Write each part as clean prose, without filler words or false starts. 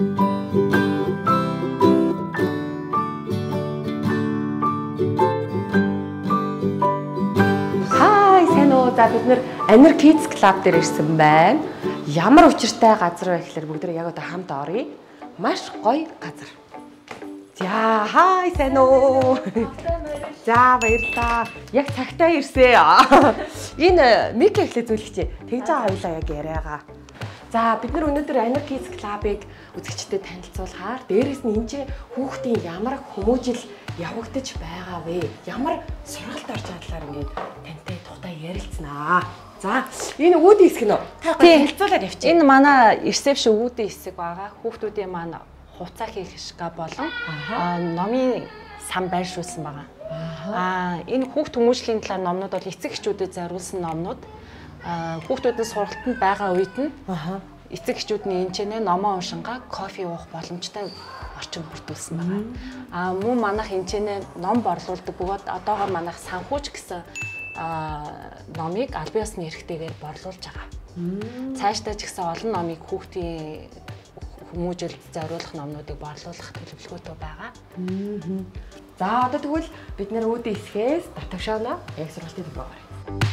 За бид нэр Анир Kids Club дээр ирсэн байна. Ямар учиртай газар вэ гэхээр бүгд яг одоо хамт оръё. Маш гоё газар. За хай сайн уу. За баярлалаа. Яг цагтаа ирсэн. Энэ мик эхлэх зүйлч тэгж байгаа хоёлаа яг яриагаа. За бид нар өнөөдөр Анир Kids Club-ыг үзэгчдэд танилцуулахаар дээрээс нь энэ чинь хүүхдийн ямар хүмүүжил явагдаж байгаа вэ? Ямар сургалт орж байгаа талаар ингээд тантай тухтай ярилцсанаа. За энэ үүдийн хэсэг нь та танилцуулаад явчих. Энэ манай ресепшн үүдийн хэсэг байгаа. Хүүхдүүдийн маань хуцаа хийх шкаф болон номын сан байршуулсан байгаа. Энэ хүүхд хүмүүжлийн талаар номнууд бол эцэг эхчүүдэд зориулсан номнууд. Хүүхдүүдийн сургалтанд байгаа үед нь эцэг эхчүүдний энэчнээ номоо уншингаа кофе уух боломжтой орчин бүрдүүлсэн байна. Мөн манайх энэчнээ ном борлуулдаг бөгөөд одоогоор манайх санхүүж гэсэн номыг аль биесны эрхтэйгээр борлуулж байгаа. Цаашдаа ч гэсэн олон номыг хүүхдийн хүмүүжил зориулах номнуудыг борлуулах төлөвлөгөөтэй байгаа. За одоо тэгвэл бид нэр үүдийн хэсгээс татвшаана яг сургалтын төлөв гаргая.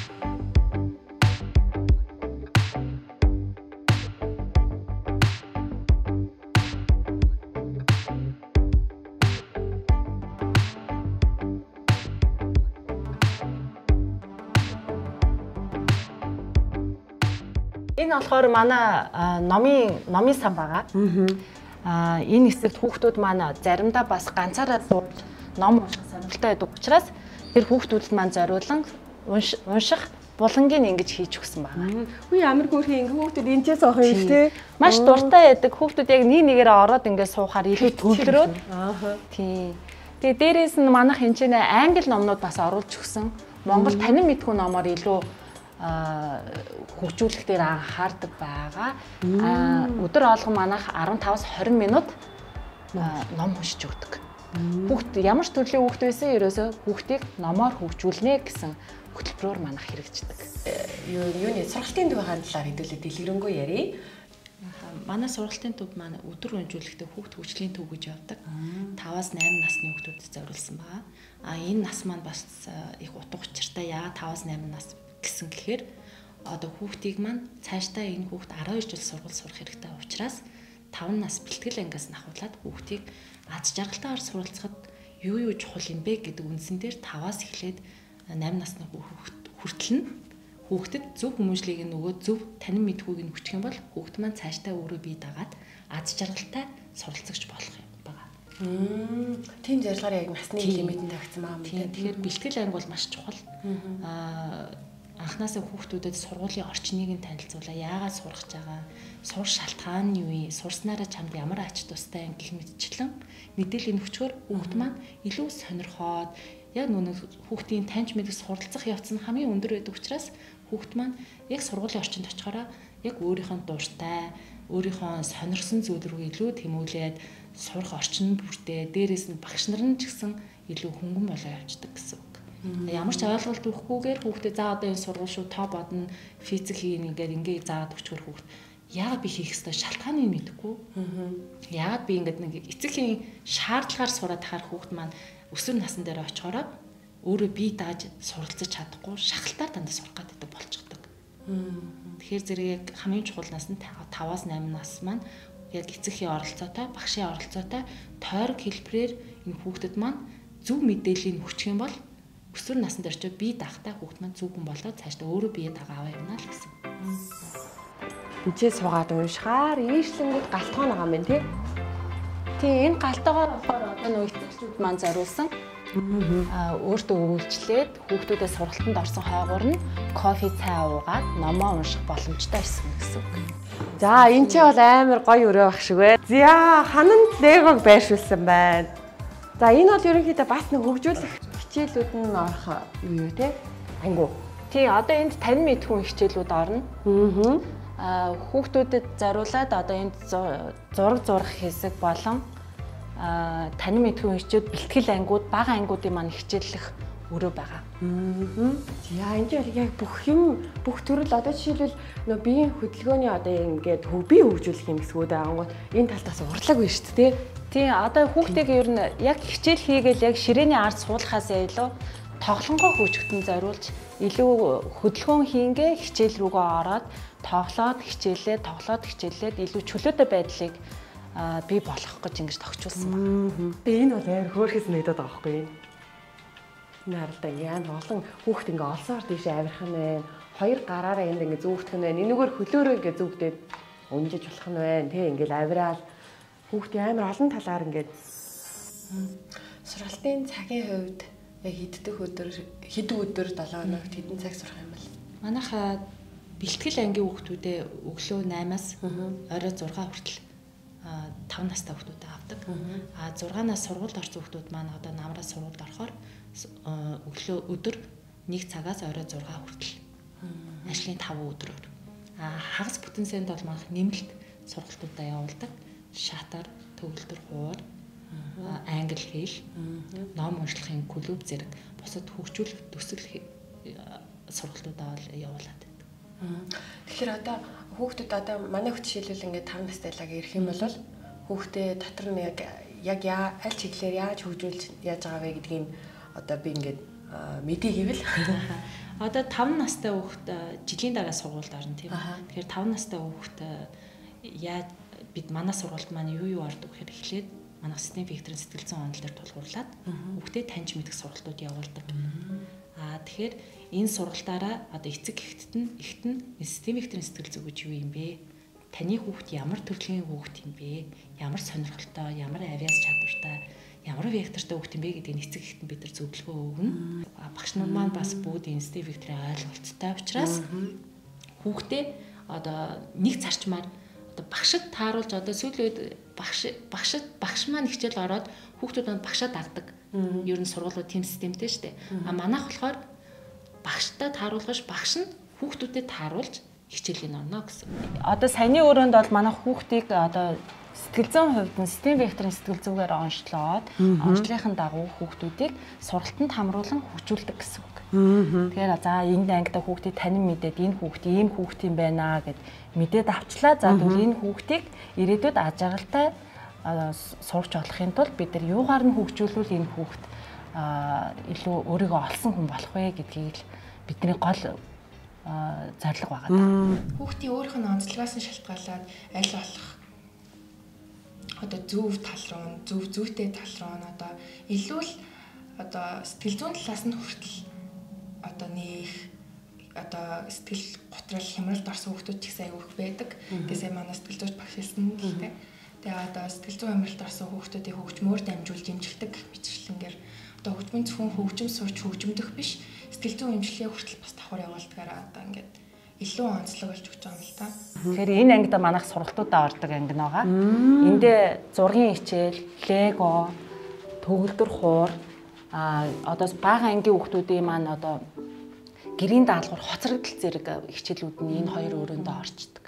Энэ болохоор манай номын сан байгаа. Энэ хэсэгт хүүхдүүд маань заримдаа бас ганцаараа сууж ном унших сонирхолтой байдаг учраас тэр хүүхдүүдэд маань зориулан унших булангийн ингэж хийж өгсөн байгаа. Үгүй амар хөөрхөн ингэ хүүхдүүд энэчээс авах юм шүү дээ. Маш дуртай байдаг. Хүүхдүүд яг нэг нэгээрээ ороод ингэ суухаар илүү төвлөрөөд. Тийм. Тэгээ дээрээс нь манайх энэчнээ англи номнууд бас оруулж өгсөн. Монгол танин мэдхүү номоор илүү хөгжүүлэх дээр анхаардаг байгаа. Өдөр болгон манайх 15-аас 20 минут ном уншиж өгдөг. Хүүхд ямар ч төрлийн хүүхд байсан ерөөсөө хүүхдийг номоор хөгжүүлнэ гэсэн хөтөлбөрөөр манайх хэрэгждэг. Юуны сургалтын төв хандлаар хэдүүлээ дэлгэрэнгүй ярий. Манай сургалтын төв маань өдөр унжуулахдаа хүүхд хөгжлийн төв гэж явдаг. 5-аас 8 насны хүүхдүүдэд зориулсан байгаа. Энэ нас маань бас их утга учиртай. Яагаад 5-аас 8 нас гэсэн гэхээр одоо хүүхдийг маань цаашдаа энэ хүүхд 12 жил сургууль сурах хэрэгтэй учраас 5 нас бэлтгэл ангиас нь ахуулаад хүүхдийг аз жаргалтайгаар суралцахад юу чухал юм бэ гэдэг үндсэн дээр 5-аас эхлээд 8 насны хүртэл нь хүүхдэд зөв хүмүүжлийг нөгөө зөв танин мэдхүйг нь хүчих юм бол хүүхд маань цаашдаа өөрөө бие дагаад аз жаргалтай суралцагч болох юм байна. Тийм зорилгоор яг насны лимитэн тавьсан маа. Тэгэхээр бэлтгэл анги бол маш чухал. Анхнаасаа хүүхдүүдэд сургуулийн орчныг нь танилцуулаа. Яагаад сурах гэж байгаа, сур шалтгаан нь юу вэ? Сурснараа чамд ямар ач тустай гэх мэтчлэн мэдээллийн өчгөр хүүхд маань илүү сонирхоод яг нүг хүүхдийн таньж мэдэх суралцах явц нь хамгийн өндөр байдаг учраас хүүхд маань яг сургуулийн орчинд очихороо яг өөрийнхөө дуртай, өөрийнхөө сонирхсон зүйл рүү илүү тэмүүлээд сурах орчин бүртээ дээрээс нь багш нар нь ч гэсэн илүү хөнгөн болоо явждаг гэсэн. Ямар ч ойлголт өгөхгүйгээр хүүхдээ за одоо энэ сургууль шүү та бодно физик хийн ингээ заагаад өчгөр хүүхд яагаад би хийх ёстой шалтгааныг мэдэхгүй. Яагаад би ингээд нэг эцэгхийн шаардлагаар сураад тахаар хүүхд маань өсвөр насн дээр очихороо өөрөө бие дааж суралцаж чадахгүй шахалтаар дандаа сурах гэдэг болчихдог. Тэгэхээр зэрэг хамгийн чухал нас нь 5-аас 8 нас маань яг эцэгхийн оролцоотой, багшийн оролцоотой тойрог хэлбэрээр энэ хүүхдэд маань зөв мэдээллийг өгчих юм бол өсвөр наснд орчоо бие даахтаа хүүхд маань зөв хүн болоод цаашдаа өөрөө бие дагаа аваа явна л гэсэн. Эцээ суугаад уншихаар ийшлэнгүүд галтгоо байгаа юм тий. Тийм энэ галтгоо болохоор одоо нөгөө эцэгчүүд маань зориулсан. Өөртөө өгүүлжлээд хүүхдүүдээ сургалтанд орсон хойгоор нь кофе цай уугаад номоо унших боломжтой ирсэн гэсэн үг. За энэ ч бол амар гоё өрөө баг шиг байна. За хананд легог байршуулсан байна. За энэ бол ерөнхийдөө бас нэг хөгжүүлэх хичээлүүд нь орох юу те ангу. Тий одоо энд танин мэдхүүн хичээлүүд орно. Хүүхдүүдэд зориулаад одоо энд зураг зурах хэсэг болон танин мэдхүүн хичээл бэлтгэл ангууд бага ангуудын маань хичээллэх өрөө байгаа. Яа энэ бол яг бүх төрөл одоо жишээлбэл нөө биеийн хөдөлгөөний одоо ингээд бие хөгжүүлэх юм гэсгүүд ангууд энэ талд бас урлаг байна шүү дээ. Тийм одоо хүүхдийг ер нь яг хичээл хийгээл яг ширээний ард суулгахаас илүү тоглонгоо хөгжөхтөн зориулж илүү хөдөлгөөн хийнгээ хичээл рүүгээ ороод тоглоод хичээлээд илүү чөлөөтэй байдлыг бий болгох гэж ингэж тохижуулсан байна. Тэгээ энэ бол амар хөөрхөс нэгдэд байгаа байхгүй юу? Наардаа яа олон хүүхд ингээ олсоор тийш авирах нь байна. Хоёр гараараа энд ингээ зүүгдэх нь байна. Энэгээр хөлөөрөө ингээ зүүгдээд өнжиж болох нь байна. Тэ ингээл авираал хүүхдийн амар олон талаар ингээд сургалтын цагийн хувьд яг хэдэн өдөр 7 хоногт хэдэн цаг сурах юм бол манайхаа бэлтгэл ангийн хүүхдүүдээ өглөө 8-аас орой 6 хүртэл 5 настай хүүхдүүдэд авдаг. 6-наас сургуульд орсон хүүхдүүд маань одоо намраас сургуульд орохоор өдөр 1 цагаас орой 6 хүртэл ажлын 5 өдрөөр. Хагас бүтэн санд бол манайх нэмэлт сургалтуудаа явуулдаг. Шатар, төгөлдөр хуур, англи хэл, ном уншлагын клуб зэрэг бусад хөгжүүлэлт төсөл сургалтуудаа явуулаад байдаг. Тэгэхээр одоо хүүхдүүд одоо манай хүүхд жишээлбэл ингээд 5 настайлаг ирэх юм бол хүүхдээ дотор нь яг аль чиглэлээр яаж хөгжүүлж яаж байгаа вэ гэдгийг одоо би ингээд мэдээ гэвэл одоо 5 настай хүүхд жилийн дараа сургуульд орно тийм. Тэгэхээр 5 настай хүүхд яаж бид манай сургуульд маань юу ордог гэхээр эхлээд манай систем векторын сэтгэл зүйн онол дээр тулгуурлаад хүүхдэд таньж мэдэх сургалтууд явуулдаг. Тэгэхээр энэ сургалтаараа одоо эцэг эхт нь систем векторын сэтгэл зүй гэж юу юм бэ? Таны хүүхд ямар төрлийн хүүхд юм бэ? Ямар сонирхолтой, ямар авиас чадвартай, ямар вектортой хүүхд юм бэ гэдгийг эцэг эхт нь бид нар зөвлөгөө өгнө. Багш нар маань бас бүгд энэ систем векторын ойлголттой учраас хүүхдээ одоо нэг зарчмаар багшд тааруулж одоо сүүлийн үед багш маань хичээл ороод хүүхдүүд маань багшаа дагдаг. Ер нь сургуулиуд тийм системтэй шүү дээ. Манайх болохоор багштай тааруулгаш багш нь хүүхдүүдэд тааруулж хичээлийн орно гэсэн. Одоо саяны өрөөнд бол манайх хүүхдийг одоо сэтгэл зүйн хувьд нь систем векторын сэтгэл зүгээр онцлоод онцлогын дагуу хүүхдүүдийг сургалтанд хамруулан хөгжүүлдэг гэсэн үг. Тэгэхээр за энэ ангида хүүхдийг танин мэдээд энэ хүүхд ийм хүүхд юм байна гэд мэдээд авчлаа. За тэгвэл энэ хүүхдийг ирээдүйд аж аргалтай сурч болохын тулд бид нар юугаар нь хөгжүүлвэл энэ хүүхд илүү өөрийгөө олсон хүн болох вэ гэдгийг л бидний гол зорилго байгаа. Хүүхдийн өөрийнх нь онцлогоос нь шалтгаалаад аль болох одоо зөв тал руу зүйтэй тал руу одоо илүү л одоо сэтгэл зүйн талаас нь хүртэл одоо нэх одоо сэтгэл готрол хямралд орсон хүүхдүүд ч гэсэн аягүй их байдаг. Гэсэн манай сэтгэл зүйч багш хэлсэн л дээ. Тэгээ одоо сэтгэл зүйн хямралд орсон хүүхдүүдийг хөгжмөөр дамжуулж дэмжигдэг мэтчлэнгээр одоо хөгжмийн зөвхөн хөгжим сурч хөгжмөдөх биш сэтгэл зүйн эмчилгээ хүртэл бас давхар явуулдагаараа одоо ингээд илүү онцлог болж өгч байгаа юм л та. Тэгэхээр энэ ангида манайх сургалтуудаа ордог анги байгаа. Эндээ зургийн хичээл, лего, төгөлдөр хуур одоо бага ангийн хүүхдүүдийн маань одоо гэрийн даалгавар хоцрогдол зэрэг хичээлүүд нь энэ хоёр өрөөндөө орчдөг.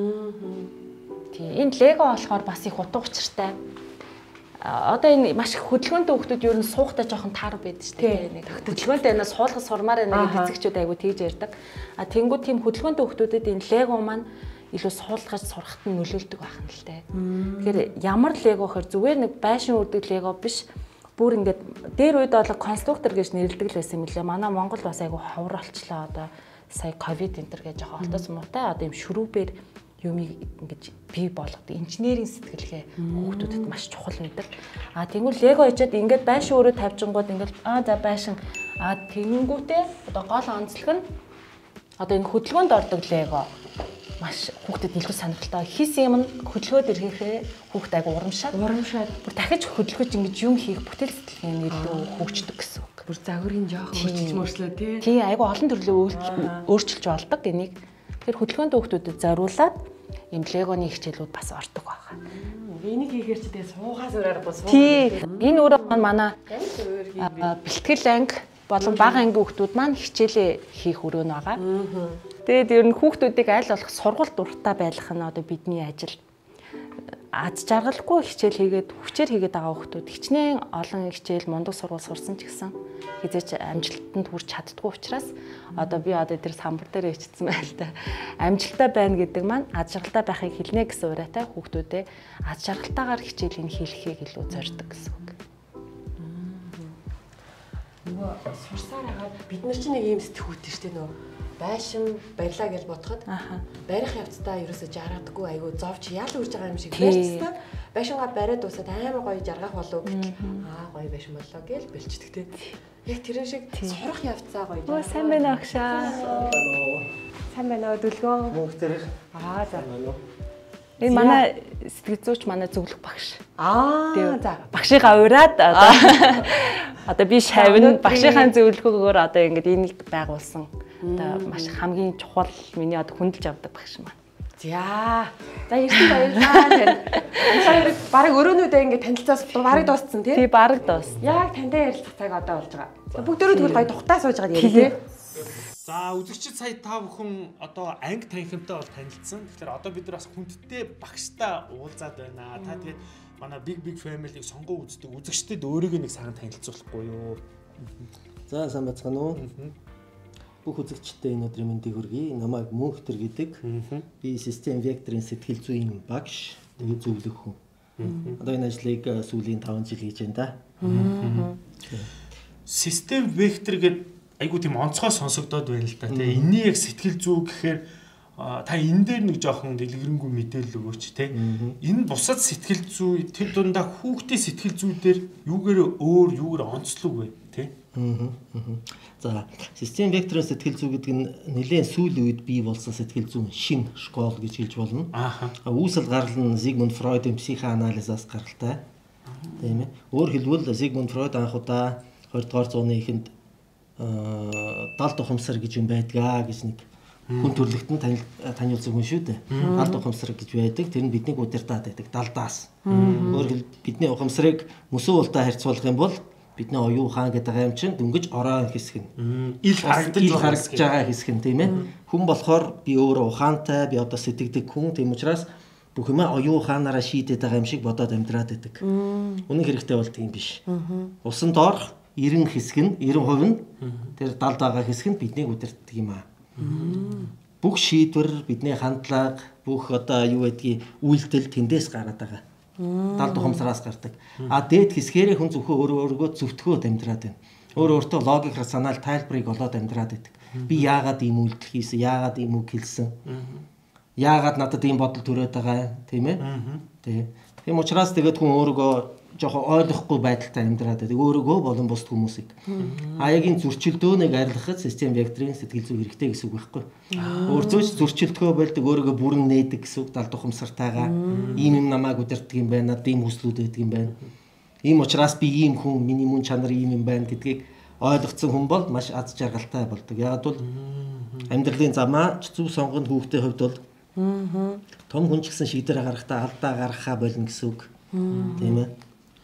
Тийм энэ лего болохоор бас их утга учиртай. Одоо энэ маш их хөдөлгөөнтэй хүүхдүүд ер нь суухдаа жоохон таар байдаг шүү дээ. Нэг хөдөлгөөнтэй энэс суулгах сурмаар байна гэдэг эцэгчүүд айгу тэгж ярьдаг. Тэнгүүд тийм хөдөлгөөнтэй хүүхдүүдэд энэ лего маань илүү суулгаж сурахад нь нөлөөлдөг байх нь л дээ. Тэгэхээр ямар лего гэхээр зүгээр нэг байшин үрдэг лего биш. Бүр ингээд дээр үед бол конструктор гэж нэрлэдэг л байсан юм лээ. Манай Монгол бас айгу ховор болчлоо одоо сая ковид энтер гэж жоохон олтос муутай одоо юм шүрүүбээр юмыг ингэж бий болгодог инженерийн сэтгэлгээ хүүхдүүдэд маш чухал байдаг. Тэгвэл лего ичээд ингээд байшин өөрөө тавьжингууд ингээд за байшин тэгэнгүүтээ одоо гол онцлог нь одоо энэ хөдөлгөөнд ордог лего маш хүүхдэд илүү сонирхолтой хис юм хөдөлгөөд ирэхээ хүүхд айгу урамшаад бүр дахиж хөдөлгөж ингэж юм хийх бүтээл сэтгэлгээ илүү хөгждөг гэсэн үг. Бүр загварын жоох өөрчлөлт тий. Тий айгу олон төрлөө өөрчилж болдог энийг. Тэгэхээр хөдөлгөөнд хүүхдүүдэд зориулаад ийм легоны хичээлүүд бас ордог байгаа. Энийг хийхээр ч тэгээ суугаас өрөөр бос. Тий. Энэ өөрөө манай бэлтгэл анги болон бага ангийн хүүхдүүд маань хичээлээ хийх өрөө нь байгаа. Тэгээд ер нь хүүхдүүдийг аль болох сургууль дуртай байлгах нь одоо бидний ажил. аз жаргалгүй хичээл хийгээд хүчээр хийгээд байгаа хүмүүс хичнээн олон хичээл мундаг сургууль сурсан ч гэсэн хизээч амжилтанд хүрч чаддгүй учраас одоо би одоо тэр самбар дээр ичсэн байл та. Амжилттай байна гэдэг маань аз жаргалтай байхыг хэлнэ гэсэн ураатай хүүхдүүдэд аз жаргалтайгаар хичээлийг хийхийг илүү зорддог гэсэн үг. Нөгөө сурсаар хагаад бид нар чинь нэг юм сэтгүүтэй шүү дээ нөгөө байшин барьлаа гэж бодоход барих явцдаа ерөөсө жаргадаггүй айгүй зовч ял үрж байгаа юм шиг барьчихсан. Байшингаа бариад дуусаад амар гоё жаргах болов гэтэл гоё байшин боллоо гэж бэлчдэг те. Яг тэрэн шиг сурах явцаа гоё. Оо сайн байна агшаа. Сайн байна уу дүлгөө. Мөнхтөр. За. Энэ манай сэтгэл зүйч манай зөвлөх багш. За. Багшийнхаа ураад одоо би шавна багшийнхаа зөвлөгөөгөөр одоо ингэж энийг байгуулсан. Одоо маш хамгийн чухал миний одоо хүндэлж авдаг багш маань. За эртний баярлалаа. Сая бараг өрөөнүүдээ ингэ танилцаас бараг дууссан тий? Тий бараг дууссан. Яг тантай ярилцах цаг одоо болж байгаа. Бүгдөө тэгвэл гоё тухтай сууж байгаа юм тий? За үзэгчид сая та бүхэн одоо анги танхимтай бол танилцсан. Тэгэхээр одоо бид нар бас хүндтэй багштай уулзаад байна. Та тэгээд манай Big Family-г сонгоо үздэг үзэгчдэд өөрийгөө нэг сайхан танилцуулахгүй юу? За сайн бацгаана уу? Бүх үзэгчдэд энэ өдрийн мэндийг хүргэе. Намайг Мөнхтөр гэдэг. Би System Vector-ийн сэтгэл зүйн багш, тэгээд зөвлөх хүн. Одоо энэ ажлыг сүүлийн 5 жил хийж байна да. System Vector гэдэг айгуу тийм онцгой сонсогдоод байна л да. Тэгээ энэний яг сэтгэл зүй гэхээр та энэ дээр нэг жоохон дэлгэрэнгүй мэдээлэл өгөөч те. Энэ бусад сэтгэл зүй тэр дундаа хүүхдийн сэтгэл зүйдээр юугээр юугээр онцлог вэ те. За System Vector-ийн сэтгэл зүй гэдэг нь нэлээд сүүлийн үед бий болсон сэтгэл зүйн шинэ школ гэж хэлж болно. Үүсэл гарал нь Sigmund Freud-ийн психоанализаас гаралтай. Тийм ээ. Өөр хэлбэл Sigmund Freud анх удаа 20 дугаар зууны эхэнд далд ухамсар гэж юм байдгаа гэж нэг хүн төрлөختөнд таниулсан хүн шүү дээ. Далд ухамсар гэж байдаг. Тэр нь биднийг удирдаад байдаг далдаас. Өөрөөр бидний ухамсарыг мөсөө ултаа харьцуулах юм бол бидний оюун ухаан гэдэг юм чинь дөнгөж ороо хэсэг нь. Ил харагдаж байгаа хэсэг нь тийм ээ. Хүн болохоор би өөрөө ухаантай, би одоо сэтгэдэг хүн. Тийм учраас бүх юм оюун ухаанаараа шийдээд байгаа юм шиг бодоод амьдраад байдаг. Үнэн хэрэгтээ бол тийм биш. Усан доорх 90 хэсэг нь 90% нь тэр далд байгаа хэсэг нь биднийг удирддаг юм аа. Бүх шийдвэр, бидний хандлага, бүх одоо юу гэдгийг үйлдэл тэндээс гараад байгаа. Далд ухамсараас гардаг. Дээд хэсгээрээ хүн зөвхөн өөрөөгөө зөвтгөөд амьдраад байна. Өөртөө логик рационал тайлбарыг олоод амьдраад байдаг. Би яагаад ийм үйлдэл хийсэн, яагаад ийм үг хэлсэн. Яагаад надад ийм бодол төрөөд байгаа, тийм ээ? Тийм учраас тэгээд хүн өөрөөгөө жоохон ойлгохгүй байдалтай амьдраад байдаг. Өөрөөгөө болон бусд хүмүүсийг. Яг энэ зөрчилдөөнийг арилгахад System Vector-ийн сэтгэл зүй хэрэгтэй гэсэн үг байхгүй. Өөрөөж зөрчилдгөө болдог, өөрөөгөө бүрэн нээдэг гэсэн үг далд ухамсартайгаа. Ийм юм намайг удирддаг юм байна, надад ийм хүслүүд байдаг юм байна. Ийм учраас би ийм хүн, миний мөн чанар ийм юм байна гэдгийг ойлгоцсон хүн бол маш аз жаргалтай болдог. Яг бол амьдралын замаа зөв сонгонд хүүхдийн хувьд бол том хүн ч гэсэн шийдвэр гаргахдаа алдаа гаргахаа болно гэсэн үг. Тийм ээ.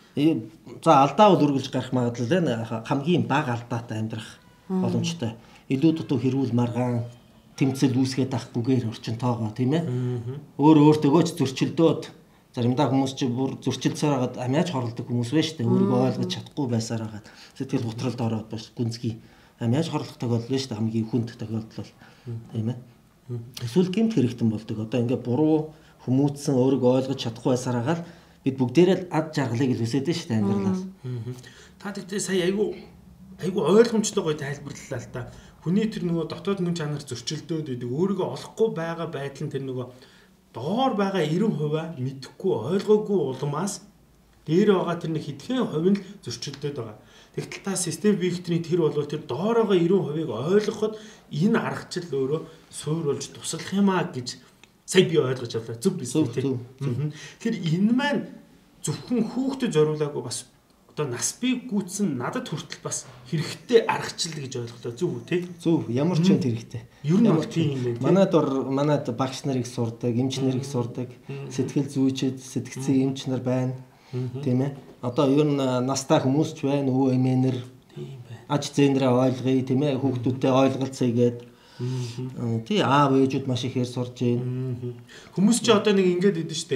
За алдаа бол үргэлж гарах магадлал байна. Хамгийн бага алдаатай амьдрах боломжтой. Илүү дутуу хэрүүл маргаан тэмцэл үүсгээд авахгүйгээр орчинтойгоо тийм ээ. Өөртөөгөө ч зөрчилдөөд заримдаа хүмүүс чи бүр зөрчилдсээр хагаад амиаж хорлдог хүмүүс байна шүү дээ. Өөрийгөө ойлгож чадахгүй байсаар хагаад сэтгэл готролд ороод бас гүнзгий амиаж хорлох тохиолдол байна шүү дээ. Хамгийн хүнд тохиолдол бол тийм ээ. Эсвэл гэмт хэрэгтэн болдог. Одоо ингээ буруу хүмүүцсэн өөрийгөө ойлгож чадахгүй байсаар хагаад бид бүгдээрээ ад жаргалыг л хүсэж шүү дээ амьдралаас. Та тэгтээ сая айгу ойлгомжтой гоё тайлбарлалаа л та. Хүний тэр нөгөө дотоод мөн чанар зөрчилдөөд идэг өөрийгөө олохгүй байгаа байдал нь тэр нөгөө доор байгаа 90% мэдэхгүй ойлгоогүй улмаас дээр байгаа тэр нэг хэдхэн хувь нь зөрчилдөөд байгаа. Тэгтэл та System Vector-ийн тэр бол тэр доор байгаа 90%-ыг ойлгоход энэ аргачлал өөрөө суурилж туслах юм аа гэж сая би ойлгож авлаа. Зөв биш үү? Тэр энэ маань зөвхөн хүүхдэд зориулаагүй бас одоо нас бий гүйтсэн надад хүртэл бас хэрэгтэй аргачлал гэж ойлголоо. Зөв үү те? Зөв. Ямар ч юм хэрэгтэй. Ер нь тийм юм байна. Манайд багш нар их сурдаг, эмч нар их сурдаг, сэтгэл зүйчид, сэтгцэн эмч нар байна. Тийм ээ. Одоо ер нь настай хүмүүс ч байна, өвөө эмээнэр. Тийм байна. Аж зээнрээ ойлгоё, тийм ээ. Хүүхдүүдтэй ойлголцъё гэдэг. Тий аав ээжүүд маш ихээр сурж байна. Хүмүүс ч одоо нэг ингэж идэв штэ.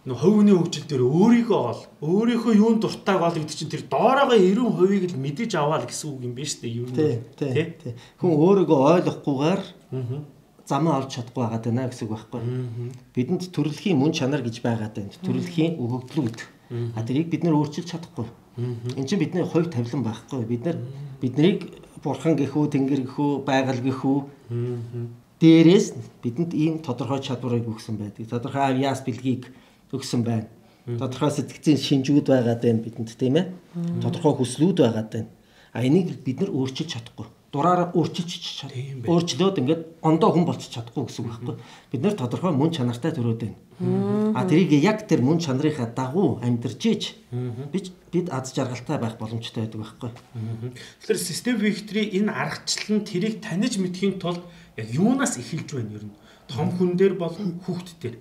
нөө хувийн хөгжил дээр өөрийгөө ол, өөрийнхөө юунд дуртай бол гэдэг чинь тэр доороогоо 90% л мэдэж аваа л гэсэн үг юм биш үү? Тий. Хүн өөрийгөө ойлгохгүйгээр замаа олж чадахгүй байгаад байна гэсэн үг байхгүй. Бидэнд төрөлхийн мөн чанар гэж байгаад байна. Төрөлхийн өгөгдлүүд. Тэрийг бид нэр өөрчилж чадахгүй. Энд чинь бидний хувь тавилан байхгүй. Бид нарыг бурхан гэхүү, тэнгэр гэхүү, байгаль гэхүү дээрээс бидэнд ийм тодорхой чадварыг өгсөн байдаг. Тодорхой авьяас бэлгийг өгсөн байна. Тодорхой сэтгцийн шинжүүд байгаад байна бидэнд, тийм ээ. Тодорхой хүслүүд байгаад байна. Энийг бид нар өөрчилж чадахгүй. Дураараа өөрчилж чадахгүй. Өөрчлөөд ингээд ондоо хүн болчих чадахгүй гэсэн үг байхгүй. Бид нар тодорхой мөн чанартай төрөөд байна. Тэрийг яг тэр мөн чанарынхаа дагуу амьдарч ийж бид аз жаргалтай байх боломжтой байдаг байхгүй. Тэгэхээр систем векторийн энэ аргачлал нь тэрийг таних мэдхийн тулд яг юунаас эхэлж байна ер нь? Том хүн дээр болон хүүхэд дээр.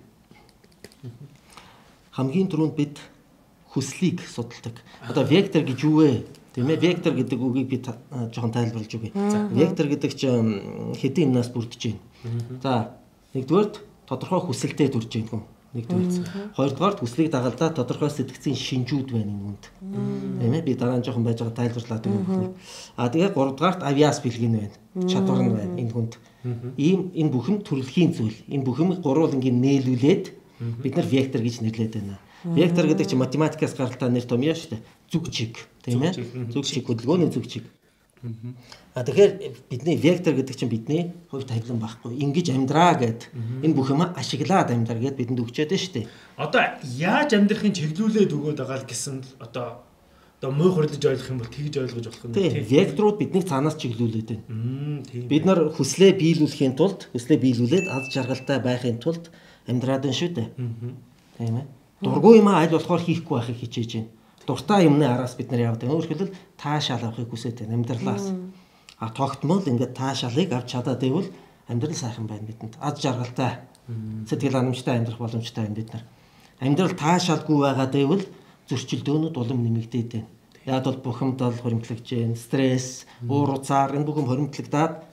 Хамгийн түрүүнд бид хүслийг судалдаг. Одоо вектор гэж юу вэ? Тийм ээ, вектор гэдэг үгийг би жоохон тайлбарлаж өгье. Вектор гэдэг чинь хэдийн юмнаас бүрдэж байна. За, нэгдүгээр тодорхой хүсэлтэд үрж байна хүн. Нэгдүгээр. Хоёрдугаар хүслийг дагалдаад тодорхой сэтгцийн шинжүүд байна энэ үнд. Тийм ээ, би дараа нь жоохон байж байгаа тайлбарлаад өгье. Тэгээ гуравдугаарт авьяас бэлгэн байна. Чадвар нь байна энэ хүнд. Энэ бүхэн төрөлхийн зүйл. Энэ бүхэн гурван ингээд нээлүүлээд бид нар вектор гэж нэрлэдэг байна. Вектор гэдэг чинь математикаас гаралтай нэр том яа шүү дээ. Зүг чиг, тийм ээ? Зүг чиг хөдөлгөөний зүг чиг. Тэгэхээр бидний вектор гэдэг чинь бидний хувь тавилан байхгүй. Ингэж амьдраа гэд энэ бүх юм ашиглаад амьдраа гэд бидэнд өгчээд байна шүү дээ. Одоо яаж амьдрахын чиглүүлээд өгөөд байгаа л гэсэн одоо муу хурлаж ойлгох юм бол тэгж ойлгож болох юм тийм. Векторууд биднийг цаанаас чиглүүлээд байна. Бид нар хүслээ биелүүлэхийн тулд, хүслээ биелүүлээд аз жаргалтай байхын тулд амьдраад байна шүү дээ. Тийм ээ. Дургүй юм аль болохоор хийхгүй байхыг хичээж байна. Дуртай юмны араас бид нар явдаг. Өөрөөр хэлбэл таашаал авахыг хүсэж байна амьдралаас. Тогтмол ингээд таашаалыг авч чадаад байвал амьдрал сайхан байна бидэнд. Аз жаргалтай, сэтгэл ханамжтай амьдрах боломжтой байна бид нар. Амьдрал таашаалгүй байгаад байвал зөрчилдөөнүүд улам нэмэгдээд байна. Яг бол бухимдал хуримтлагж байна, стресс, уур уцаар энэ бүхэн хуримтлагдаад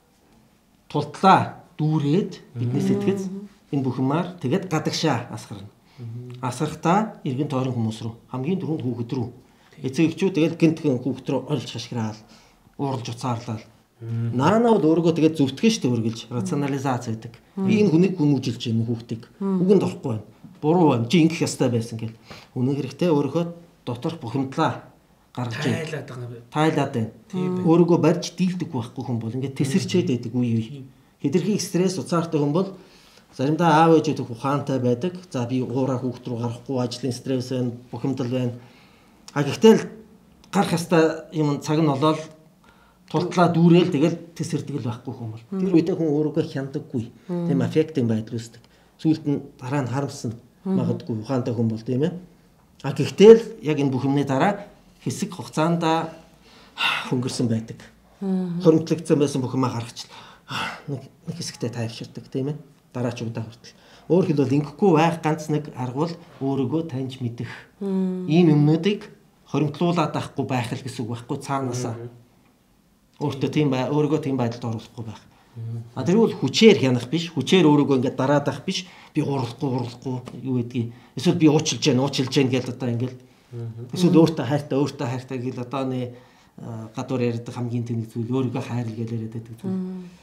тултлаа дүүрээд бидний сэтгэц энэ бүхмээр тэгээд гадагшаа асгарна. Асрахтаа эргэн тойрон хүмүүс рүү хамгийн түрүүнд хүүхэд рүү эцэг эхчүүд тэгэл гинтхэн хүүхэд рүү олж хашгираал ууралж уцаарлал наанаа бол өөрийгөө тэгээд зөвтгөн штэ үргэлж рационализац гэдэг. Би энэ хүнийг хүмүүжилж байна хүүхдийг үгэнд орохгүй байна. Буруу байна. Чи ингэх ёстой байсан гэл. Үнэн хэрэгтээ өөрийнхөө доторх бухимдлаа гаргаж тайлаад байна. Өөрийгөө барьж дийлдэг байхгүй хүн бол ингээд тесэрчээд байдаг үе. Хэдэрхий стресс уцаартай хүн бол заримдаа аав ээжүүд ухаантай байдаг. За би уураа хүүхд рүү гарахгүй ажлын стресс байна, бухимдал байна. Гэхдээ л гарах ёстой юм цаг нь болоод тултлаа дүүрээл тэгэл тесэрдэг л байхгүй хүн бол. Тэр үедээ хүн өөрийгөө хяндаггүй. Тийм аффектийн байдал үүсдэг. Сүүлд нь дараа нь харамсан магадгүй ухаантай хүн бол тийм ээ. Гэхдээ л яг энэ бүх юмны дараа хэсэг хугацаанд хөнгөрсөн байдаг. Хуримтлагдсан байсан бүх юмаа гаргачихлаа. Нэг хэсэгтээ тайвширдаг тийм ээ. Дараач удаа хүртэл. Өөр хэлбэл ингэхгүй байх ганц нэг арга бол өөрийгөө таньж мэдэх. Ийм юмнуудыг хоримтлуулаад байхгүй байх л гэсэн үг байхгүй цаанаасаа. Өөртөө тийм өөрийгөө тийм байдалд оруулахгүй байх. Тэр бол хүчээр хянах биш, хүчээр өөрийгөө ингээд дараад авах биш. Би уралахгүй юу гэдгийг. Эсвэл би уучлж гэн гэж одоо ингээд. Эсвэл өөртөө хайртай гэл одоо нэг гадуур яриад хамгийн тэнэг зүйл өөрийгөө хайр гэж яриад байдаг зүйл.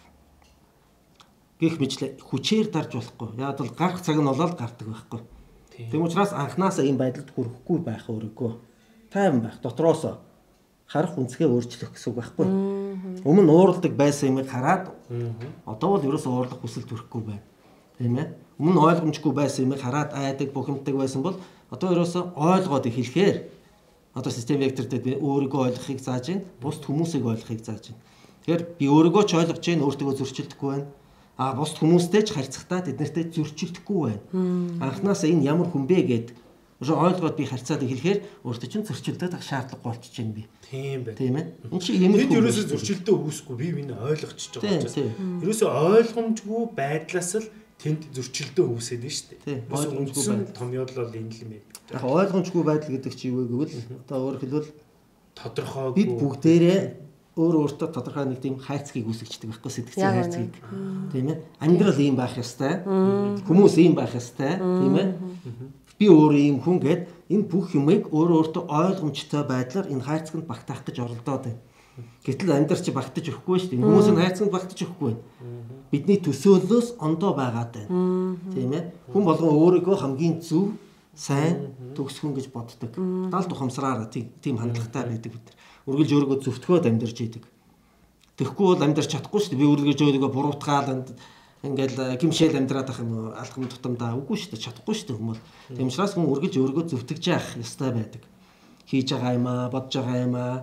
Гэх мэтлээ хүчээр дарж болохгүй. Яг бол гарах цаг нь болоод гардаг байхгүй. Тэм учраас анханасаа ийм байдалд хүрэхгүй байх өөрийгөө тайван байх дотроосоо харах үнцгээ өөрчлөх гэсэн үг байхгүй. Өмнө уурладаг байсан юмыг хараад одоо бол ерөөсөө уурлах хүсэл төрөхгүй байна. Тийм ээ. Өмнө ойлгомжгүй байсан юмыг хараад айдаг бухимддаг байсан бол одоо ерөөсөө ойлгоод эхлэхээр одоо систем вектор дээр би өөрийгөө ойлгохыг зааж байна. Бусд хүмүүсийг ойлгохыг зааж байна. Тэгэхээр би өөрийгөө ч ойлгож байна, өөртөө зөрчилдөхгүй байна. Бусд хүмүүстэй ч харьцахдаа тэднэртэй зөрчилдөхгүй байна. Анхнаасаа энэ ямар хүн бэ гэд ойлгоод би харьцаад эхлэхээр өөртөө чинь зөрчилдөд шаардлага болчихж байна би. Тийм байна. Тийм ээ. Энэ чи юм бид ерөөсөө зөрчилдөө үүсэхгүй би минь ойлгочихж байгаа учраас. Ерөөсөө ойлгомжгүй байдлаас л тэнд зөрчилдөө үүсээд нь шүү дээ. Ойлгомжгүй байдал том явдал бол энэ л юм ээ. Яг ойлгомжгүй байдал гэдэг чи юу вэ гэвэл одоо өөрөөр хэлбэл тодорхойгүй бид бүгдээрээ өөртөө тодорхой нэг тийм хайрцгийг үүсгэждэг байхгүй сэтгцийн хайрцгийг. Тийм ээ. Амьдрал ийм байх ёстой. Хүмүүс ийм байх ёстой. Тийм ээ. Би би өөрөө ийм хүн гэд энэ бүх юмыг өөртөө ойлгомжтой байдлаар энэ хайрцагт багтаах гэж оролдоод байна. Гэтэл амьдар чи багтаж өгөхгүй шүү дээ. Хүмүүс нь хайрцагт багтаж өгөхгүй. Бидний төсөөллөөс ондоо байгаад байна. Тийм ээ. Хүн болгон өөрийгөө хамгийн зөв, сайн төгс хүн гэж боддог. Далд ухамсараар тийм хандлагатай байдаг бид нар. Үргэлж өөрийгөө зөвтгөөд амьдарч идэг. Тэгэхгүй бол амьдарч чадахгүй шүү дээ. Би үргэлж өөрийгөө буруутгаал ингээл гимшээл амьдраад ах юм уу алхам тутамдаа үгүй шүү дээ. Чадахгүй шүү дээ хүмүүс. Тийм учраас хүн үргэлж өөрийгөө зөвтгөж явах ёстой байдаг. Хийж байгаа юм аа, бодож байгаа юм аа.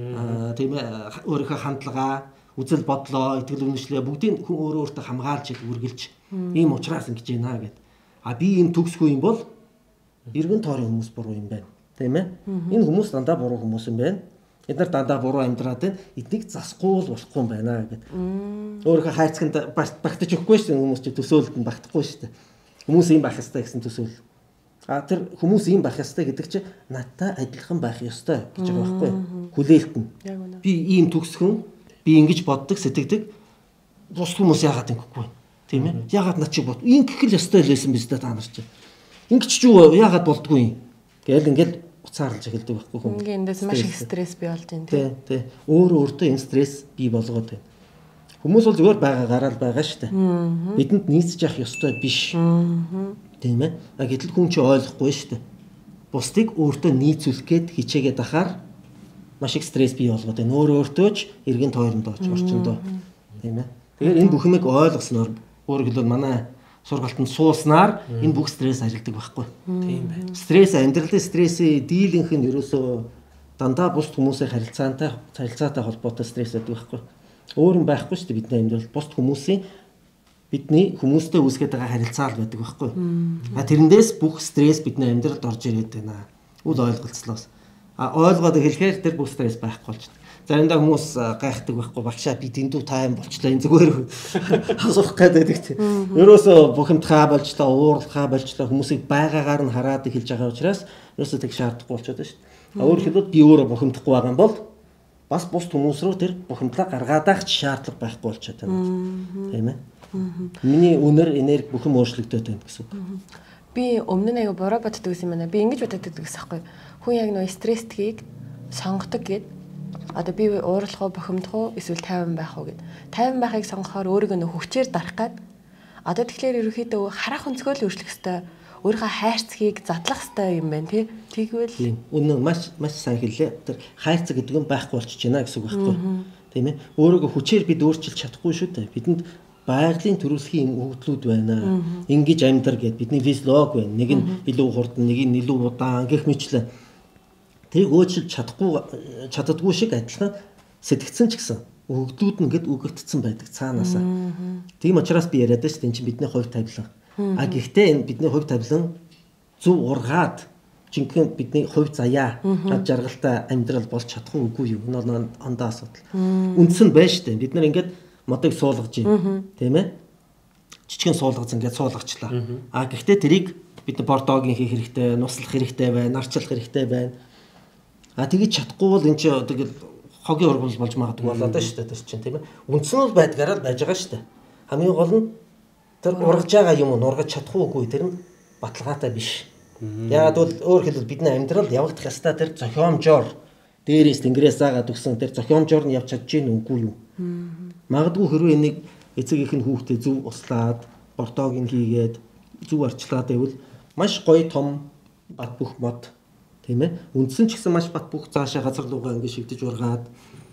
Тийм ээ өөрийнхөө хандлагаа, үзэл бодлоо, итгэл үнэмшлээ бүгдийг хүн өөртөө хамгаалж үргэлж ийм учраас ингэж байна гэд. А би ийм төгсгүй юм бол эргэн тойрон хүмүүс буруу юм байна. Тийм ээ. Энэ хүмүүс дандаа буруу хүмүүс юм байна. Эдгээр дандаа буруу амьдраад байна. Эднийг засахгүй л болохгүй юм байна гэд. Өөрийнхөө хайрцагт багтаж өгөхгүй шүү дээ хүмүүс чи төсөөлөлд нь багтахгүй шүү дээ. Хүмүүс ийм байх ёстой гэсэн төсөөл. А тэр хүмүүс ийм байх ёстой гэдэг чинь надтай адилхан байх ёстой гэж байгаа байхгүй юу? Хүлээлт нь. Би ийм төгсгөн би ингэж боддог, сэтгэдэг. Бус хүмүүс яагаад ингэхгүй вэ? Тийм ээ? Яагаад над чи бод? Ингэх л ёстой л байсан биз дээ та нар чи. Ингэж ч юу яагаад болдгүй юм? Гээл ингээд уцаарлаж эхэлдэг байхгүй хүн. Ингээ эндээс маш их стресс бий болж байна тийм. Тий. Өөртөө энэ стресс бий болгоод байна. Хүмүүс бол зүгээр байгаагаараа л байгаа шүү дээ. Бидэнд нийцж явах ёстой биш. Тийм ээ. Гэтэл хүн чи ойлгохгүй шүү дээ. Бусдыг өөртөө нийцүүлэх гээд хичээгээд ахаар маш их стресс бий болгоод байна. Өөртөө ч эргэн тойрондоо ч орчиндоо. Тийм ээ. Тэгэхээр энэ бүх юмыг ойлгосноор өөрөөр хэлбэл манай сургалтанд сууснаар энэ бүх стресс арилдаг байхгүй. Тийм байна. Стресс амьдралын стрессээ дийлэнх нь ерөөсөө дандаа бусд хүмүүсийн харилцаатай холбоотой стресс байдаг байхгүй. Өөр юм байхгүй шүү дээ бидний амьдрал. Бусд хүмүүсийн бидний хүмүүстэй үүсгэж байгаа харилцаа л байдаг байхгүй. Тэрэндээс бүх стресс бидний амьдралд орж ирээд байна. Үл ойлголцлоос. Ойлгоод хэлэхээр тэр бүх стресс байхгүй болж байна. Заримдаа хүмүүс гайхдаг байхгүй багшаа би дэндүү тайм болчлаа энэ зүгээр асуух гэдэг тийм. Ерөөсөө бухимдхаа болчлаа, ууралхаа болчлаа хүмүүсийг байгаагаар нь хараад хэлж байгаа учраас ерөөсөө тэг шаардахгүй болчиход байна шүү дээ. Өөрөөр хэлбэл би өөрөө бухимдахгүй байгаа юм бол бас бус хүмүүс рүү тэр бухимдлаа гаргаад авах шаардлага байхгүй болчиход байна. Тийм ээ. Миний үнэр энерги бүхэн өөрчлөгдөд байна гэсэн үг. Би өмнө нь аяга бороо боддог юм байна. Би ингэж боддог гэсэн байхгүй. Хүн яг нөө стресстгийг сонгодог гэд одоо би ууралах уу, бухимдах уу, эсвэл тайван байх уу гэд. Тайван байхыг сонгохоор өөрийгөө нөх хүчээр дарах гад. Одоо тэгэхээр ерөөхдөө харах өнцгөө л өөрчлөх ёстой. Өөрийнхөө хайрцгийг задлах ёстой юм байна тий. Тэгвэл үнэн маш сайн хэллээ. Тэр хайрцаг гэдэг нь байхгүй болчихж байна гэсэн үг байхгүй. Тийм ээ. Өөрийгөө хүчээр бид өөрчилж чадахгүй шүү дээ. Бидэнд байгалийн төрөлхийн өгөгдлүүд байна. Ингиж амьдар гэд бидний физиолог байна. Нэг нь илүү хурдан, нэг нь илүү удаан гэх мэтлээ. Тэрийг өөрчилж чаддаггүй шиг адилхан сэтгцэн ч гэсэн өгөгдлүүд нь ингээд өгөгдсөн байдаг цаанаасаа. Тийм учраас би яриад байна шүү дээ. Энд чинь бидний хувь тавилан. Гэхдээ энэ бидний хувь тавилан зөв ургаад жинхэнэ бидний хувь заяа ад жаргалтай амьдрал болж чадах үгүй юу? Энэ ондоо асуудал. Үндс нь байна шүү дээ. Бид нар ингээд модыг суулгаж байна. Тийм ээ? Жижигэн суулгаж ингээд суулгачлаа. Гэхдээ тэрийг бид бордогийн хийх хэрэгтэй, нуслах хэрэгтэй байна, нарчлах хэрэгтэй байна. Тэгэж чадахгүй бол энэ чинь тэгэл хогийн ургамал болж магадгүй болоод байна шүү дээ тэр чинь тийм ээ. Үндсэн нь байдгаараа л байж байгаа шүү дээ. Хамгийн гол нь тэр ургаж байгаа юм уу нургаж чадахгүй тэр нь баталгаатай биш. Яагаад бол өөр хэлбэл бидний амьдрал явагдах ёстой тэр зохиомжоор дээрээс тэнгэрээс заагаад өгсөн тэр зохиомжоор нь явж чадж гин үгүй юу? Магадгүй хэрвээ энийг эцэг их нь хүүхдээ зөв услаад бортоог нь хийгээд зөв арчлаад байвал маш гоё том бат бүх мод тийм ээ. Үндсэн ч гэсэн маш бат бүх цаашаа газар луугаа ингэ шигдэж ургаад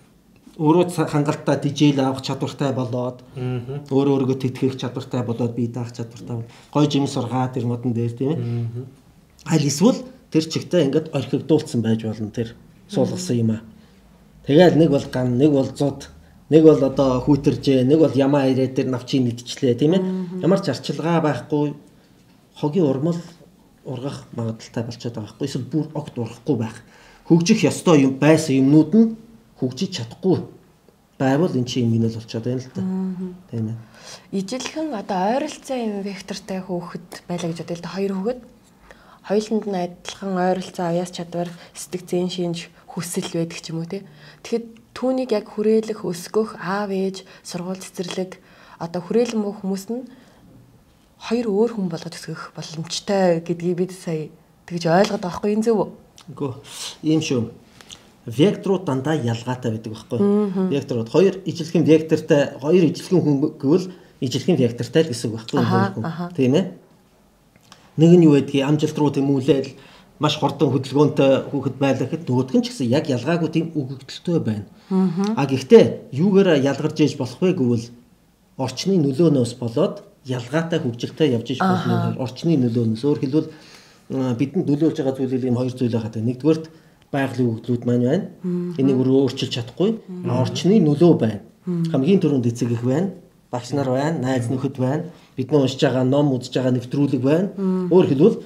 өөрөө хангалттай дижэйл авах чадвартай болоод өөрийгөө тэтгэх чадвартай болоод бие даах чадвартай гоё жимс ургаад тэр модон дээр тийм ээ. Аль эсвэл тэр чигтээ ингээд орхигдуулсан байж болно тэр суулгасан юм аа. Тэгэл нэг бол ган, нэг бол зуд, нэг бол одоо хүүтэржээ, нэг бол ямаа ирээд тэр навчийг мэдчлээ тийм ээ. Ямар ч арчилгаа байхгүй хогийн урмал ургах магадaltaй болчиход байгаа байхгүй. Эсвэл бүр огт ургахгүй байх. Хөгжих ёстой юм байсан юмнууд нь хөгжиж чадахгүй байвал эн чинь юм инэл болчиход байна л да. Тийм ээ. Ижилхэн одоо ойролцоо вектортай хөөхд байлаа гэж бодъё л да. Хоёр хүүхэд хоёуланд нь адилхан ойролцоо аяас чадвар, сэтгцэн шинж, хүсэл байдаг ч юм уу тий. Тэгэхэд түүнийг яг хүрээлэх, өсгөх, аав ээж, сургууль цэцэрлэг одоо хүрээлэн муу хүмүүс нь хоёр өөр хүн болгож өсгөх боломжтой гэдгийг бид сая тэгж ойлгоод байгаа хгүй энэ зөв үү? Үгүй ийм шүү. Векторууд дандаа ялгаатай байдаг байхгүй. Векторууд хоёр ижилхэн вектортай, хоёр ижилхэн хүн гэвэл ижилхэн вектортай л гэсэн үг байхгүй. Тийм ээ. Нэг нь юу байдгийг амжилт руу тэмүүлээл маш хурдан хөдөлгөөнтэй хүүхэд байлаа гэхэд нөгөөх нь ч гэсэн яг ялгаагүй тийм өгөгдөлтөө байна. А гэхдээ юугаар ялгарч ээж болох вэ гэвэл орчны нөлөөнөөс болоод ялгаатай хөгжилтэй явж иж болно. Орчны нөлөөнөөс өөр хэлбэл бидэнд нөлөөлж байгаа зүйлийг ийм хоёр зүйл байгаа. Нэгдүгээрт байгалийн өгөгдлүүд маань байна. Энийг өөрчилж чадахгүй. Орчны нөлөө байна. Хамгийн түрүүнд эцэг их байна. Багш нар байна, найз нөхөд байна. Бидний уншиж байгаа ном үзэж байгаа нэвтрүүлэг байна. Өөр хэлбэл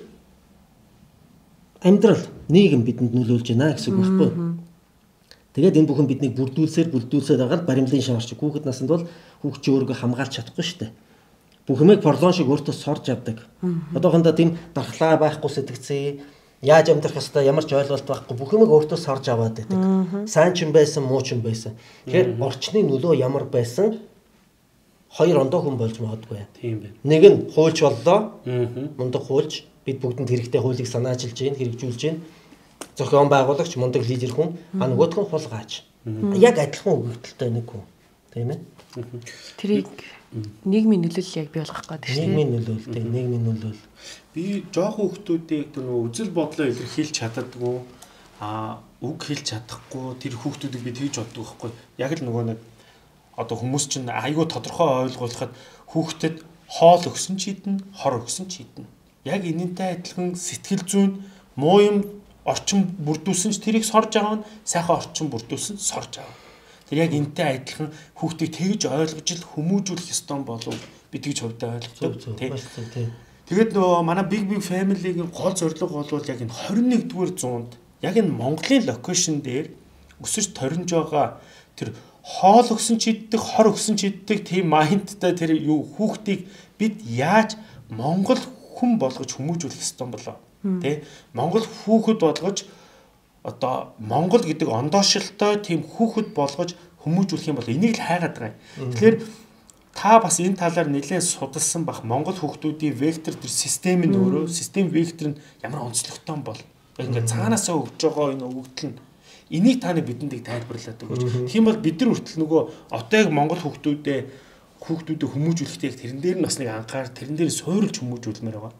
амьдрал, нийгэм бидэнд нөлөөлж байна гэсэн үг байхгүй. Тэгээд энэ бүхэн биднийг бүрдүүлсээр байгаа л баримлын шаварч. Хүүхэд наснд бол хүүхд чи өөрийгөө хамгаалж чадахгүй шүү дээ. Бүхмийг порлон шиг өөртөө сорж авдаг. Одоохондоо тийм дархлаа байхгүй сэтгцээ, яаж амьдрах ёстой, ямар ч ойлголт байхгүй бүхмийг өөртөө сорж аваад байдаг. Сайн ч юм байсан, муу ч юм байсан. Тэгэхээр орчны нөлөө ямар байсан хоёр ондоо хүн болж магадгүй. Тийм байна. Нэг нь хуульч боллоо. Мундаг хуульч, бид бүгдэнд хэрэгтэй хуулийг санаачилж гин, хэрэгжүүлж гин. Зохион байгуулагч, мундаг лидер хүн, а нөгөөх нь хулгайч. Яг адилхан өгөгдөлтэй нэг хүн. Тийм ээ. Тэрийг нийгмийн нөлөөлөл яг бий болгох гэдэг чинь. Нийгмийн нөлөөлөл, тийм нийгмийн нөлөөлөл. Би жоох хүүхдүүдийг нөгөө үзэл бодлоо илэрхийлж чаддаггүй, үг хэлж чадахгүй тэр хүүхдүүдийг би тэгж боддог байхгүй. Яг л нөгөө нэг одоо хүмүүс чинь айгүй тодорхой ойлгуулахад хүүхдэд хоол өгсөн ч идэнэ, хор өгсөн ч идэнэ. Яг энэнтэй адилхан сэтгэл зүйн муу юм орчин бүрдүүлсэн ч тэрийг сорж байгаа нь сайхан орчин бүрдүүлсэн сорж байгаа. Тэр яг энэтэй адилхан хүүхдийг тэгж ойлгож л хүмүүжүүлэх ёстой болов би тэгж хувьдаа ойлгодог. Тэгээд нөгөө манай Big Family-гийн гол зорилго бол яг энэ 21-р зуунд яг энэ Монголын локейшн дээр өсөж торинж байгаа тэр хоол өгсөн ч иддэг, хор өгсөн ч иддэг тийм майндтай тэр юу хүүхдийг бид яаж Монгол хүн болгож хүмүүжүүлэх ёстой болоо. Тэ Монгол хүүхэд болгож одоо Монгол гэдэг ондоошилтой тийм хүүхэд болгож хүмүүжүүлэх юм бол энийг л хайгаад байгаа юм. Тэгэхээр та бас энэ талаар нэлээд судалсан бах Монгол хүүхдүүдийн вектор төр систем нь өөрөө систем вектор нь ямар онцлогтой бол яг ингээд цаанаасаа өгж байгаа энэ өгөгдөл нь энийг та бидэнд тайлбарлаад өгөөч. Тийм бол бид нар хүртэл нөгөө одоо яг Монгол хүүхдүүдэд хүмүүжүүлэхдээ яг тэрэн дээр нь бас нэг анхаар тэрэн дээр суурилж хүмүүжүүлмээр байгаа.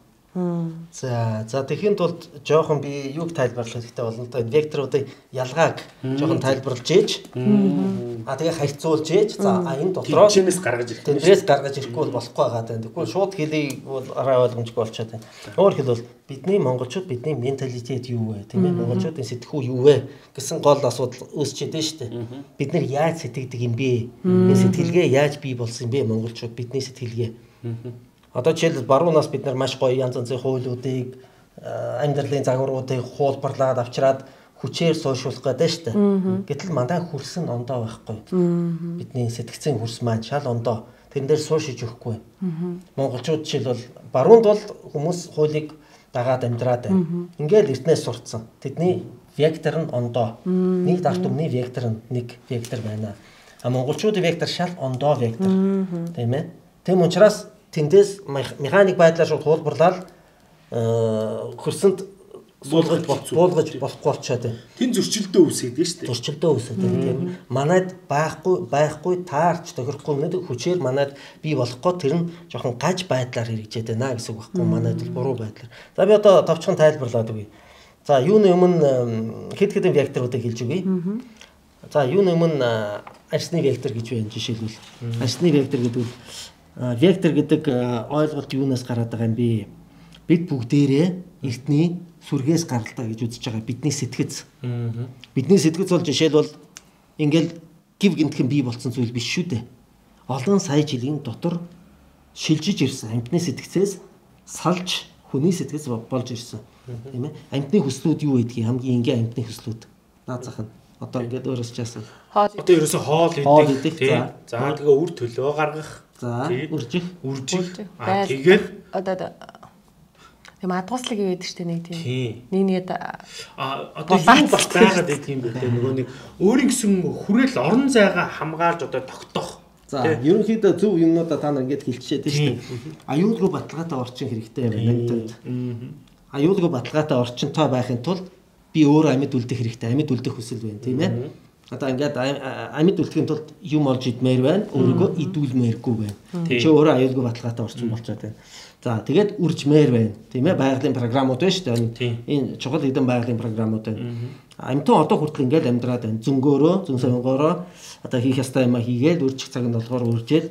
За тэгэхэд бол жоохон би юуг тайлбарлах хэрэгтэй болно то векторуудын ялгааг жоохон тайлбарлаж ээж тэгээ харьцуулж ээж энэ дотроо тэндрээс гаргаж ирэхгүй бол болохгүй байгаа даа. Тэгвэл шууд хэлийг бол арай ойлгомжгүй болчиход байна. Өөр хэлбэл бидний монголчууд бидний менталитет юу вэ тийм ээ монголчуудын сэтгхүү юу вэ гэсэн гол асуудал үүсчихэд байна шүү дээ. Бид нар яаж сэтгэдэг юм бэ? Энэ сэтгэлгээ яаж бий болсон юм бэ монголчууд бидний сэтгэлгээ? Одоо жишээлбэл баруунаас бид нар маш гоё янз янзын хуулиудыг амьдралын загваруудыг хуулбарлаад авчираад хүчээр суушуулах гэдэг шүү дээ. Гэтэл мандаа хөрс нь ондоо байхгүй. Бидний сэтгцийн хөрс маань шал ондоо. Тэрэн дээр суушиж өгөхгүй. Монголчууд жишээлбэл баруунд бол хүмүүс хуулийг дагаад амьдраад байна. Ингээл эртнээс сурцсан. Тэдний вектор нь ондоо. Нэг дарт өмнө вектор нь нэг вектор байна. А монголчуудын вектор шал ондоо вектор. Тийм ээ. Тэм учраас тэндээс механик байдлаар шууд хуулбарлаад хөрсөнд суулгаж болохгүй болчиход байна. Тэн зөрчилдөө үүсгээд байна шүү дээ. Зөрчилдөө үүсээд байна тийм. Манайд байхгүй таарч тохирохгүй нэг хүчээр манайд бий болохгүй тэр нь жоохон гаж байдлаар хэрэгжээд байна гэсэн үг байхгүй. Манайд л буруу байдлаар. За би одоо товчхон тайлбарлаад өгье. За юуны өмнө хэд хэдэн векторуудыг хэлж өгье. За юуны өмнө арсны вектор гэж байна жишээлбэл. Арсны вектор гэдэг вектор гэдэг ойлголт юунаас гараад байгаа юм бэ? Бид бүгдээрээ эртний сүргээс гаралтай гэж үзэж байгаа бидний сэтгэц. Бидний сэтгэц бол жишээлбэл ингээл гів гинтхэн бий болсон зүйл биш шүү дээ. Олон сая жилийн дотор шилжиж ирсэн амьтны сэтгцээс салж хүний сэтгэц болж ирсэн. Тийм ээ. Амьтны хүслүүд юу байдгийг хамгийн энгийн амьтны хүслүүд. Наацах нь одоо ингээд өөрөөс ч яасан. Одоо ерөөсөө хоол идэх. За тэгээ үр төлөө гаргах. За үржих. Тэгээд одоо тийм адгууслаг гэдэг чинь нэг тийм. Нэг одоо юу бас байгаад байдаг юм бэ? Нөгөө нэг өөрийн гэсэн хүрээл орон зайгаа хамгаалж одоо тогтоох. За ерөнхийдөө зөв юмнуудаа та нар ингэж хэлчихээд тийм шүү дээ. Аюулгүй баталгаатай орчин хэрэгтэй байна амьтанд. Аюулгүй баталгаатай орчинтой байхын тулд би өөрөө амьд үлдэх хэрэгтэй. Амьд үлдэх хүсэл байна тийм ээ. Одоо ингээд амьд үлдэхийн тулд юм олж идмээр байна. Өөрийгөө идүүлмээргүй байна. Чи өөрөө аюулгүй баталгаатай орчин болчиход байна. За тэгээд үржмээр байна. Тийм ээ. Байгалийн програмууд байна шүү дээ. Энэ чухал хэдэн байгалийн програмууд байна. Амьтан одоо хүртэл ингээд амьдраад байна. Зөнгөөрөө, зүүн сонгоороо одоо хийх ёстой юм а хийгээд үржих цаг нь болохоор үржээд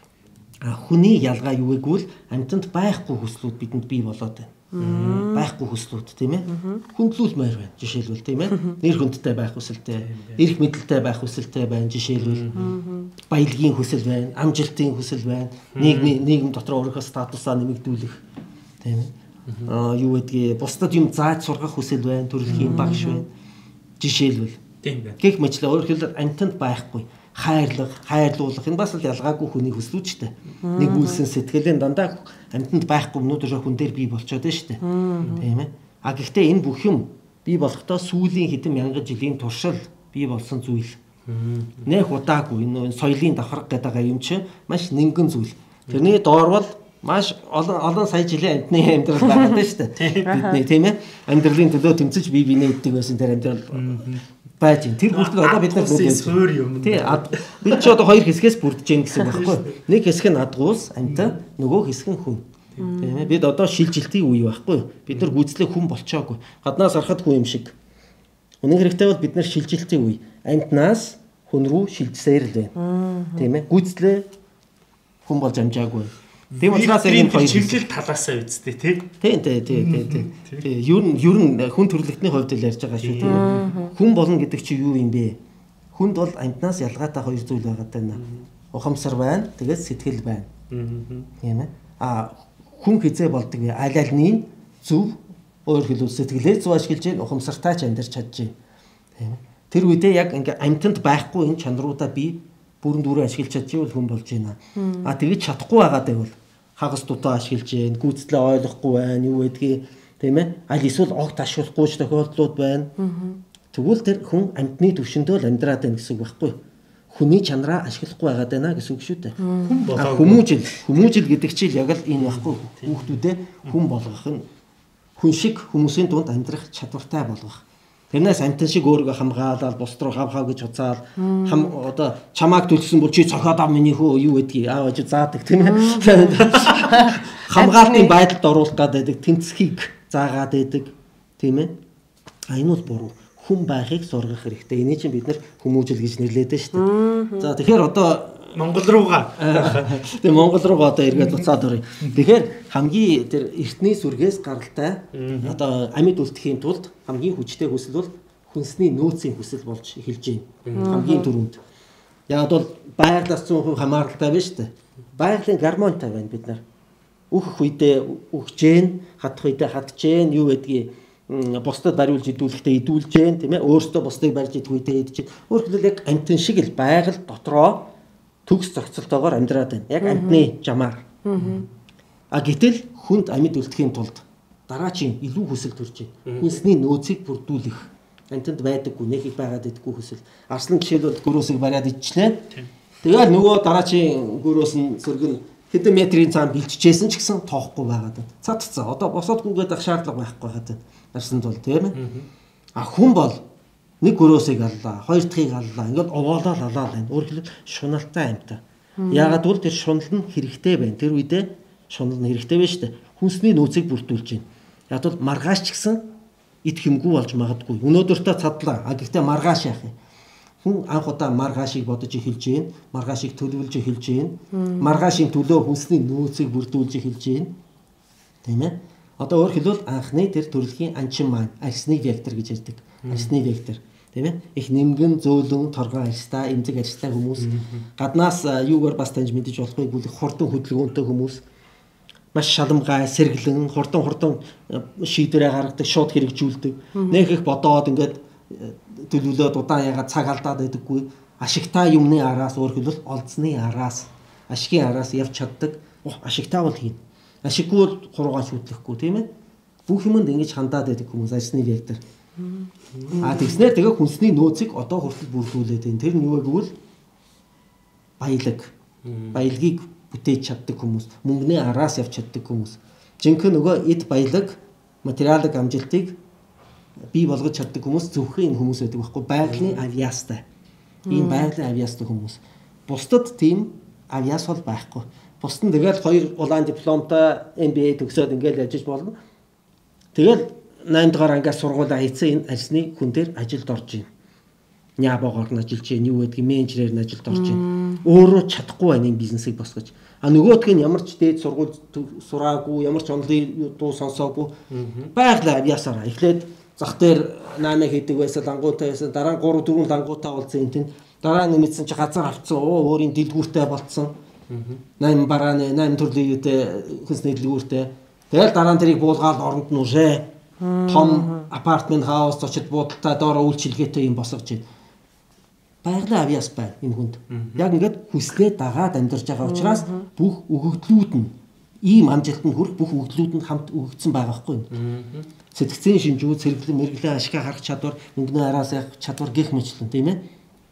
хүний ялгаа юу гэвэл амьтанд байхгүй хүслүүд бидэнд бий болоод байна. Байхгүй хүслүүд тийм ээ. Хүндлүүлмээр байна. Жишээлбэл тийм ээ. Нэр хүндтэй байх хүсэлтэй, эрх мэдэлтэй байх хүсэлтэй байна. Жишээлбэл баялагын хүсэл байна, амжилтын хүсэл байна. Нийгэм дотор өөрийнхөө статусаа нэмэгдүүлэх тийм ээ. Юу гэдгийг бусдад юм зааж сургах хүсэл байна, төрөлхийн багш байна. Жишээлбэл тийм байна. Гэх мэтлээ өөрөөр амьтанд байхгүй хайрлуулах энэ бас л ялгаагүй хүний хүслүүд ч дээ. Нэг үйлсэн сэтгэлийн дандаа амьтанд байхгүй өнөөдөр хүн дээр бий болчиход байна шүү дээ. Тийм ээ. А гэхдээ энэ бүх юм бий болохдоо сүүлийн хэдэн мянган жилийн туршил бий болсон зүйл. Нэх удаагүй энэ соёлын давхарга гэдэг юм чинь маш нингэн зүйл. Тэрний доор бол маш олон сая жилийн амьтны амьдрал байгаа даа шүү дээ. Бидний тийм ээ. Амьдралын төлөө тэмцэж бие биенээ иддэг байсан тэр амьдрал байж ин. Тэр бүртгэл одоо бид нар өөр юм. Тий. Бид ч одоо хоёр хэсгээс бүрдэж гэн гэсэн байхгүй. Нэг хэсэг нь адгуус, амьтан, нөгөө хэсэг нь хүн. Тийм ээ. Бид одоо шилжилтийн үе байхгүй. Бид нар гүйцлээ хүн болчоогүй. Гаднаас харахад хүн юм шиг. Үнэн хэрэгтээ бол бид нар шилжилтийн үе. Амьтнаас хүн рүү шилжсээр л байна. Тийм ээ. Гүйцлээ хүн болж амжаагүй. Тийм учраас энэ хоёр шилжилт талаасаа үздэй тий. Тийм. Ер нь хүн төрөлхтний хувьд л ярьж байгаа шүү тийм. Хүн болно гэдэг чи юу юм бэ? Хүнд бол амьтнаас ялгаатай хоёр зүйл байгаа даа. Ухамсар байна, тэгээд сэтгэл байна. Тийм ээ. Хүн хизээ болдог вэ? Аль альны зөв өөр хэлбэл сэтгэлээ зөв ашиглаж гин ухамсартай ч амьдарч чадж байна. Тийм ээ. Тэр үедээ яг ингээ амьтанд байхгүй энэ чанаруудаа би бүрэн дүүрэн ашиглаж чадчихвал хүн болж байна. Тэгээд чадахгүй байгаад байвал хагас дутаа ашиглаж байна, гүйцэтлээ ойлгохгүй байна, юу гэдгийг тийм ээ. Аль эсвэл огт ашиглахгүй ч тохиолдлууд байна. Тэгвэл тэр хүн амьтны төвшөндөө л амьдраад байна гэсэн үг байхгүй. Хүний чанараа ашиглахгүй байгаад байна гэсэн үг шүү дээ. Хүмүүжил гэдэг чинь яг л энэ байхгүй. Хүүхдүүдээ хүн болгох нь хүн шиг хүмүүсийн дунд амьдрах чадвартай болгох. Тэрнээс амьтан шиг өөрийгөө хамгаалаад бус руу хав гэж уцаал одоо чамааг төлсөн бол чи цохоод ав миний хөө юу гэдгийг аав ээж заадаг тийм ээ. Хамгаалтын байдалд оруулах гэдэг тэнцхийг заагаад байдаг тийм ээ. Энэ бол буруу. Хүн байхыг сургах хэрэгтэй. Энийг чинь бид нар хүмүүжил гэж нэрлэдэг шүү дээ. За тэгэхээр одоо Монгол руугаа. Тэгээ Монгол руугаа одоо эргээд буцаад оръё. Тэгэхээр хамгийн тэр эртний сүргээс гаралтай одоо амьд үлдэхийн тулд хамгийн хүчтэй хүсэл бол хүнсний нөөцийн хүсэл болж эхэлж байна. Хамгийн түрүүнд. Яг бол байгалаас 100% хамааралтай байна шүү дээ. Байгалийн гармонтай байна бид нар. Үхэх үедээ үхэж гэн, хадах үедээ хадж гэн, юу гэдгийг бусдад бариулж идүүлэхдээ идүүлж гэн, тийм ээ. Өөртөө бусдыг барьж идэх үедээ идэж гэн. Өөрөөр хэлбэл яг амьтан шиг л байгаль дотроо төгс зохицолтойгоор амьдраад байна. Яг амьтны жамаар. Гэтэл хүнд амьд үлдэхийн тулд дараачийн илүү хүсэл төрж байна. Хүнсний нөөцийг бүрдүүлэх. Амьтанд байдаггүй, нэхийг байгаад идэггүй хүсэл. Арслан жишээлбэл гөрөөсийг бариад идчихлээ. Тэгээд нөгөө дараачийн гөрөөс нь сөргөн хэдэн метрийн цаана бэлчижсэн ч гэсэн тоохгүй байгаад байна. Цаццаа. Одоо босоод гүгээд ах шаардлага байхгүй байгаад байна. Арсанд бол тийм ээ. Хүн бол нэг гөрөөсийг аллаа, хоёр дахьыг аллаа. Ингээд овоолоод алаа байна. Өөрөөр хэлбэл шуналтай амьтаа. Яагаад гэвэл тэр шунал нь хэрэгтэй байна. Тэр үедээ шунал нь хэрэгтэй байна шүү дээ. Хүнсний нөөцийг бүрдүүлж байна. Яг бол маргааш ч гэсэн ид хэмгүй болж магадгүй. Өнөөдөртөө цадлаа. Гэхдээ маргааш яах юм? Хүн анх удаа маргаашийг бодож эхэлж байна. Маргаашийг төлөвлөж эхэлж байна. Маргаашийн төлөө хүнсний нөөцийг бүрдүүлж эхэлж байна. Тийм ээ. Одоо өөрөөр хэлбэл анхны тэр төрөлхийн анчин маань арсны вектор гэж ярьдаг. Арсны вектор. Тийм ээ. Их нэмгэн, зөөлөн, торгон арьстай, эмзэг арьстай хүмүүс. Гаднаас юугаар бас таньж мэдэж болохгүй бүлэг хурдан хөдөлгөөнтэй хүмүүс. Маш шаламгай, сэргэлэн, хурдан шийдвэрээ гаргадаг, шууд хэрэгжүүлдэг. Нэг их бодоод ингээд төлөвлөөд удаан ягаад цаг алдаад байдаггүй. Ашигтай юмны араас өөрөөр хэлбэл олзны араас, ашигын араас явж чаддаг. Ашигтай бол хийн. Ашиггүй бол хуруугаа шүүтлэхгүй тийм ээ. Бүх юмд ингэж хандаад байдаг хүмүүс арсны вектор. Тэгснээр тэгээ хүнсний нөөцийг одоо хүртэл бүрдүүлээд байна. Тэр нь юу вэ гэвэл баялаг. Баялагийг бүтээж чаддаг хүмүүс, мөнгөний араас явж чаддаг хүмүүс. Жинхэнэ нөгөө эд баялаг, материалын амжилтыг бий болгож чаддаг хүмүүс зөвхөн энэ хүмүүс байдаг байхгүй байгалийн авьяастай. Ийм байгалийн авьяастай хүмүүс. Бусдад тийм авьяас бол байхгүй. Бусд нь тэгэл 2 улаан дипломтой MBA төгсөөд ингээл ажиллаж болно. Тэгэл 8 дугаар ангиас сургуулаа хийсэн энэ ажлын хүн дээр ажилд орж байна. Нябогоор нь ажиллаж байна, юу гэдгийг менежерээр нь ажилд орж байна. Өөрөө чадахгүй байна энэ бизнесийг босгож. А нөгөөх нь ямар ч дээд сургууль сураагүй, ямар ч онлын дуу сонсоогүй байгалаа авьяасаараа эхлээд зах дээр 8 хийдэг байсан, лангуутай байсан, дараа нь 3 4 лангуутай болсон энэ тийм. Дараа нь мэдсэн чи газар авцсан, өөрийн дэлгүүртэй болцсон. 8 барааны 8 төрлийн хүнсний дэлгүүртэй. Тэгэл дараа нь тэрийг буулгаад оронд нь үшээ том апартмент хаус очиж буудалтай доороо үйлчилгээтэй юм босгож байна. Байгалийн авьяас байна энэ хүнд. Яг ингээд хүслээ дагаад амьдарч байгаа учраас бүх өгөгдлүүд нь ийм амжилтанд хүрэх бүх өгөгдлүүд нь хамт өгөгдсөн байгаа байхгүй юу? Сэтгцийн шинжүү, цэрэглэн, мэрэглийн ашиг харах чадвар, мөнгөний араас явах чадвар гэх мэтлэн тийм ээ.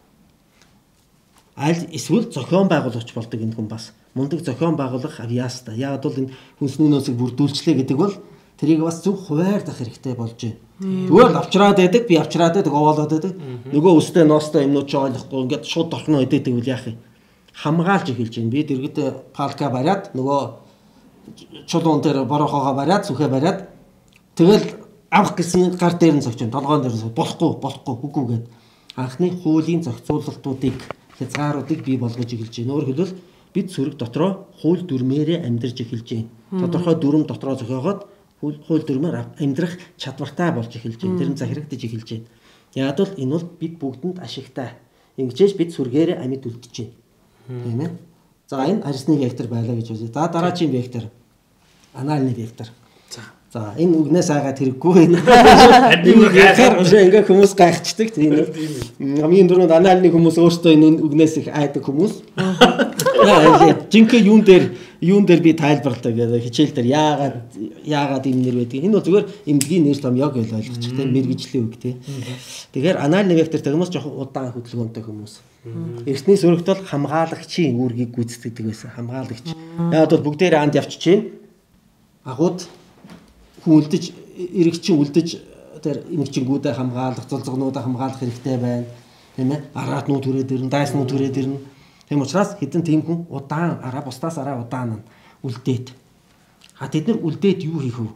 Аль эсвэл зохион байгуулагч болдог энэ хүн бас. Мундаг зохион байгуулах авьяастай. Яг бол энэ хүнсний нөөцийг бүрдүүлчлээ гэдэг бол тэрийг бас зөв хуваардах хэрэгтэй болж байна. Зүгээр авчраад байдаг, би авчраад байдаг, овоолоод байдаг. Нөгөө өстэй ноостой юмнууд ч ойлгохгүй ингээд шууд торхно өдөөдөг үл яах юм. Хамгаалж эхэлж байна. Би дэргэд палка бариад нөгөө чулуун дээр борохоогоо бариад, сүхэ бариад тэгэл авах гэсэн гар дээр нь зогч байна. Толгоон дээр нь болохгүй үгүй гэд. Анхны хуулийн зохицуулалтуудыг хязгааруудыг бий болгож эхэлж байна. Өөрөөр хэлбэл бид сүрэг дотроо хууль дүрмээрээ амьдарч эхэлж байна. Тодорхой дүрм дотроо зохиогоод хууль дүрмээр амьдрах чадвартай болж эхэлж байна. Тэр нь захирагдаж эхэлж байна. Яг бол энэ бол бид бүгдэнд ашигтай. Ингэжээж бид сүргээрээ амьд үлдэж байна. Тийм ээ. За энэ арьсны вектор байлаа гэж үзье. За дараагийн вектор. Анальны вектор. За энэ үгнээс айгаад хэрэггүй байна. Ингээ хүмүүс гайхчихдаг тийм ээ. Хамгийн дөрөнд анальны хүмүүс өөртөө энэ үгнээс их айдаг хүмүүс. Жинхэнэ юун дээр би тайлбарлаа гэдэг хичээл дээр яагаад энэ нэр байдаг. Энэ бол зүгээр эмнэлгийн нэр том яг ойлгочих тийм мэргэжлийн үг тийм. Тэгэхээр анальны вектор хүмүүс жоох удаан хөдөлгөөнтэй хүмүүс. Эртний сүрэгт бол хамгаалагчийн үүргийг гүйцэтгэдэг байсан. Хамгаалагч. Яг бол бүгдээрээ анд явчих чинь агууд хүн үлдэж эрэгчин үлдэж тэр эмэгчингүүдэд хамгаалах, зулцгнуудаа хамгаалах хэрэгтэй байна. Тийм ээ? Араатнууд түрээд ирнэ, дайснууд түрээд ирнэ. Тийм учраас хэдэн тийм хүн удаан араа бусдаас араа удаан үлдээд. Тэд нар үлдээд юу хийх вэ?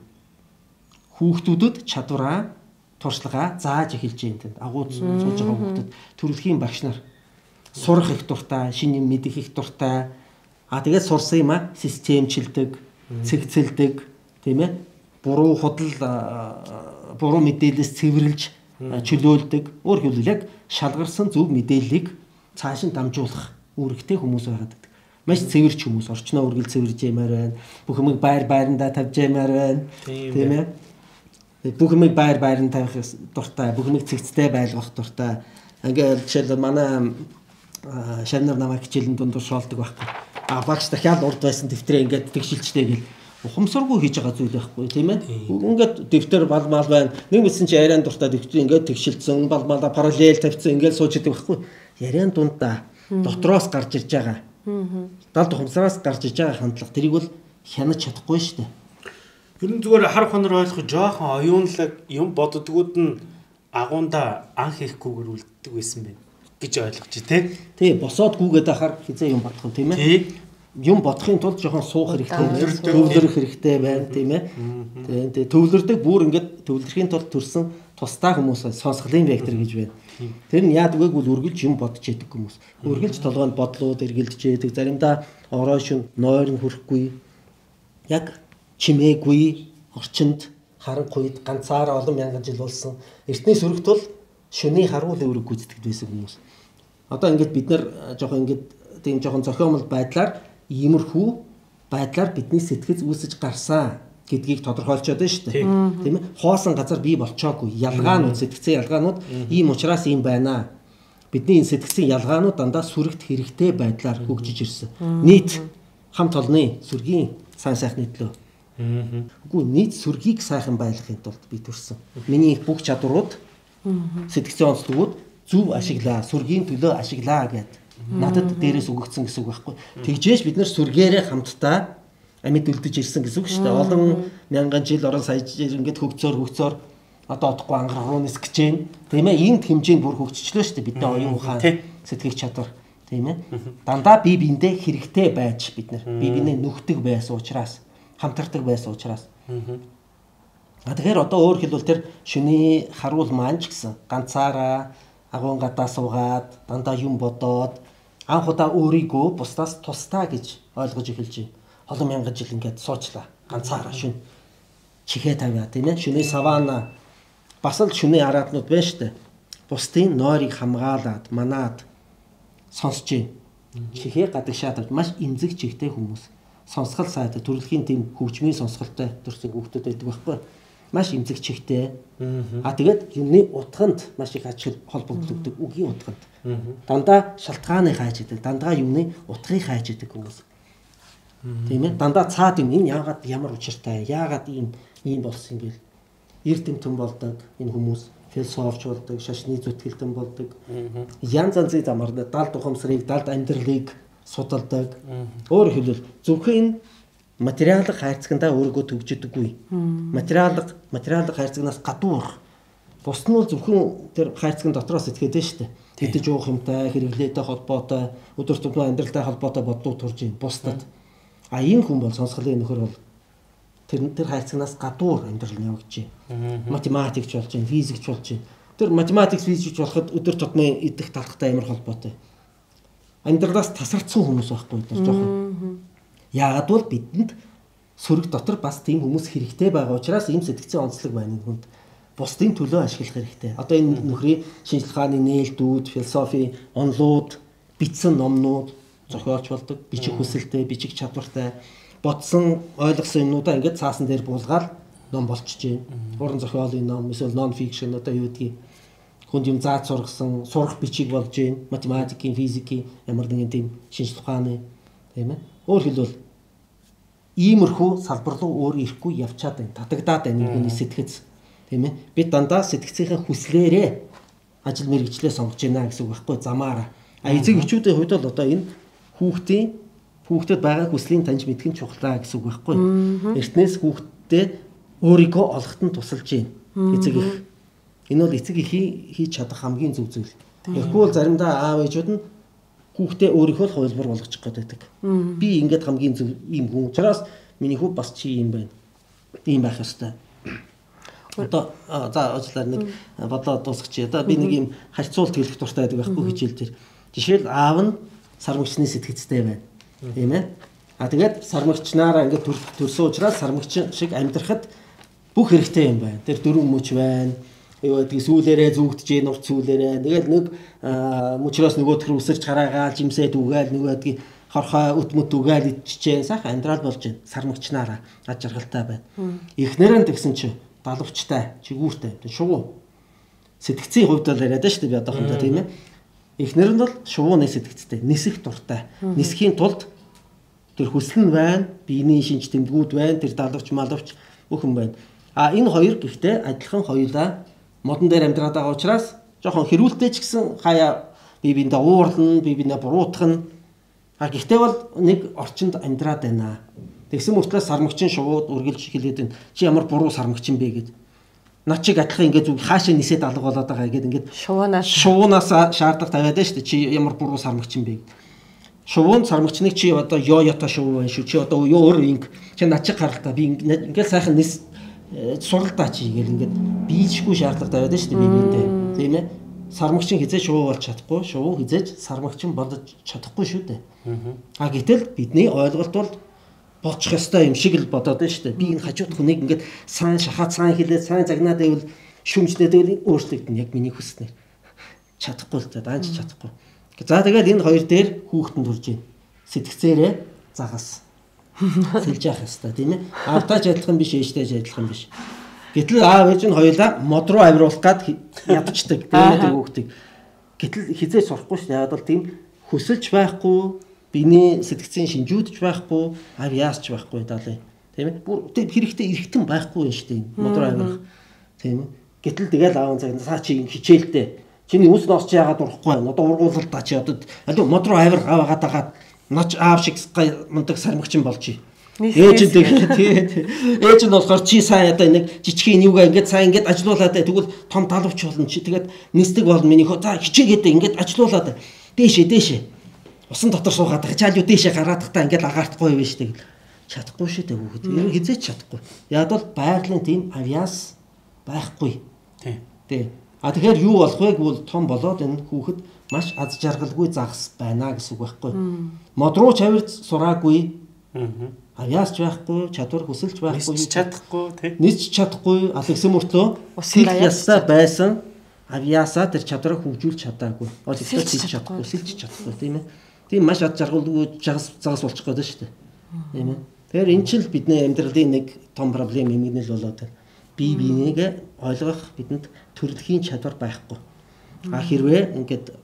Хүүхдүүдэд чадвараа, туршлагаа зааж эхэлж байна тэнд. Агууд сууж байгаа хүүхдэд төрөлхийн багш нар сурах их дуртай, шинэ юм мэдэх их дуртай. Тэгээд сурсан юм системчилдэг, цэгцэлдэг, тийм ээ? Буруу худал буруу мэдээлэлс цэвэрлж чөлөөлдөг. Өөрөөр хэлбэл яг шалгарсан зөв мэдээллийг цааш нь дамжуулах үүрэгтэй хүмүүс байгаад байдаг. Маш цэвэрч хүмүүс, орчноо үргэлж цэвэрж ямаар байна. Бүх юмыг байрандаа тавьж ямаар байна. Тийм ээ. Бүх юмыг байранд тавих дуртай, бүх юмыг цэгцтэй байлгах дуртай. Ингээд жишээлбэл манай шавнар намайг хичээлэн дундуур шоолдог байхгүй. Багш дахиад урд байсан дэвтрээ ингээд тэгшилчтэй гэл ухамсаргүй хийж байгаа зүйл байхгүй тийм ээ. Ингээд дэвтэр балмал байна. Нэг мэдсэн чи яриан дуртай дэвтэр ингээд тэгшилцэн балмалаа параллел тавьсан ингээд сууж идэг байхгүй. Яриан дундаа дотроос гарч ирж байгаа. Далд ухамсараас гарч ирж байгаа хандлага тэрийг бол хянаж чадахгүй шүү дээ. Ер нь зүгээр хар хонор ойлгох жоохон оюунлаг юм боддгууд нь агуунда ан хийхгүйгээр үлддэг байсан байх гэж ойлгож тий. Тий босоод гүгээд ахаар хизээ юм бодох юм тийм ээ. Юм бодохын тулд жоохон суух хэрэгтэй, төвлөрөх хэрэгтэй байна тийм ээ. Тэгээ төвлөрдөг бүр ингээд төвлөрхийн тулд төрсэн тусдаа хүмүүс сонсголын вектор гэж байна. Тэр нь яадаг вэ гэвэл үргэлж юм бодож яадаг хүмүүс. Үргэлж толгойд бодлууд эргэлдэж яадаг. Заримдаа орой шин нойрон хүрэхгүй. Яг чимээгүй орчинд харанхуйд ганцаараа олон мянган жил болсон. Эртний сүрэгт бол шөнийн харуул үүрэг гүйцэтгэдэг байсан хүмүүс. Одоо ингээд бид нар жоохон ингээд тийм жоохон зохиомл байдлаар иймэрхүү байдлаар бидний сэтгэл үүсэж гарсан гэдгийг тодорхойлцоод байна шүү дээ. Тийм ээ. Хоосон газар бий болчоогүй. Ялгаанууд, сэтгцэн ялгаанууд ийм учраас ийм байна. Бидний энэ сэтгцэн ялгаанууд дандаа сүрэгт хэрэгтэй байдлаар хөгжиж ирсэн. Нийт хамт олонны сүргийн сайн сайхны төлөө. Үгүй нийт сүргийг сайхан байлгахын тулд би төрсөн. Миний бүх чадварууд, сэтгцэн онцлогууд зөв ашиглаа, сүргийн төлөө ашиглаа гэд Надад дээрээс өгөгдсөн гэсэн үг байхгүй. Тэгжээж бид нар сүргээрээ хамтдаа амьд үлдэж ирсэн гэсэн үг шүү дээ. Олон мянган жил орон сая жил ингээд хөгцөөр одоо одохгүй ангарах руу нисгэж гин. Тийм ээ, энд хэмжээнд бүр хөгжчлөө шүү дээ бидний оюун ухаан сэтгэх чадвар. Тийм ээ. Дандаа бие биендээ хэрэгтэй байж бид нар бие биенээ нүхдэг байсан учраас, хамтардаг байсан учраас. Тэгэхээр одоо өөр хэлбэл тэр шүний харуул маань ч гэсэн ганцаараа агуун гадаа суугаад дандаа юм бодоод анх удаа өөрийгөө бусдаас тусдаа гэж ойлгож эхэлж байна. Олон мянган жил ингээд суучлаа. Ганцаараа шүн чихээ тавиа тийм ээ. Шүний савана бас л шүний араатнууд байна шүү дээ. Бусдын нойрыг хамгаалаад манаад сонсож байна. Чихээ гадагшаад маш эмзэг чихтэй хүмүүс. Сонсгол сайтай төрөлхийн тийм хөгжмийн сонсголтой төрсөн хүүхдүүд байдаг байхгүй. Маш эмзэг чихтэй. Тэгээд юмны утганд маш их аж холбогддог үгийн утганд. Дандаа шалтгааны хайж идэг, дандаа юмны утгыг хайж идэг хүмүүс. Тийм ээ. Дандаа цаад юм энэ яагаад ямар учиртай, яагаад ийм болсон юм бэл. Эрдэмтэн болдог энэ хүмүүс, философч болдог, шашны зүтгэлтэн болдог. Янз янзын замаар далд ухамсарыг, далд амьдралыг судалдаг. Өөрөөр хэлбэл зөвхөн материалын хайрцагтаа өөрийгөө төгжидэггүй. Материалын хайрцагнаас гадуур. Бус нь бол зөвхөн тэр хайрцагын дотроос итгээд шүү дээ. Тэдэж уух юмтай, хэрэглээтэй холбоотой, өдөр тутмын амьдралтай холбоотой бодлууд турж ийн бусдад. А энэ хүн бол сонсголын нөхөр бол тэр хайрцагнаас гадуур амьдрал нь явж байна. Математикч болж байна, физикч болж байна. Тэр математикч, физикч болоход өдөр тутмын идэх талхтай амар холбоотой. Амьдралаас тасарсан хүмүүс байхгүй бид нар жоохон. Яагаад бол бидэнд сөрөг дотор бас тийм хүмүүс хэрэгтэй байгаа учраас ийм сэтгцийн онцлог байна энэ хүнд. Бусдын төлөө ашиглах хэрэгтэй. Одоо энэ нөхрийн шинжлэх ухааны нээлтүүд, философи, онлууд, бичсэн номнууд зохиолч болдог, бичих хүсэлтэй, бичих чадвартай, бодсон, ойлгосон юмнуудаа ингээд цаасан дээр буулгаад ном болчихж байна. Уран зохиолын ном, эсвэл non fiction одоо юу гэдгийг хүнд юм зааж сургасан, сурах бичиг болж байна. Математикийн, физикийн ямар нэгэн тийм шинжлэх ухааны тийм ээ. Өөр хэлбэл иймэрхүү салбар руу өөр ирэхгүй явчаад байна. Татагдаад байна энэ сэтгэц. Тийм ээ. Бид дандаа сэтгцийн хүслээрээ ажил мэргэжлээ сонгож байна гэсэн үг байхгүй замаараа. Эцэг эхчүүдийн хувьд бол одоо энэ хүүхдэд байгаа хүслийн таньж мэдэх нь чухлаа гэсэн үг байхгүй. Эртнээс хүүхдэд өөрийгөө олоход нь тусалж байна. Эцэг их. Энэ бол эцэг эхийн хийж чадах хамгийн зөв зүйл. Тэгэхгүй бол заримдаа аав ээжүүд нь хүүхдээ өөрийнхөө л хувилбар болгочих гээд байдаг. Би ингээд хамгийн зөв юм хүн. Учраас миний хүү бас чи юм байна. Тийм байх ёстой. Одоо за уучлаарай нэг бодлоо дуусгачих. Одоо би нэг юм харьцуулт хэлэх дуртай байдаг байхгүй хичээл дээр. Жишээл аав нь сармагчны сэтгцтэй байна. Тийм ээ. Тэгээд сармагчнаараа ингээд төрсөн учраас сармагч шиг амьдрахад бүх хэрэгтэй юм байна. Тэр дөрөв мөч байна. Юу гэдгийг сүүлээрээ зүгтж гин урт сүүлээрээ. Тэгэл нэг мөчрөөс нөгөөх рүү үсэрч хараагаал жимсээд үгээл нөгөө гэдгийг хорхоо өтмөт үгээл идчихээ. Сайхан амьдрал болж байна. Сармагчнаараа аж аргалтай байна. Эхнэр нь тэгсэн чинь далавчтай, чигүүртэй, шувуу. Сэтгцийн хувьд л яриад шүү дээ би одоохондоо тийм ээ. Эхнэр нь бол шувууны сэтгцтэй, нисэх дуртай. Нисхийн тулд тэр хүсэл нь байна, биений шинж тэмдгүүд байна, тэр далавч малавч бүхэн байна. А энэ хоёр гэхдээ адилхан хоёулаа модон дээр амьдраад байгаа учраас жоохон хэрүүлтэй ч гэсэн хаяа бие биендээ уурлна, бие биендээ буруутгах нь. А гэхдээ бол нэг орчинд амьдраад байна. Тэгсэн мөртлөө сармагчин шувууд үргэлж хэлээд байна. Чи ямар буруу сармагчин бэ гэд. Над чиг адилхан ингээд зүг хаашаа нисээд алга болоод байгаа гэд ингээд шувуунаас шаардах тавиад байна шүү дээ. Чи ямар буруу сармагчин бэ гэд. Шувуун сармагчныг чи одоо ёо-ёто шувуу байна шүү. Чи одоо өөр инг чи над чиг гаралтай би ингээд сайхан нис суралдаа чи гэл ингээд биечгүй шаардлага тавиад байна шүү дээ биеиндээ. Тийм ээ. Сармагчин хизээж шувуу болж чадахгүй, шувуу хизээж сармагчин болж чадахгүй шүү дээ. А гэтэл бидний ойлголт бол болчих ёстой юм шиг л бодоод байна шүү дээ. Би энэ хажууд хүнийг ингээд сайн шахаад сайн хилээд сайн загнаад байвал шүмжлээд байвал өөрчлөгдөн яг миний хүснээр. Чадахгүй л дааж чадахгүй. За тэгэл энэ хоёр дээр хүүхдэн төрж байна. Сэтгцээрээ загас. Сэлж явах ёстой тийм ээ. Аавтайч адилхан биш, ээжтэйч адилхан биш. Гэтэл аав ээж нь хоёулаа мод руу авируулах гад ядчдаг тийм хүүхдийг. Гэтэл хизээ сурахгүй шүү дээ. Яг бол тийм хүсэлж байхгүй, биений сэтгцийн шинжүүдж байхгүй, авьяасч байхгүй даалаа. Тийм ээ. Бүр хэрэгтэй эргэтэн байхгүй юм шүү дээ. Мод руу авируулах. Тийм ээ. Гэтэл тэгэл аав цаг цаа чи хичээлтэй Чиний үс носч яагаад урахгүй байна? Одоо ургуулалтаа чи одоо аль мод руу авир аваагаад тагаад ноч аав шиг мундаг сармагчин болчих. Ээж нь болохоор чи сайн одоо нэг жижигхэн юугаа ингээд сайн ингээд ажилуулаад тэгвэл том талвч болно чи тэгээд нисдэг бол миний за хичээгээд ингээд ажилуулаад дээшээ усан дотор суугаад чаал юу дээшээ гараадахтаа ингээд агаартахгүй байж тэг чадахгүй шүү дээ хүүхэд ер нь хизээч чадахгүй яг бол байгалийн тийм авиас байхгүй тий тэгэхээр юу болох вэ гэвэл том болоод энэ хүүхэд маш аз жаргалгүй загас байна гэсэн үг байхгүй мод руу чавирч сураагүй авиас ч байхгүй, чадвар хүсэлж байхгүй, нийцч чадахгүй, алгсан мөртлөө авиасаа байсан авиасаа тэр чадвараа хөгжүүлж чадаагүй. Олж чадахгүй, сэлж чадахгүй тийм ээ. Тийм маш ад жаргалгүй загас болчих гээд шүү дээ. Тийм ээ. Тэгэхээр энэ ч л бидний амьдралын нэг том проблем юм гэнэ л болоод байна. Бие биенийг ойлгох бидэнд төрөлхийн чадвар байхгүй. Хэрвээ ингээд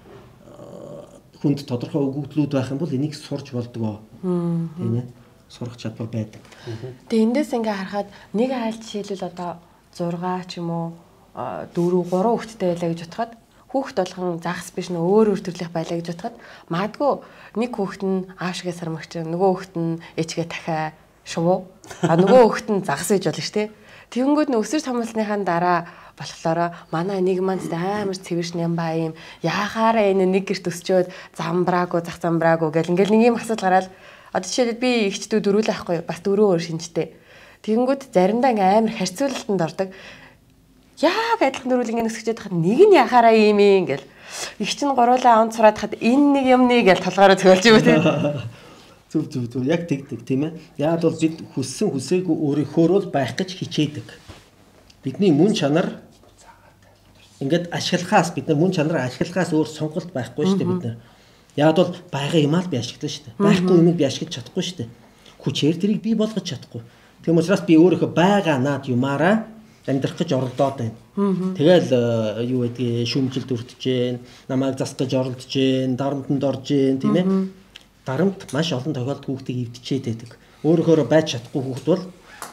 хүнд тодорхой өгөгдлүүд байх юм бол энийг сурч болдгоо. Тийм ээ. Сурах чадвар байдаг. Тэгээ эндээс ингээ харахад нэг айл жишээлбэл одоо 6 ч юм уу 4 3 хүүхэдтэй байлаа гэж бодоход хүүхэд болгон загас биш нөө өөр төрлийн байлаа гэж бодоход магадгүй нэг хүүхэд нь аашгээ сармагч нөгөө хүүхэд нь ээжгээ дахиа шувуу нөгөө хүүхэд нь загас гэж болно шүү дээ. Тэгэнгүүт нь өсөж томлсныхаа дараа болохоор манай нэг маань амар цэвэрш нямбаа юм яахаараа энэ нэг гэрт өсчөөд замбраагүй зах замбраагүй гэл ингээл нэг юм асуудал гараад одоо жишээлбэл би ихчдүү дөрүүл авахгүй бас дөрөв өөр шинжтэй. Тэгэнгүүт заримдаа амар харьцуулалтанд ордог. Яг адилхан дөрүүл ингэ өсгчээд хахад нэг нь яхаараа юм ингээл ихч нь гуруулаа онц сураад хахад энэ нэг юм нэг гэл толгоороо цөөлж юу те. Зүг яг тэгдэг тийм ээ. Яг бол бид хүссэн хүсээгүй өөрийнхөө л байх гэж хичээдэг. Бидний мөн чанар ингээд ашиглахаас бид нар мөн чанараа ашиглахаас өөр сонголт байхгүй шүү дээ бид нар. Яг бол байгаа юмаа л би ашиглана шүү дээ. Байхгүй юмыг би ашиглаж чадахгүй шүү дээ. Хүчээр тэрийг би болгож чадахгүй. Тийм учраас би өөрийнхөө байгаа наад юмараа амьдрах гэж оролдоод байна. Тэгэл юу гэдгийг шүмжилд өртөж जैन, намайг засгаж оролдож जैन, дарамтанд орж जैन тийм ээ. Дарамт маш олон тохиолдолд хүүхдийг эвдчихэд байдаг. Өөрөөр байж чадахгүй хүүхд бол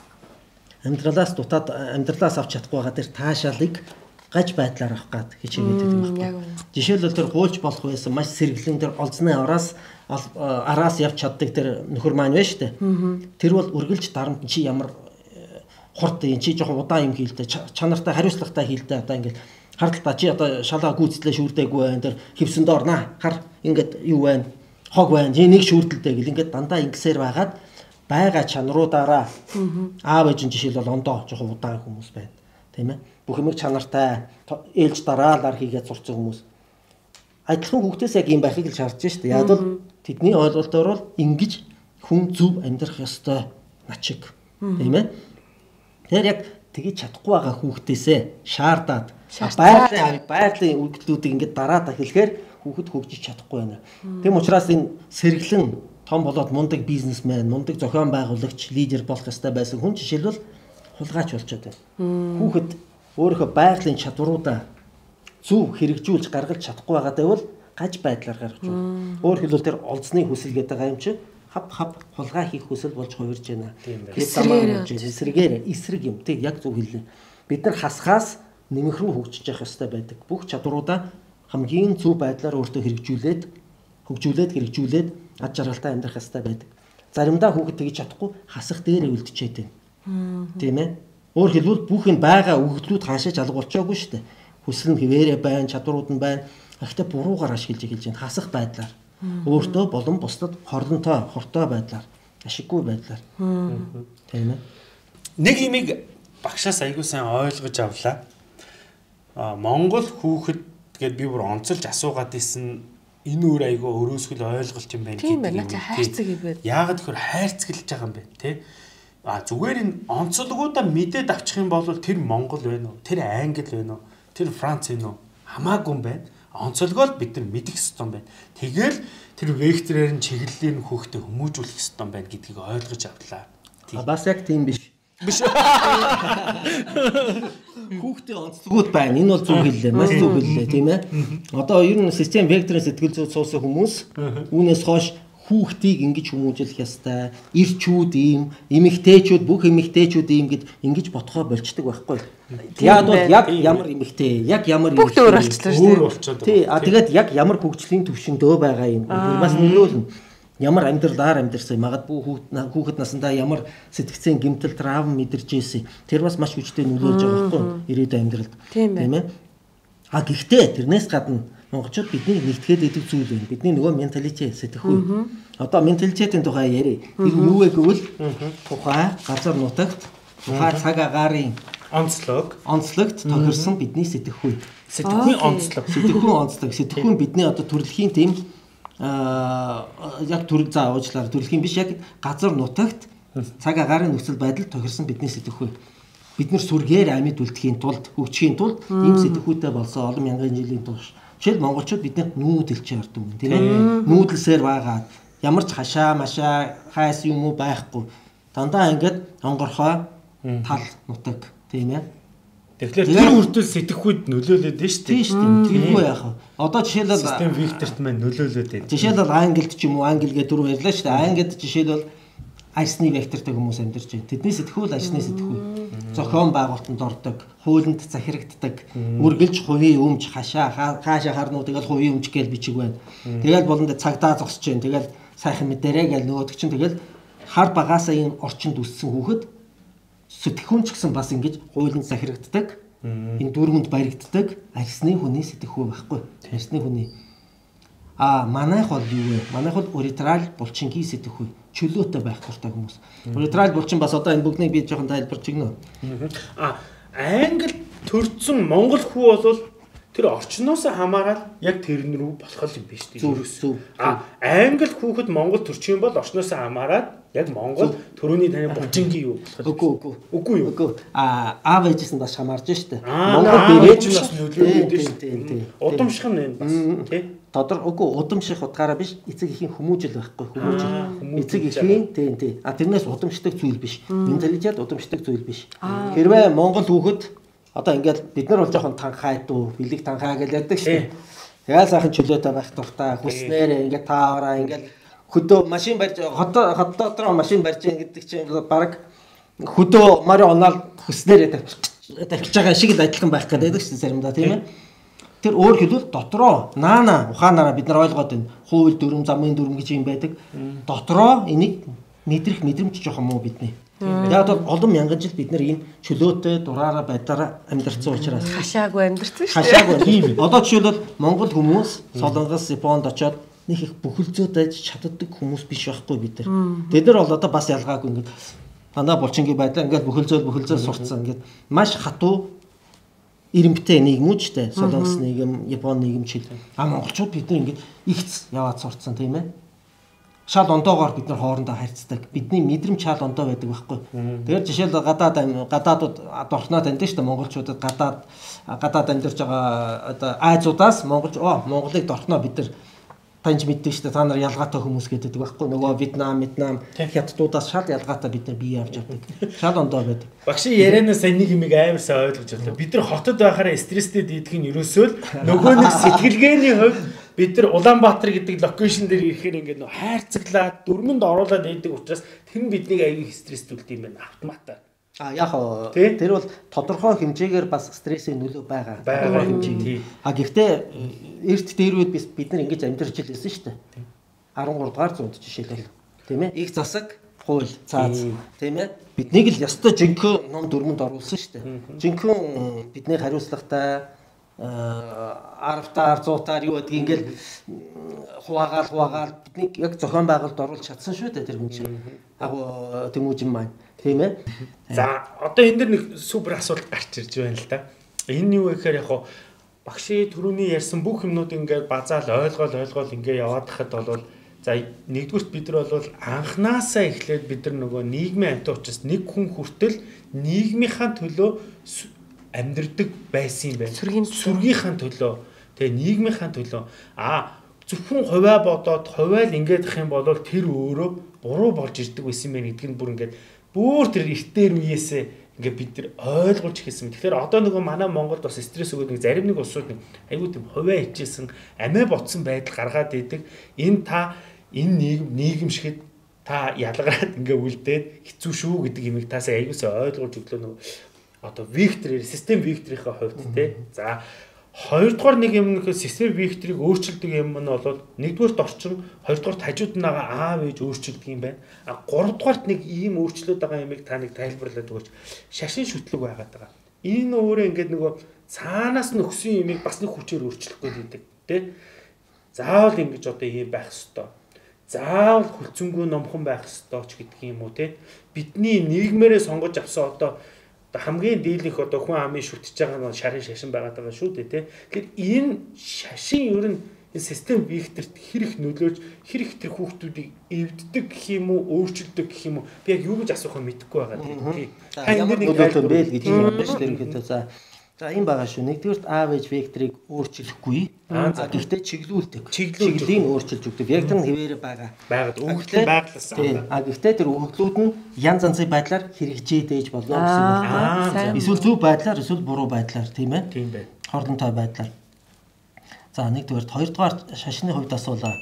амьдралаас авч чадахгүй байгаа тэр таашаалыг гаж байдлаар авах гад хичээгээд байдаг байна. Жишээлбэл тэр гуйлж болох байсан маш сэргэлэн тэр олзны араас явж чаддаг тэр нөхөр маань байна шүү дээ. Тэр бол үргэлж дарамт чи ямар хурд юм чи жоохон удаан юм хийлдэ чанартай хариуцлагатай хийлдэ одоо ингээд хардталтаа чи одоо шалаа гүйцлээ шүрдээгүй байна тэр хевсэн доорнаа хар ингээд юу байна хог байна чи нэг шүрдэлтэй гэл ингээд дандаа ингэсээр байгаад байгаа чанаруудаараа аав ээж жишээл бол ондоо жоохон удаан хүмүүс байна тийм ээ бүх юмэг чанартай ээлж дараалаар хийгээд сурцсан хүмүүс адилхан хүүхдээс яг юм байхыг л шаардж шүү дээ яг бол тэдний ойлголтоор бол ингэж хүн зөв амьдрах ёстой начиг тийм ээ тэр яг тэгэж чадахгүй байгаа хүүхдээсээ шаардаад байгалийн үйлдэлүүдийг ингээд дараад ахилхээр хүүхэд хөгжиж чадахгүй байна. Тэм учраас энэ сэргэлэн том болоод мундаг бизнесмен, мундаг зохион байгуулагч, лидер болох ёстой байсан хүн жишээлбэл хулгайч болчиход байна. Хүүхэд өөрийнхөө байгалийн чадваруудаа зөв хэрэгжүүлж гаргаж чадахгүй байгаадаа бол гаж байдлаар гаргаж байна. Өөр хэлбэл тэр олзны хүсэл гэдэг байгаа юм чи хав хулгай хийх хүсэл болж хувирж байна. Эсрэг юм. Тэг яг зөв хэллээ. Бид нар хасхаас нэмэх рүү хөгжиж явах ёстой байдаг. Бүх чадваруудаа хамгийн зөв байдлаар өөртөө хэрэгжүүлээд ад жаргалтай амьдрах ёстой байдаг. Заримдаа хүүхэд тэгж чадахгүй хасах дээрээ үлдчихэд байна. Тийм ээ. Өөр хэлбэл бүх энэ байгаа өгөгдлүүд хаашаа жалгуулчаагүй шүү дээ. Хүсэл нь хിവэрэ байна, чадварууд нь байна. Гэхдээ буруугаар ашиглаж эхэлж байна. Хасах байдлаар. Өөртөө болон бусдад хортой байдлаар, ашиггүй байдлаар. Тийм ээ. Нэг юмыг багшаас аягүй сайн ойлгож авлаа. Монгол хүүхэд гээд би бүр онцолж асуугаад исэн энэ өөр аягүй өрөөсгөл ойлголт юм байна гэдэг юм. Тийм байна. Хайрцаг юм байна. Яагаад гэхээр хайрцаглаж байгаа юм бэ, тэ? Зүгээр энэ онцлогуудаа мэдээд авчих юм бол тэр Монгол байна уу? Тэр Англи байна уу? Тэр Франц байна уу? Хамаагүй юм байна. Онцлогоо бид нар мэдэх ёстой юм байна. Тэгэл тэр векторээр нь чиглэлийн хүүхдэд хүмүүжүүлэх ёстой юм байна гэдгийг ойлгож авлаа. Бас яг тийм биш. Хүүхдийн онцлогуд байна. Энэ бол зөв хэллээ. Маш зөв хэллээ, тийм ээ. Одоо ер нь систем векторын сэтгэл зүйд суусан хүмүүс үүнээс хойш хүүхдийг ингэж хүмүүжүүлэх ёстой. Ирчүүд ийм, эмэгтэйчүүд бүх эмэгтэйчүүд ийм гэж ингэж ботхоо болчдөг байхгүй. Яг бол яг ямар эмэгтэй, яг ямар бүгд өөр болчихлоо шүү дээ. Тий, тэгээд яг ямар хөгжлийн төвшөндөө байгаа юм. Бас нөлөөлнө. Ямар амьдралаар амьдэрсэн, магадгүй хүүхэд насндаа ямар сэтгцэн гэмтэл травм мэдэрч ийсэн. Тэр бас маш хүчтэй нөлөөлж байгаа байхгүй ирээдүйн амьдралд. Тийм ээ. Гэхдээ тэрнээс гадна монголчууд бидний нэгтгэхэд идэг зүйл байна. Бидний нөгөө менталитет сэтгэхүй. Одоо менталитетийн тухай ярив. Тэр юу вэ гэвэл тухай газар нутагт тухай цаг агаарын онцлогт тохирсон бидний сэтгэхүй. Сэтгэхүйн онцлог. Сэтгэхүйн бидний одоо төрөлхийн тийм яг төрөл уучлаарай төрөлхийн биш яг газар нутагт цаг агаарын нөхцөл байдал тохирсон бидний сэтгэхүй. Бид нар сүргээр амьд үлдэхийн тулд хөгжихийн тулд ийм сэтгэхүйтэй болсон олон мянган жилийн турш. Жишээл монголчууд биднэрт нүүдэлж ярддаг юм тийм ээ. Нүүдэлсээр байгаад ямар ч хашаа машаа хайс юм уу байхгүй. Дандаа ингээд онгорхой тал нутаг тийм ээ. Тэгэхээр тэр үрдэл сэтгэхүйд нөлөөлөд нь шүү дээ. Тийм шүү дээ. Тэргүй яах вэ? Одоо жишээлбэл систем Викторт маань нөлөөлөд байна. Жишээлбэл Англид ч юм уу англи гэдэг дөрөв ярьлаа шүү дээ. Англид жишээлбэл айсны вектортэй хүмүүс амьдарч байна. Тэдний сэтгхүүл айсны сэтгхүү. Зохион байгуулалтанд ордог, хуулинд захирагддаг, үргэлж хувийн өмч хаашаа харнуу тэгэл хувийн өмч гэж бичиг байна. Тэгэл болонд цагдаа зогсож байна. Тэгэл сайхан мэдэрээ гэл нөгөөдөг чинь тэгэл хар багаасаа ийм орчинд үссэн хүүхэд сэтгхүүн ч гэсэн бас ингэж хуулинд захирагддаг. Энэ дүрмэнд баригддаг арьсны хүний сэтгхүү байхгүй. Арьсны хүний. Манайх бол юу вэ? Манайх бол уретрал булчингийн сэтгхүү. Чөлөөтэй байх хэрэгтэй хүмүүс. Уретрал булчин бас одоо энэ бүгднийг би жоохон тайлбарч өгнө. Англи төрсэн монгол хүү бол тэр орчноос хамаарал яг тэрэн рүү болох юм биш үү? Англи хүүхэд монгол төрчих юм бол орчноос хамаарал яг монгол төрөний таны булчингийн юу болох вэ? Үгүй юу. Аав ээжээс нь бас хамаарж штэ. Монгол дээрээ бас нөлөөлөд штэ. Удамших нь бас тий. Удамших утгаараа биш эцэг эхийн хүмүүжил байхгүй хүмүүжил. Эцэг эхийн тий. Тэрнээс удамшдаг зүйл биш. Менталитет удамшдаг зүйл биш. Хэрвээ монгол хүүхэд одоо ингээд бид нар бол жоохон танхай дүү, бэлэг танхай гэж яддаг шүү. Тэгэл сайхан чөлөөтэй байх дуртай, хүснээр ингээд таавараа ингээд хөдөө машин барьж хот дотор машин барьж гэдэг чинь баг хөдөө мари оноод хүснээр тавьчих байгаа шиг л адилхан байх гэдэг шүү заримдаа тийм ээ. Тэр өөр хэлбэл дотроо наана ухаанаараа бид нар ойлгоод байна. Хууль дүрм, замын дүрм гэж юм байдаг. Дотроо энийг мэдрэх мэдрэмж жоохон муу бидний. Яг бол олон мянган жил бид нар ийм чөлөөтэй дураараа байдлаараа амьдарсан учраас хашаагүй амьдарсан шүү. Хашаагүй. Одоо жишээлбэл монгол хүмүүс Солонгос, Японд очоод нэг их бүхэлзөөд байж чаддаг хүмүүс биш байхгүй бид нар. Тэд нар бол одоо бас ялгаагүй ингээд манай булчингийн байдлаа ингээд бүхэлзөө сурцсан ингээд маш хатуу ирэмбтэй нийгмүүдтэй Солонгос нийгэм, Япон нийгэмчил. Монголчууд бид нар ингээд ихц яваад сурцсан тийм ээ. Шал ондоогоор бид нар хоорондоо харьцдаг. Бидний мэдрэмж шал ондоо байдаг байхгүй. Тэгэхээр жишээл гадаадууд дорхноо таньдаг шүү дээ монголчуудад гадаад амьдарч байгаа одоо айзуудаас Монголыг дорхноо бид нар таньж мэддэг шүү дээ. Та нар ялгаатай хүмүүс гэдэг байхгүй. Нөгөө Вьетнам, хятадуудаас шал ялгаатай бид нар бие авч явдаг. Шал ондоо байдаг. Багшийн ярианаас нэг юм амар сайн ойлгож байна. Бид нар хотод байхаараа стресстэй дийдэг нь ерөөсөө л нөгөө нэг сэтгэлгээний хувьд бид нар Улаанбаатар гэдэг локейшн дээр ирэхээр ингээд нөө хайрцаглаад дөрмөнд оруулаад байдаг учраас тэр нь биднийг аягүй стрессдүүлдэг юм байна автоматар. Яг тэр бол тодорхой хэмжээгээр бас стрессийн нөлөө байгаа. Тодорхой хэмжээгээр. Гэхдээ эрт дээр үед бид нар ингэж амьдарч илсэн шүү дээ. 13 дугаар зуунд жишээлбэл тийм ээ. Их засаг, хууль, цааз тийм ээ. Биднийг л ёстой жинхэнэ ном дүрмэнд оруулсан шүү дээ. Жинхэнэ бидний хариуцлагатай аравтаар зуутаар юу гэдгийг ингээл хуваагаал биднийг яг зохион байгуулалт оруулж чадсан шүү дээ тэр хүн чинь. Агуу тэмүүжин маань тийм ээ. За одоо энэ дэр нэг супер асуулт гарч ирж байна л да. Энэ юу гэхээр яг багшийн түрүүний ярьсан бүх юмнууд ингээд базаал ойлгоол ингээд яваад хахад бол за нэгдүгürt бид нар бол анханасаа эхлээд бид нар нөгөө нийгмийн амт учраас нэг хүн хүртэл нийгмийнхаа төлөө амьдрдаг байсан юм байна. Сүргийнхаа төлөө, тэгээ нийгмийнхаа төлөө. Зөвхөн хувиа бодоод хувиал ингээд ах юм бол тэр өөрөө буруу болж ирдэг байсан юм байна гэдг нь бүр ингээд бүр тэр эртээр үеэсээ ингээд бид нар ойлгуулж эхэлсэн. Тэгэхээр одоо нөгөө манай Монголд бас стресс өгöd нэг зарим нэг улсууд айгүй тийм хувиа хичээсэн, амиа ботсон байдал гаргаад идэг. Энэ та энэ нийгэмшгэд та ялгараад ингээ үлдээд хэцүү шүү гэдэг юмыг та сая аягуулсаа ойлгуулж өглөө нөгөө одоо вектор систем векторынхаа хувьд те. За хоёрдугаар нэг юм нөхөө систем векторыг өөрчилдөг юм нь бол нэгдүгээрт орчин, хоёрдугаарт хажууд нь байгаа аав ээж өөрчилдөг юм байна. А гуравдугаарт нэг ийм өөрчлөлт байгаа юмыг та нэг тайлбарлаад өгөөч. Шашин шүтлэг байгаад байгаа. Энэ өөрөө ингээд нөгөө цаанаас нь өгсөн юмыг бас нэг хүчээр өөрчлөх гэдэг те. Заавал ингэж одоо ийм байх ёстой. Заавал хүлцэнгүй номхон байх ёстой ч гэдэг юм уу те. Бидний нийгмээрээ сонгож авсан одоо хамгийн дийлэнх одоо хүн амын шүтж байгаа нь шарын шашин байгаад байгаа шүү дээ тий. Тэгэхээр энэ шашин ер нь энэ систем векторт хэрэг нөлөөлж хэрэг тэр хүүхдүүдийг эвддэг гэх юм уу өөрчилдөг гэх юм уу би яг юу гэж асуухаа мэдэхгүй байгаа тий. Ямар нөлөөлөл бэ гэж юм байна шүү дээ ерөнхийдөө. За ийм байгаа шүү. Нэгдүгээрт аав ээж векторыг өөрчлөхгүй. Гэхдээ чиглүүлдэг. Чиглэлийн өөрчилж өгдөг. Вектор нь хэвээрээ байгаа. Байгаад өгөгдөл байгласан. Гэхдээ тэр өгөгдлүүд нь янз янзын байдлаар хэрэгжээд ээж болно гэсэн үг байна. Эсвэл зөв байдлаар эсвэл буруу байдлаар тийм ээ. Тийм байна. Хорлонтой байдлаар. За нэгдүгээрт, хоёрдугаар шашны хувьд асуулаа.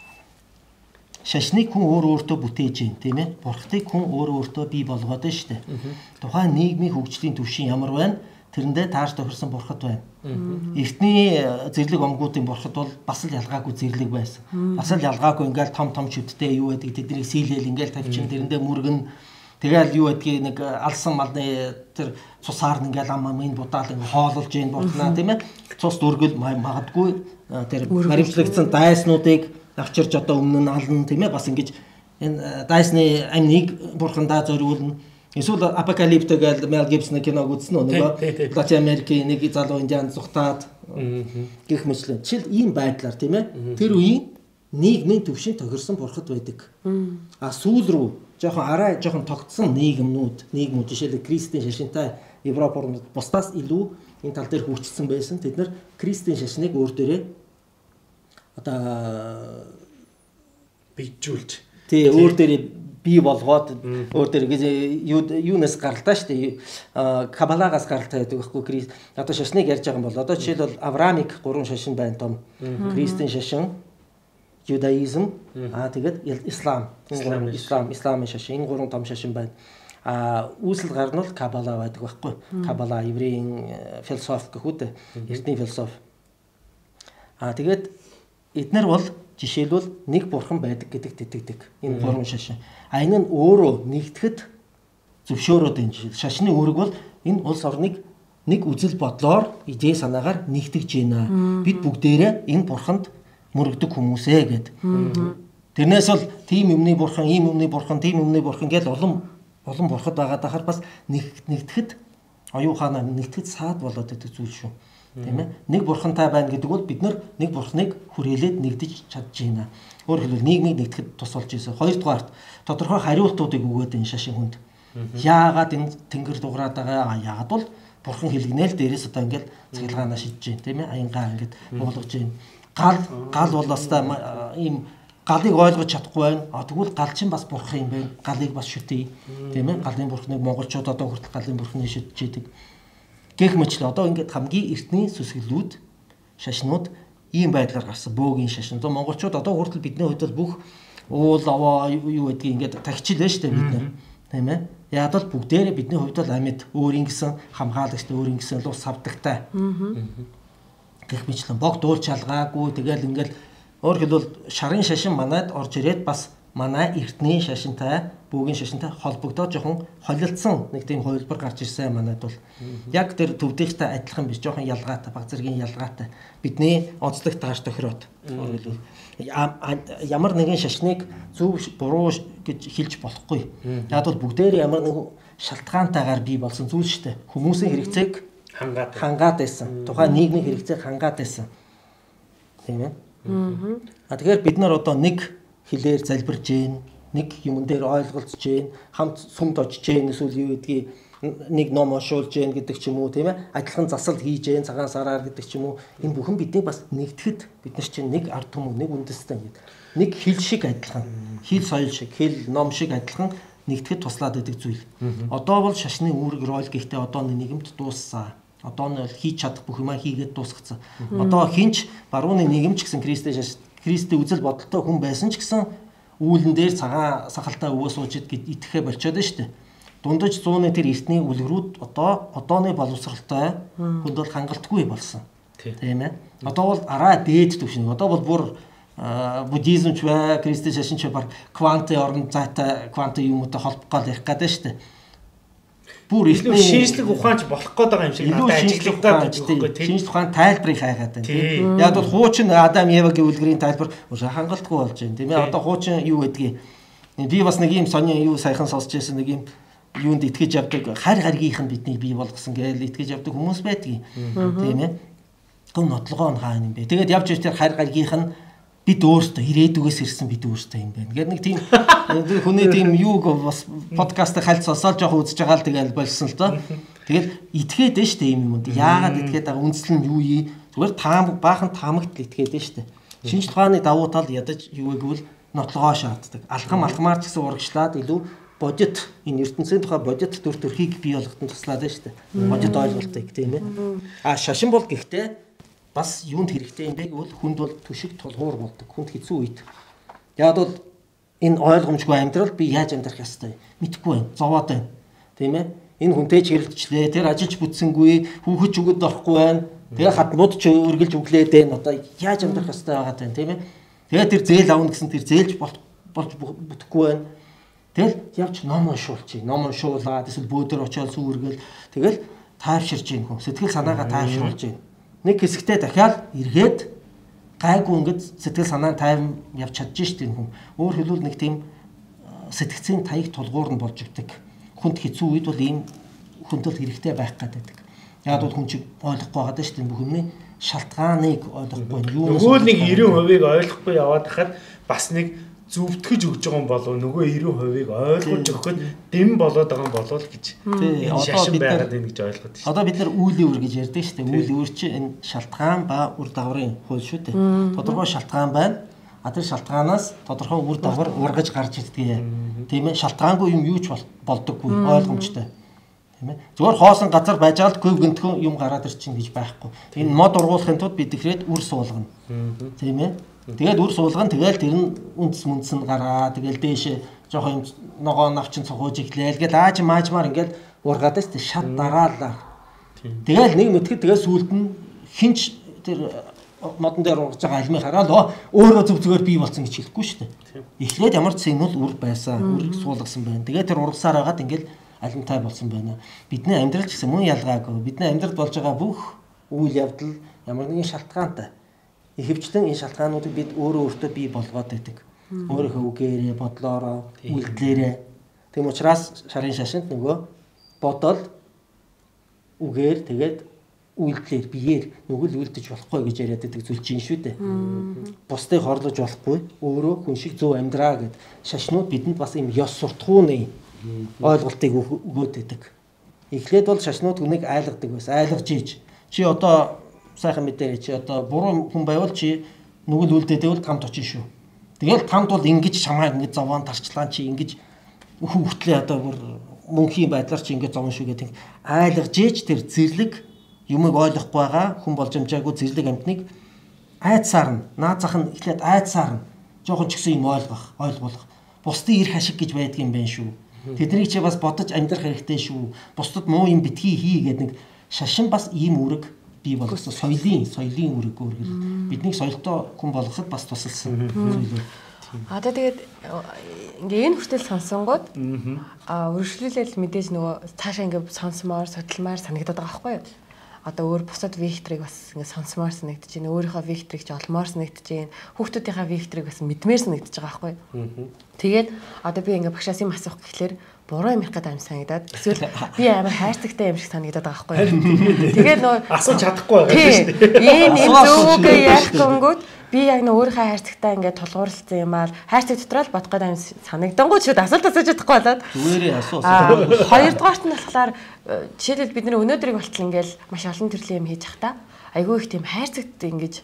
Шашныг хүн өөртөө бүтээж юм тийм ээ. Бурхтыг хүн өөртөө бий болгоод байна шүү дээ. Тухайн нийгмийн хөгжлийн түвшин ямар байна? Тэрэндээ тааш тохирсон бурхад байна. Эртний зэрлэг омгуудын бурхад бол бас л ялгаагүй зэрлэг байсан. Бас л ялгаагүй ингээл том шүдтэй юу байдаг тэднийг сийлэл ингээл тавьчин тэрэндээ мөргөн тэгэл юу байдгийг нэг алсан малны тэр цусаар ингээл амын будаал ингээл хоололж ийн бурхнаа тийм ээ. Цус дүргэл магадгүй тэр баримтлагдсан дайснуудыг авчирч одоо өмнө нь ална тийм ээ. Бас ингэж энэ дайсны амныг бурхандаа зориулна. Эсвэл апокалипто гэж Мел Гибсны киног үзсэн үү нөгөө Латин Америкийн нэг залуу индиан зүхтаад гэх мэтлэн. Жишээл ийм байдлаар тийм ээ. Тэр үеийн нийгмийн төвшин тохирсон бурхад байдаг. А сүүл рүү жоохон тогтсон нийгмүүд жишээл Кристийн шашинтай Европ орнууд бусдаас илүү энэ тал дээр хөгжсөн байсан. Тэд нар Кристийн шашныг өөр дээрээ одоо бийжүүлж өөр дээрээ бий болгоод өөр дээр юунаас гаралтай шүү дээ. Кабалагаас гаралтай гэдэг байхгүй Крист. Одоо шашныг ярьж байгаа юм бол одоо жишээлбэл Авраамик 3 шашин байна том. Кристийн шашин, Юдаизм, тэгээд Исламын шашин. Энэ 3 том шашин байна. Үүсэл гар нь бол Кабала байдаг байхгүй. Кабала еврейн философи гэх үү дээ. Эртний философи. Тэгээд эднэр бол жишээлбэл нэг бурхан байдаг гэдэгт итгэдэг. Энэ 3 шашин. Энэ нь өөрөө нэгдэхэд зөвшөөрөөд энэ жишээ. Шашны үүрэг бол энэ улс орныг нэг үзэл бодлоор, идей санаагаар нэгтгэж байна. Бид бүгдээрээ энэ бурханд мөрөгдөг хүмүүсээ гэд. Тэрнээс бол тийм юмны бурхан, ийм юмны бурхан, тийм юмны бурхан гэж олон бурхад байгаад ахаар бас нэгдэхэд оюуханаа нэгдэхэд саад болоод байдаг зүйл шүү. Тийм ээ. Нэг бурхантай байна гэдэг бол бид нар нэг бурхныг хүрээлээд нэгдэж чадж байна. Өөрөөр хэлбэл нийгмийг нэгдэхэд тус болж ирсэн. Хоёрдугаарт тодорхой хариултуудыг өгөөд энэ шашин хүнд. Яагаад энэ тэнгэр дуграад байгаа? Яагаад бол бурхан хэлгнээл дээрээс одоо ингээд цахилгаанаа шидэж байна, тийм ээ. Аянгаа ингээд буулгаж байна. Гал бол бас ийм галыг ойлгож чадахгүй байна. Тэгвэл гал чинь бас бурхан юм байна. Галыг бас шүтээ. Тийм ээ. Галын бурхныг монголчууд одоо хүртэл галын бурхныг шүтж идэг. Гэх мэтлээ одоо ингээд хамгийн эртний сүсгэлүүд шашнууд ийм байдлаар гарсан. Бөөгийн шашин. Одоо монголчууд одоо хүртэл бидний хувьд бүх уул аваа юу гэдгийг ингээд тагчлаа шүү дээ бид нар. Тийм ээ. Яг л бүгдээрээ бидний хувьд бол амьд өөрийн гэсэн хамгаалагчтай өөрийн гэсэн л ус авдагтай. Гэх мэтлэн бог дуулж шалгаагүй тэгэл ингээд өөр хэлбэл шарын шашин манайд орж ирээд бас манай эртний шашинтай бөөгийн шашинтай холбогдоод жоохон холилдсон нэг тийм хувилбар гарч ирсэн манайд бол яг тэр төвдийнхтэй адилхан биш жоохон ялгаатай баг зэргийн ялгаатай бидний онцлог тааш тохироод ямар нэгэн шашныг зөв буруу гэж хэлж болохгүй. Яг бол бүгдээр ямар нэгэн шалтгаантайгаар бий болсон зүйл шүү дээ. Хүмүүсийн хэрэгцээг хангаад байсан. Тухайн нийгмийн хэрэгцээг хангаад байсан. Тийм ээ. Тэгэхээр бид нар одоо нэг хэлээр залбирж гин, нэг юмн дээр ойлголцож гин, хамт сумд очиж гин, эсвэл юу гэдгийг нэг ном уншуулж гин гэдэг ч юм уу, тийм ээ. Адилхан засал хийж гин, цагаан сараар гэдэг ч юм уу. Энэ бүхэн биднийг бас нэгтгэхэд бид нар чинь нэг ард түмэн, нэг үндэстэн гэдэг. Нэг хил шиг адилхан, хил соёл шиг, хил ном шиг адилхан нэгтгэхэд туслаад байдаг зүйл. Одоо бол шашны үүрэг роль гэхдээ одоо нийгэмд дууссан. Одоо нь хийж чадах бүх юмаа хийгээд дуусгацсан. Одоо хинч барууны нийгэмч гэсэн Кристийн үзэл бодолтой хүн байсан ч гэсэн үүлэн дээр цагаан сахалтай өвөө суужид гэд итгэхэ болчиход нь шүү дээ. Дундаж 100-ны тэр эртний үлгэрүүд одооны боловсралтай хүнд бол хангалтгүй болсон. Тийм ээ. Одоо бол араа дээд түвшин. Одоо бол бүр буддизм ч бай, христийн шашин ч баг квантын организацтай квантын юмтай холбохгүй ярих гэдэг шүү дээ. Бүр илүү шинжлэх ухаанч болох гээд байгаа юм шиг надад ажиглах гэдэг. Шинжлэх ухаан тайлбарыг хайгаад байна тийм. Яг бол хуучин Адам Евагийн үлгэрийн тайлбар хангалтгүй болж байна тийм ээ. Одоо хуучин юу гэдгийг би бас нэг юм сони юу сайхан сонсч байсан нэг юм юунд итгэж явдаг харь гаргийнх нь бидний бий болгосон гэж итгэж явдаг хүмүүс байдгийг тийм ээ. Гүн нотлогоо хаана юм бэ? Тэгээд явж ирэх тэр харь гаргийнх нь бид өөрсдөө ирээдүгээс ирсэн бид өөрсдөө юм байна. Гэвч нэг тийм хүний тийм юуг бас подкаст хальт сонсоод жоох үзэж байгаа л тэгэл болсон л доо. Тэгэл итгээд нь штэ юм юмд. Яагаад итгээд байгаа үндэслэл нь юу юм? Зүгээр баахан таамагт л итгээд нь штэ. Шинж тухааны давуу тал ядаж юу гэвэл нотлогоо шаарддаг. Алхамаар ч гэсэн урагшлаад илүү бодит энэ ертөнцийн тухай бодит төр төрхийг бий болгоход туслаад байна шүү дээ. Бодит ойлголтыг тийм ээ. Шашин бол гэхдээ бас юунд хэрэгтэй юм бэ гэвэл хүнд бол түшиг тулгуур болдог. Хүнд хэцүү үед. Яг бол энэ ойлгомжгүй амьдрал би яаж амьдрах ёстой мэдэхгүй байна. Зовоод байна. Тийм ээ. Энэ хүнтэй ч хэрэлдчихлээ. Тэр ажиллаж бүтсэнгүй, хүүхэд өгöd орохгүй байна. Тэгээ хатмууд ч өргөлж өглээд байна. Одоо яаж амьдрах ёстой байгаа тань тийм ээ. Тэгээ тэр зээл авна гэсэн тэр зээлж болж бүтэхгүй байна. Тэгэл явж ном уншуулчих. Ном уншуулаад эсвэл бөөдөр очиод сүүргэл тэгэл тайвширч ийн хүн. Сэтгэл санаагаа тайвшруулж ийн. Нэг хэсэгтээ дахиад эргээд гайгүй ингэж сэтгэл санаа тайван явж чадчих шүү дээ хүн. Өөр хэлбэл нэг тийм сэтгцийн таяг тулгуур нь болж өгдөг. Хүнд хэцүү үед бол ийм хүндэл хэрэгтэй байх гэдэг. Яг бол хүн чинь ойлгохгүй байгаа даа шүү дээ. Бүхний шалтгааныг ойлгохгүй юу. Нөгөө нэг 90%-ийг ойлгохгүй яваад хахад бас нэг зүвтгэж өгж байгаа юм болов нөгөө 90%-ийг ойлгож өгөхөд дэм болоод байгаа юм болов л гэж. Шашин байгаад байна гэж ойлгоод шүү. Одоо бид нар үйл өвөр гэж ярьдаг шүү дээ. Үйл өвөр чинь энэ шалтгаан ба үр дагаврын хууль шүү дээ. Тодорхой шалтгаан байна. Тэр шалтгаанаас тодорхой үр дагавар ургаж гарч ирдэг. Тийм ээ. Шалтгаангүй юм юу ч болдоггүй ойлгомжтой. Тийм ээ. Зүгээр хоосон газар байж байгаа л көв гэнтхэн юм гараад ирчин гэж байхгүй. Энэ мод ургуулахын тулд бид ихрээд үр суулгана. Тийм ээ. Тэгээд үр суулгана тэгэл тэр нь үндэс нь гараа тэгэл дээшээ жоох юм ногоо навчин цохож иглээл гэл ааж маажмаар ингээл ургаад тест шат дараалаа. Тэгэл нэг мэтгэд тэгээ сүулт нь хинч тэр модон дээр ургаж байгаа альмыг хараад өөрөө зөв зүгээр бий болсон гэж хэлэхгүй шүү дээ. Эхлээд ямар ч сигнал үр байсан, үр суулгасан байна. Тэгээд тэр ургасаар байгаад ингээл алимтай болсон байна. Бидний амьдрал ч гэсэн мөн ялгаагүй. Бидний амьдрал болж байгаа бүх үйл явдал ямар нэгэн шалтгаантай. Ихэвчлэн энэ шалтгаануудыг бид өөртөө бий болгоод байдаг. Өөрийнхөө үгээрээ, бодлоороо, үйлдэлээрээ. Тийм учраас шарын шашинд нөгөө бодол үгээр тэгээд үйлдэлээр биеэр нүгэл үйлдэж болохгүй гэж яриад байдаг зүйл чинь шүү дээ. Бусдыг хорлож болохгүй, өөрөө хүн шиг зөв амьдраа гэд шашнууд бидэнд бас юм ёс суртахууны ойлголтыг өгөөд байдаг. Эхлээд бол шашнууд хүнийг айлгадаг байсан. Айлгаж ийж чи одоо сайхан мэдээ чи одоо буруу хүн байвал чи нүгэл үлдээдэвэл тамд очин шүү. Тэгэл тамд бол ингэж чамаа ингэж зовоон тарчлаа чи ингэж хүүхтлээ одоо бүр мөнхийн байдлаар чи ингэж зовон шүү гэдэг айлгаж ийж тэр зэрлэг юмыг ойлгохгүй байгаа хүн болж амжаагүй зэрлэг амтныг айцсаар нь наазах нь эхлээд айцсаар нь жоохон ч гэсэн юм ойлгох бусдын эрх ашиг гэж байдаг юм байна шүү. Тэднийг чи бас бодож амьдрах хэрэгтэй шүү. Бусдад муу юм битгий хий гэдэг нэг шашин бас ийм үүрэг бий болгосон соёлын үүрэг өөргөл бидний соёлтой хүн болгоход бас тусалсан зүйл. Тэгээд ингээ энэ хүртэл сонсонгууд өргөжлүүлэл мэдээж нөгөө цаашаа ингээ сонсомоор судалмаар санагдаад байгаа байхгүй юу? Одоо өөр бусад векторыг бас ингээ сонсомоор санагдаж байна. Өөрийнхөө векторыг ч олмоор санагдаж байна. Хүүхдүүдийнхээ векторыг бас мэдмээр санагдаж байгаа байхгүй юу? Тэгээд одоо би ингээ багшаас юм асуух гэхлээр буруу юм их гэдэг юм санагдаад эсвэл би амар хайрцагтай юм шиг санагдаад байгаа байхгүй юу? Тэгээд нөө асууж чадахгүй байгаа шүү дээ. Энэ зөвгөө яах гингүүд би яг нөө өөрийнхөө хайрцагтай ингээд тулгуурлалцсан юм аа хайрцаг дотроо л бодох гэдэг юм санагдангууд шүүд асуулт асууж чадахгүй болоод зүгээрээ асуусан. Хоёрдугаарт нь болохоор жишээлбэл бид нэр өнөөдрийг болтол ингээд маш олон төрлийн юм хийж захта айгүй их тийм хайрцагт ингээд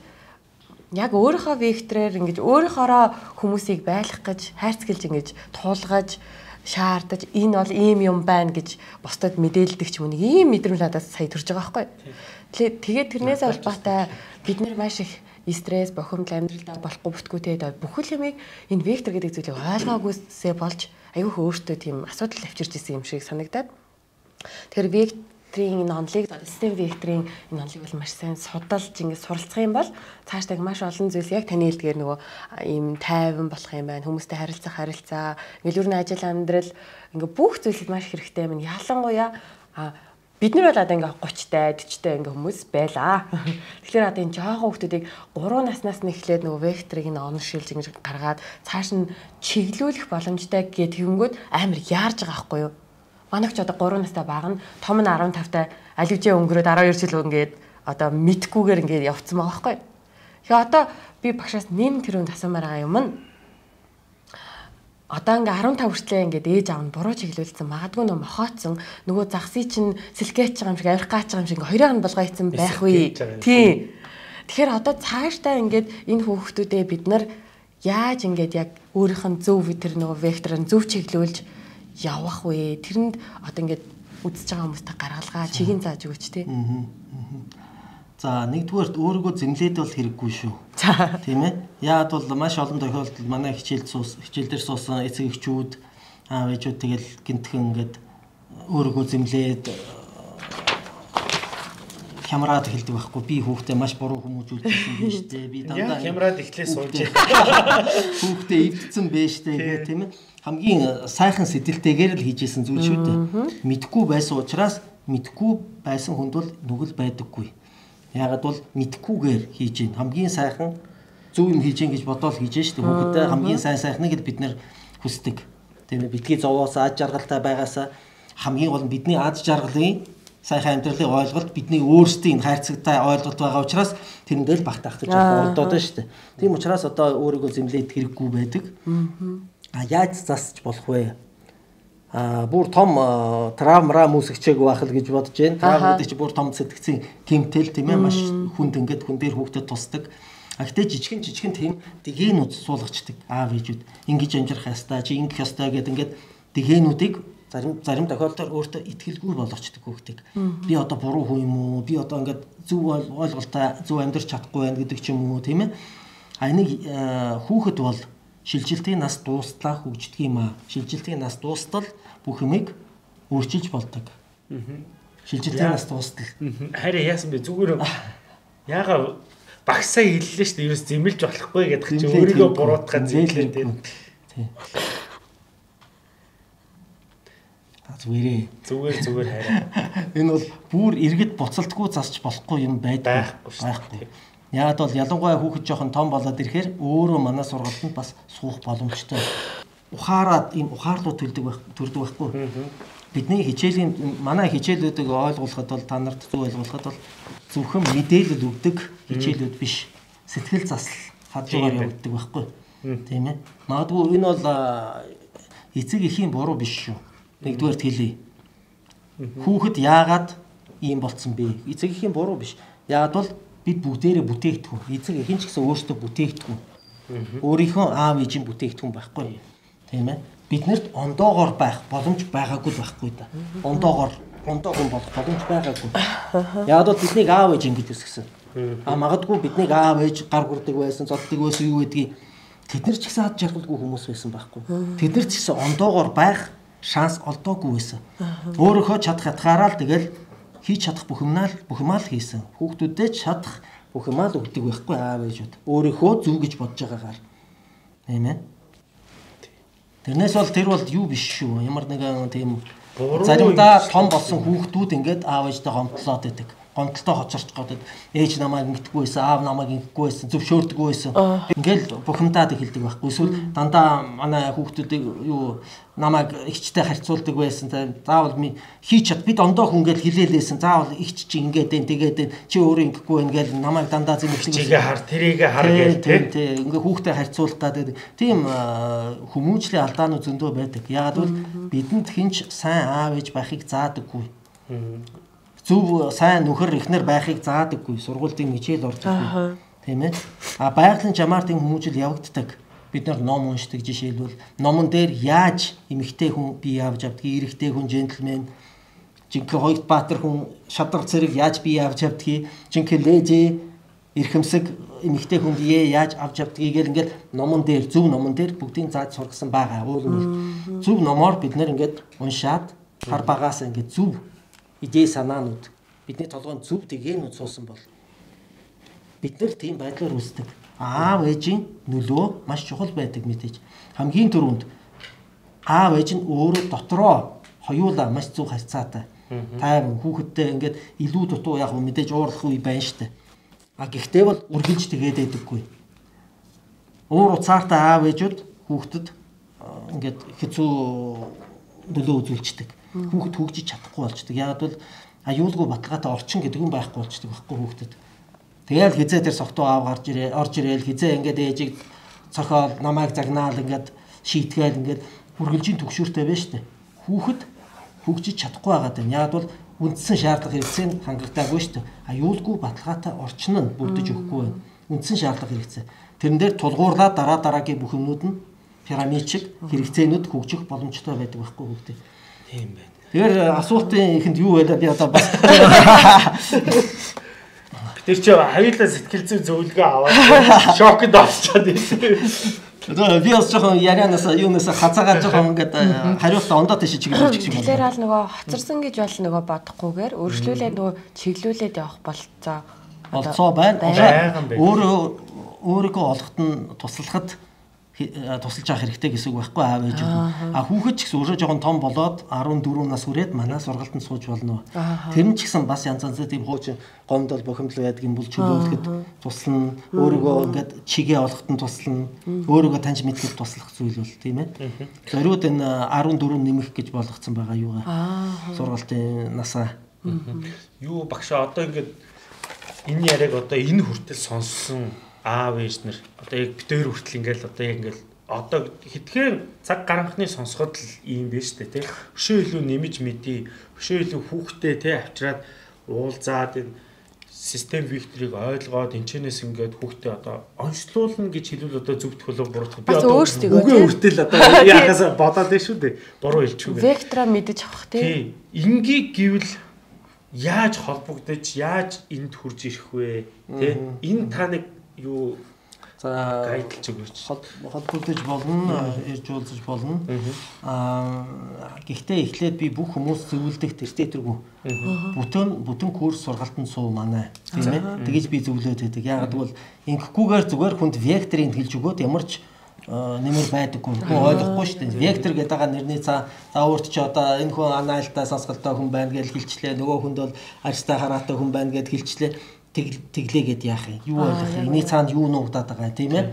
яг өөрийнхөө векторээр ингэж өөрийнхоороо хүмүүсийг байлгах гэж хайрцаглж ингэж туулгаж шаардаж энэ бол ийм юм байна гэж бусдад мэдээлдэг ч юм нэг ийм мэдрэмж надаас сая төрж байгаа байхгүй. Тэгээд тэрнээс холбоотой бид нэр маш их стресс, бохомдол амьдралдаа болохгүй бүтггүй тэгээд бүхэл юмыг энэ вектор гэдэг зүйлийг ойлгоогүйсээ болж аюух өөртөө тийм асуудал авчирч исэн юм шиг санагдаад. Тэгэхээр векторын энэ онолыг систем векторын энэ онолыг бол маш сайн судалж ингэж суралцах юм бол цаашдаа маш олон зүйл яг таны хэлдгээр нөгөө ийм тайван болох юм байна. Хүмүүстэй харилцаа, ингээл ер нь ажил амьдрал ингээ бүх зүйлсэд маш хэрэгтэй юм. Ялангуяа бид нар бол одоо ингээ 30-тай, 40-тай ингээ хүмүүс байлаа. Тэгэхээр одоо энэ жоохон хүмүүсийг 3 наснаас нь эхлээд нөгөө векторыг нь оношилж ингэж гаргаад цааш нь чиглүүлэх боломжтой гэнгүүт амар яарж байгаа байхгүй юу? Манайч одоо 3 настай бага нь том нь 15-тай аливжээ өнгөрөөд 12 жил ингээд одоо мэдхгүйгээр ингээд явцсан байгаа байхгүй. Тэгэхээр одоо би багшаас нэм тэрүүнд асуумаар байгаа юм нь одоо ингээ 15 хүртлээ ингээд ээж аав нь буруу чиглүүлсэн магадгүй нөө мохоцсон нөгөө загсыг чинь сэлгээч байгаа юм шиг авирах гаач байгаа юм шиг хоёроо нь болгоо ийцэн байх вэ. Тийм. Тэгэхээр одоо цаашдаа ингээд энэ хүүхдүүдээ бид нар яаж ингээд яг өөрийнх нь зөв тэр нөгөө векторын зөв чиглүүлж явах вэ? Тэрэнд одоо ингээд үзэж байгаа хүмүүстэй гаргалгаа чигийн зааж өгөөч тий. За нэгдүгээрт өөрийгөө зэмлээд бол хэрэггүй шүү. Тийм ээ. Яад бол маш олон тохиолдолд манай хичээл дээр суусан эцэг эхчүүд аав ээжүүд тэгэл гинтхэн ингээд өөрийгөө зэмлээд хямраад эхэлдэг байхгүй. Би хүүхдээ маш буруу хүмүүжүүлсэн биш дээ. Би дандаа хямраад эхлээ сууж. Хүүхдээ эвдсэн байж дээ гэх тийм ээ. Хамгийн сайхан сэтэлтэйгээр л хийжсэн зүйл шүү дээ. Мэдхгүй байсан учраас мэдхгүй байсан хүнд бол нүгэл байдаггүй. Ягаад бол мэдхгүйгээр хийж гин хамгийн сайхан зөв юм хийж гин гэж бодоод хийж штэ хүүхдэд хамгийн сайхныг л бид нэр хүсдэг. Тийм ээ битгий зовоос аж жаргалтай байгаасаа хамгийн гол нь бидний аж жаргалын сайхан амьдралын ойлголт бидний өөрсдийн хайрцагтай ойлголт байгаа учраас тэрэндээ л багтаах гэж бодоод байна штэ. Тийм учраас одоо өөрийгөө зэмлээд хэрэггүй байдаг. Яаж засч болох вэ? Бүр том травмра мүсгчээг байх л гэж бодож байна. Травмууд чи бүр том сэтгцийн гэмтэл тийм ээ маш хүнд ингээд хүн дээр хүүхдэд тусдаг. Гэхдээ жижигэн тийм дэгээнүүд суулгачдаг аав ээжүүд. Ингэж амжирах ёстой, чи ингэх ёстой гэдэг ингээд дэгээнүүдийг зарим тохиолдолд өөртөө итгэлгүй болгочдөг хүүхдийг. Би одоо буруу хүн юм уу? Би одоо ингээд зөв ойлголттой зөв амьдарч чадахгүй байна гэдэг ч юм уу тийм ээ. Энийг хүүхэд бол шилжилтийн нас дуустлаа хөгждөг юм аа. Шилжилтийн нас дуустал бүх юмыг өөрчилж болдог. Шилжилтийн нас дуустал. Харин яасан бэ? Зүгээр яага багсаа хэллээ шүү дээ. Ерөөс зэмлж болохгүй гэдэг чи өөрийгөө буруутгаад зэмлэн дээ. Тийм. Зүгээр хараа. Энэ бол бүр иргэд буцалтгүй засч болохгүй юм байхгүй. Яагаад бол ялангуяа хүүхэд жоохон том болоод ирэхээр өөрөө манай сургалтанд бас суух боломжтой. Ухаарад ийм ухаарлууд төрдөг байхгүй. Бидний манай хичээлүүдийг ойлгуулахад бол та нарт зөв ойлгуулахад бол зөвхөн мэдээлэл өгдөг хичээлүүд биш. Сэтгэл засал хадгалаар явагддаг байхгүй. Тийм ээ. Магадгүй энэ бол эцэг эхийн буруу биш шүү. Нэгдүгээр хэлье. Хүүхэд яагаад ийм болцсон бэ? Эцэг эхийн буруу биш. Яагаад бол бид бүгдээрээ бүтээгдэхүүн. Эцэг эхэн ч гэсэн өөрсдөө бүтээгдэхүүн. Өөрийнхөө аав ээжийн бүтээгдэхүүн байхгүй. Тийм ээ. Биднэрт ондоогоор байх боломж байгаагүй байхгүй да. Ондоо хүн болох боломж байгаагүй. Яагаад бол биднийг аав ээж ингэж өсгсөн. Магадгүй биднийг аав ээж гар хүрдэг байсан, зоддаг байсан юу гэдгийг тэд нар ч гэсэн ад жаргалгүй хүмүүс байсан байхгүй. Тэд нар ч гэсэн ондоогоор байх шанс олдоогүй байсан. Өөрөөхөө чадах ятгаараа л тэгэл хийж чадах бүх юмаа л хийсэн. Хүүхдүүдэд чадах бүх юмаа л өгдөг байхгүй аав ээжүүд. Өөрийнхөө зөв гэж бодож байгаагаар. Тийм ээ. Тэрнээс бол тэр бол юу биш шүү. Ямар нэгэн тийм заримдаа том болсон хүүхдүүд ингээд аав ээжтэй гомдлоод байдаг. Гомдолтой хоцорч гадаад ээж намайг ингэдэггүй байсан, аав намайг ингэдэггүй байсан, зөвшөөрдөггүй байсан. Ингээл бухимдаад эхэлдэг байхгүй. Эсвэл дандаа манай хүүхдүүдийг юу намайг ихчтэй харьцуулдаг байсан. Заавал хийж чад бид ондоо хүн гэж хэлээлээсэн. Заавал ихч чи ингээд энэ тэгээд чи өөрөө ингэхгүй байна гэж намайг дандаа зэмлдэг. Чигээ хар тэрийгэ хар гэж тийм ингээ хүүхдээ харьцуулах гэдэг тийм хүмүүжлийн алдаанууд зөндөө байдаг. Яагаад бол бидэнд хинч сайн аав ээж байхыг заадаггүй. Зөв сайн нөхөр эхнэр байхыг заадаггүй. Сургуулийн хичээл орж ирэх. Тийм ээ. Байгалийн чамаар тийм хүмүүжил явагддаг. бид нар ном уншдаг жишээлбэл номон дээр яаж эмэгтэй хүн бие авч авдгийг, эрэгтэй хүн джентльмен, жинхэнэ хоёрт баатар хүн шадар цэрэг яаж бие авч авдгийг, жинхэнэ леди эрхэмсэг эмэгтэй хүн бие яаж авч авдгийг ингээд номон дээр, зөв номон дээр бүгдийг зааж сургасан байгаа. Уул нь зөв номоор бид нар ингээд уншаад хар багаас ингээд зөв идей санаанууд бидний толгойд зөв дэгээнүүд суусан бол бид нар тийм байдлаар үздэг. Аав ээжийн нөлөө маш чухал байдаг мэдээж. Хамгийн түрүүнд аав ээж нь өөрөө дотроо хоёулаа маш зөв харьцаатай. Тайван хүүхэдтэй ингээд илүү дутуу яг мэдээж уурлах үе байна штэ. Гэхдээ бол үргэлж тэгээд байдаггүй. Уур уцаартай аав ээжүүд хүүхдэд ингээд хэцүү нөлөө үзүүлчихдэг. Хүүхэд хөгжиж чадахгүй болчдөг. Яг бол аюулгүй баталгаатай орчин гэдэг юм байхгүй болчдөг байхгүй хүүхдэд. Тэгэл хизээ тэр согтуу аав орж ирээл хизээ ингээд ээжийг цохиол намайг загнаал ингээд шийтгээл ингээд үргэлжийн төгшөөртэй байна штэ. Хүүхэд хөгжиж чадахгүй байгаад байна. Яг бол үндсэн шаардлага хэрэгцээ хангагдаагүй штэ. Аюулгүй баталгаатай орчин нь бүрдэж өгөхгүй байна. Үндсэн шаардлага хэрэгцээ. Тэрэн дээр тулгуурлаад дараагийн бүх юмнууд нь пирамид шиг хэрэгцээнүүд хөгжих боломжтой байдаг байхгүй хүүхдээ. Тийм байна. Тэгэхээр асуултын ихэнд юу байлаа би одоо бас тэр чи хавилаа сэтгэл зүй зөвлөгөө аваад шокд орчоод байна. Би бас жоохон ярианаас юунаас хазаагаад жоохон ингээд хариултаа ондоо тийш чиглүүлж гэх юм байна. Тэгэхээр аль нөгөө хоцорсон гэж бол нөгөө бодохгүйгээр өөрчлүүлээд нөгөө чиглүүлээд явах болцоо байна. Өөрийгөө олоход нь туслахад тусалж авах хэрэгтэй гэсэн үг байхгүй аав ээж. Хүүхэд ч гэсэн өөрөө жоохон том болоод 14 нас хүрээд манай сургалтанд сууж болно. Тэр нь ч гэсэн бас янз янзын тийм хуучин гомдол бохимдол байдаг юм бол чөлөөлөхөд туслана. Өөрийгөө ингээд чигээ олоход нь туслана. Өөрийгөө таньж мэдхэд туслах зүйл бол тийм ээ. Зориуд энэ 14 нэмэх гэж болгоцсон байгаа юугаа. Сургалтын насаа. Юу багшаа одоо ингээд энэ яриаг одоо энэ хүртэл сонссон аав ээж нар одоо яг битээр хүртэл ингээл одоо яг ингээл одоо хэдхэн цаг гаргахны сонсоход л ийм биш үү те өшөө илүү нэмж мэдий өшөө илүү хүүхдэд те авчираад уулзаад энэ систем векторыг ойлгоод энэчнээс ингээд хүүхдэд одоо онцлуулна гэж хэлвэл одоо зөв төлөв буруутгах би одоо үгээ хүртэл одоо яхаас бодоод байна шүү дээ буруу хэлчихвээ вектора мэдэж авах те ингийг гэвэл яаж холбогдож яаж энд хурж ирэх вэ те энэ та нэг юу гайдалж өгөөч. Холбогдож болно, ирж уулзаж болно. Гэхдээ эхлээд би бүх хүмүүс зөвлөдөх тэртэргүй. Бүтэн курс сургалтанд суу манай. Тийм ээ. Тэгэж би зөвлөөд байдаг. Яагаад гэвэл ингэхгүйгээр зүгээр хүнд векторыг хэлж өгөөд ямар ч нэмэр байдаггүй. Хүн ойлгохгүй шүү дээ. Вектор гэдэг байгаа нэрний цаа өөрт чи одоо энэ хүн анаалтай сонсголтой хүн байна гэж хэлчлээ. Нөгөө хүнд бол арьстай хараатай хүн байна гэж хэлчлээ. Тэглээгээд яах юм? Юу ойлгох юм? Эний цаанд юу нуугдаад байгаа тийм ээ?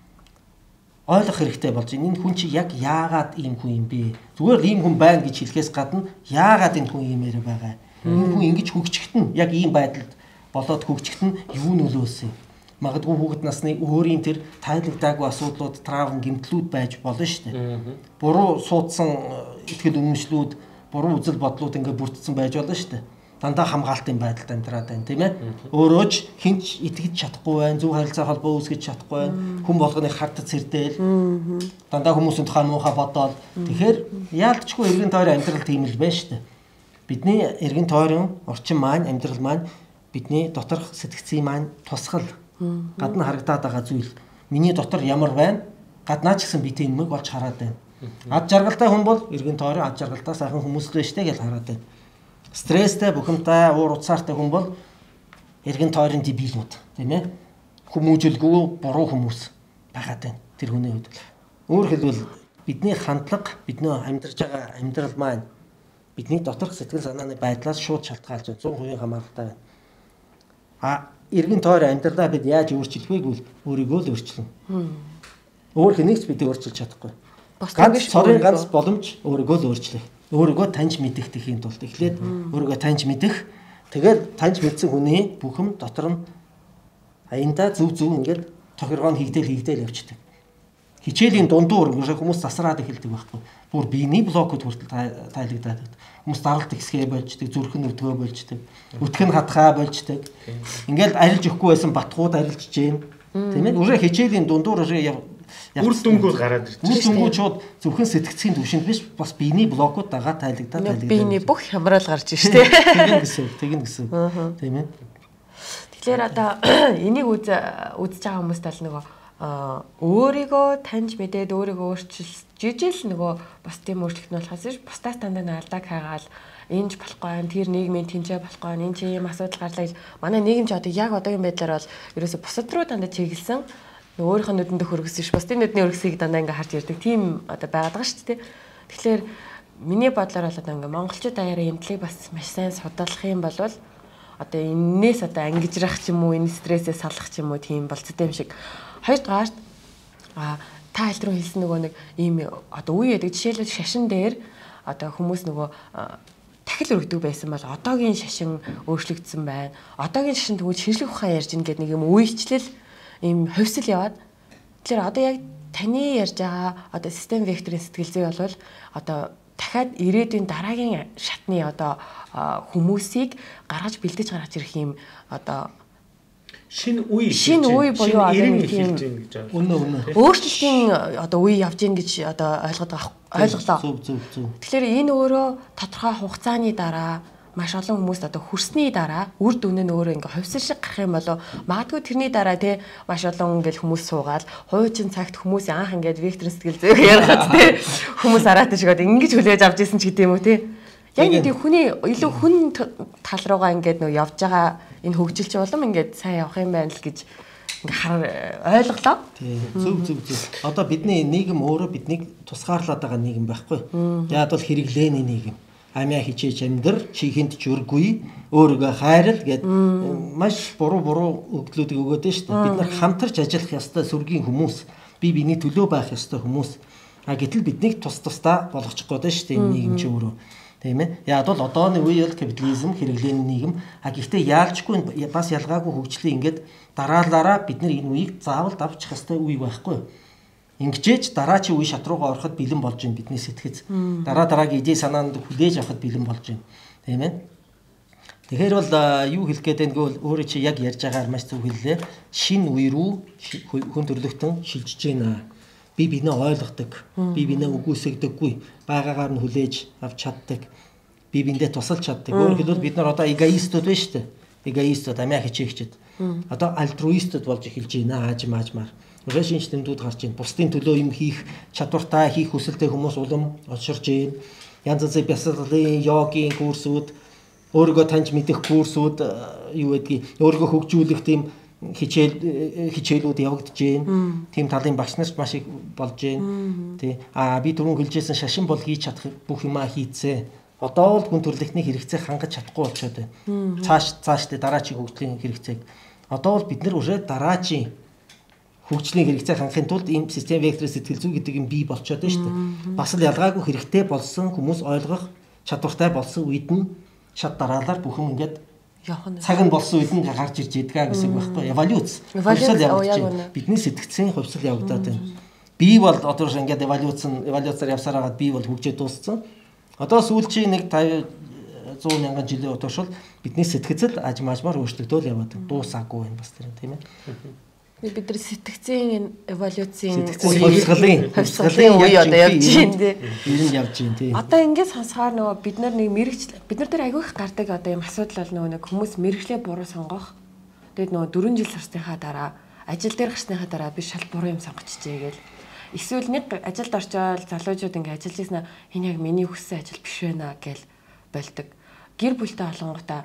Ойлгох хэрэгтэй болж байна. Энэ хүн чи яг яагаад ийм хүн юм бэ? Зүгээр л ийм хүн байна гэж хэлэхээс гадна яагаад энэ хүн иймээр байгаа? Энэ хүн ингэж хөгжихэд нь яг ийм байдалд болоод хөгжихэд нь юу нөлөөсөн? Магадгүй хүүхэд насны өөрийн тэр тайлбардаагүй асуудлууд, травм, гэмтлүүд байж болно шүү дээ. Буруу суудсан итгэл үнэмшлүүд, буруу үзэл бодлууд ингээд бүрдсэн байж болно шүү дээ. Дандаа хамгаалтын байдалд амьдраад байна тийм ээ. Өөрөө ч хинч итгэж чадахгүй байх, зөв харилцаа холбоо үүсгэж чадахгүй байх. Хүн болгоны хардад сэрдээл. Дандаа хүмүүсийн тухай муухай бодоод. Тэгэхээр яалтчгүй эргэн тойрон амьдрал тийм л байна шүү дээ. Бидний эргэн тойрон орчин маань, амьдрал маань бидний доторх сэтгцийн маань тусгал гадна харагдаад байгаа зүйл. Миний дотор ямар байна? Гаднаа ч гэсэн би тийм мэг болж хараад байна. Ад жаргалтай хүн бол эргэн тойрон ад жаргалтай сайхан хүмүүс л штэ гэж хараад байна. Стресстэй, бухимдаа, уур уцаартай хүн бол эргэн тойрон дебилүүд, тийм ээ. Хүмүүжлгүй буруу хүмүүс байгаад байна. Тэр хүний хувьд. Өөрөөр хэлбэл бидний хандлага, бидний амьдарч байгаа амьдрал маань бидний доторх сэтгэл санааны байдлаас шууд шалтгаалж 100% хамааралтай байна. Эргэн тойрон амьдралаа бид яаж өөрчилөх вэ гэвэл өөрийгөө л өөрчлөн. Өөр хэнийгч бид өөрчилж чадахгүй. Ганц цорын ганц боломж өөрийгөө л өөрчлөх. Өөрийгөө таньж мэдэх тэхийн тулд эхлээд өөрийгөө таньж мэдэх. Тэгээд таньж мэдсэн хүний бүхэм дотор нь аяндаа зөв ингээд тохиргоо хийгдээл явчихдаг. Хичээлийн дундуур хүмүүс засраад эхэлдэг байхгүй. Бүр биений блокуд хүртэл тайлагдаад байдаг. Хүмүүс даралт ихсгээ болждаг, зүрх нь өвдгөө болждаг, өтг нь хатхаа болждаг. Ингээд арилж өгөхгүй байсан батгууд арилжж जैन. Тийм ээ. Өөрөө хичээлийн дундуур Үр дүнгууд гараад ирж байна. Үр дүнгууд шууд зөвхөн сэтгцийн төвшөнд биш бас биений блокууд дагаа тайлагдаад биений бүх хямрал гарч иж штэ. Тэгин гэсэн. Тийм ээ. Тэгэхээр одоо энийг үзэж байгаа хүмүүст бол нөгөө өөрийгөө таньж мэдээд өөрийгөө өөрчилж нөгөө бусдын өөрчлөлт нь болохоос биш бусдаас дандаа алдааг хайгаал энэч болохгүй байна тэр нийгмийн тэнцээ болохгүй байна энэ чи ийм асуудал гарлаа гэж манай нийгэм ч одоо яг одоогийн байдлаар бол ерөөсө бусад руу дандаа чиглэсэн өөрийнх нь нүдэнд хөргөсөн ш бусдын нүдний хөргөсийг дандаа ингээ харж ирдэг тийм одоо байгаад байгаа шүү дээ. Тэгэхээр миний бодлоор бол одоо ингээ монголчууд аяараа эмтлийг бас маш сайн судлах юм бол одоо энээс одоо ангижрах ч юм уу энэ стрессээ салах ч юм уу тийм болцтой юм шиг. Хоёрдугаарт та аль руу хэлсэн нөгөө нэг ийм одоо үе яадаг жишээлбэл шашин дээр одоо хүмүүс нөгөө дахил өргөдөг байсан бол одоогийн шашин өөрчлөгдсөн байна. Одоогийн шашин тэгвэл шинжлэх ухаан ярьж ин гэдэг нэг юм үечлэл ийм хувьсэл яваад тэгэхээр одоо яг таны ярьж байгаа одоо систем векторын сэтгэл зүй бол одоо дахиад ирээдүйн дараагийн шатны одоо хүмүүсийг гаргаж бэлдэж гаргаж ирэх юм одоо шинэ үе буюу одоо нэг тийм үнэ өөрчлөлтийн одоо үе явж гин гэж одоо ойлголоо. Зөв. Тэгэхээр энэ өөрөө тодорхой хугацааны дараа маш олон хүмүүст одоо хүрсний дараа үр дүн нь өөрөө ингээ хувьсэл шиг гарах юм болоо магадгүй тэрний дараа те маш олон ингээл хүмүүс суугаад хуучин цагт хүмүүс анх ингээд вектор сэтгэл зүйг ярихад те хүмүүс араатан шигээд ингэж хүлээж авч ирсэн ч гэдэм үү те яг нэг хүний илүү хүн тал руугаа ингээд нөө явж байгаа энэ хөгжилч улам ингээд сайн явах юм байна л гэж ингээ ойлголоо. Зөв. Одоо бидний нийгэм өөрөө биднийг тусгаарлаад байгаа нийгэм байхгүй. Яг бол хэрэглээний нийгэм. Амиа хичээж амьдр, чихэнд ч өргүй, өөрийгөө хайрал гэд маш буруу өгдлүүдийг өгөөд нь шүү дээ. Бид нар хамтарч ажиллах ёстой сүргийн хүмүүс, бие биений төлөө байх ёстой хүмүүс. Гэтэл биднийг тусдаа болгочихгүй дээ шүү дээ энэ нийгэм чи өөрөө. Тийм ээ. Яг бол одооны үе бол капитализм, хэрэглээний нийгэм. Гэхдээ яалчгүй бас ялгаагүй хөгжлийн ингээд дараалалаараа бид нар энэ үеийг заавал давчих ёстой үе байхгүй. Ингэжээж дараачийн үе шат руугаа ороход бэлэн болж байна бидний сэтгэц. Дараагийн идей санаанд хүлээж авахд бэлэн болж байна. Тийм ээ. Тэгэхээр бол юу хэлэх гээд байна гэвэл өөрөө чи яг ярьж байгаагаар маш зөв хэллээ. Шинэ үе рүү хүн төрлөختөн шилжиж байна. Би бинээ ойлгодог, би бинээ үгүйсгдэггүй, байгаагаар нь хүлээж авч чаддаг, би биндээ тусалж чаддаг. Өөрөөр хэлбэл бид нар одоо эгоистууд байна шүү дээ. Эгоистууд амиа хичээгчд. Одоо альтруистууд болж эхэлж байна аажмаар. Өөрөө шинж тэмдгүүд гарч байна. Бусдын төлөө юм хийх чадвартай, хийх хүсэлтэй хүмүүс улам олширж байна. Янз бүрийн бясалгалын, йогийн курсууд, өөрийгөө таньж мэдэх курсууд юу гэдгийг, өөрийгөө хөгжүүлэх тийм хичээлүүд явагдаж байна. Тим талын багш нарт маш их болж байна. Тий. Би түрүүн хэлжсэн шашин бол хийж чадах бүх юмаа хийцээ. Одоо бол хүн төрөлхтний хэрэгцээг хангаж чадахгүй болчиход байна. Цаашдаа дараачийн хөгжлийн хэрэгцээг. Одоо бол бид нар өөрөө дараачийн хөгжлийн хэрэгцээг хангахын тулд ийм систем вектор сэтгэл зүй гэдэг юм бий болчиход байна шүү дээ. Бас л ялгаагүй хэрэгтэй болсон хүмүүс ойлгох чадвартай болсон үед нь шат дараалал бүх юм ингээд цаг нь болсон үед нь гарч ирж идэх гэсэн үг байхгүй. Эволюц. Хувьсэл явагдаж байна. Бидний сэтгцийн хувьсэл явагдаад байна. Би бол одоо ингээд эволюцаар явсаар хагаад би бол хөгжиж дууссан. Одоо сүүлчийн нэг 100 мянган жилийн туршил бидний сэтгцэл ажмаажмаар өөрчлөгдөөл яваад дуусаагүй байна бас тэр тийм ээ. Бид нар сэтгцийн эволюцийн хувьсгалын үе одоо явж байна тий. Ер нь явж байна тий. Одоо ингээд сонсохоор нөгөө бид нар дээр аягүй их гардаг одоо юм асуудал бол нөгөө нэг хүмүүс мэрэгчлээ буруу сонгох. Тэгээд нөгөө 4 жил сурсныхаа дараа ажил дээр гарсныхаа дараа би шал буруу юм сонгочихжээ гээл. Эсвэл нэг ажилд орчоод залуучууд ингээд ажиллаж ийснэ энэ яг миний хүссэн ажил биш байна гээл болдог. Гэр бүлтэй олонгуудаа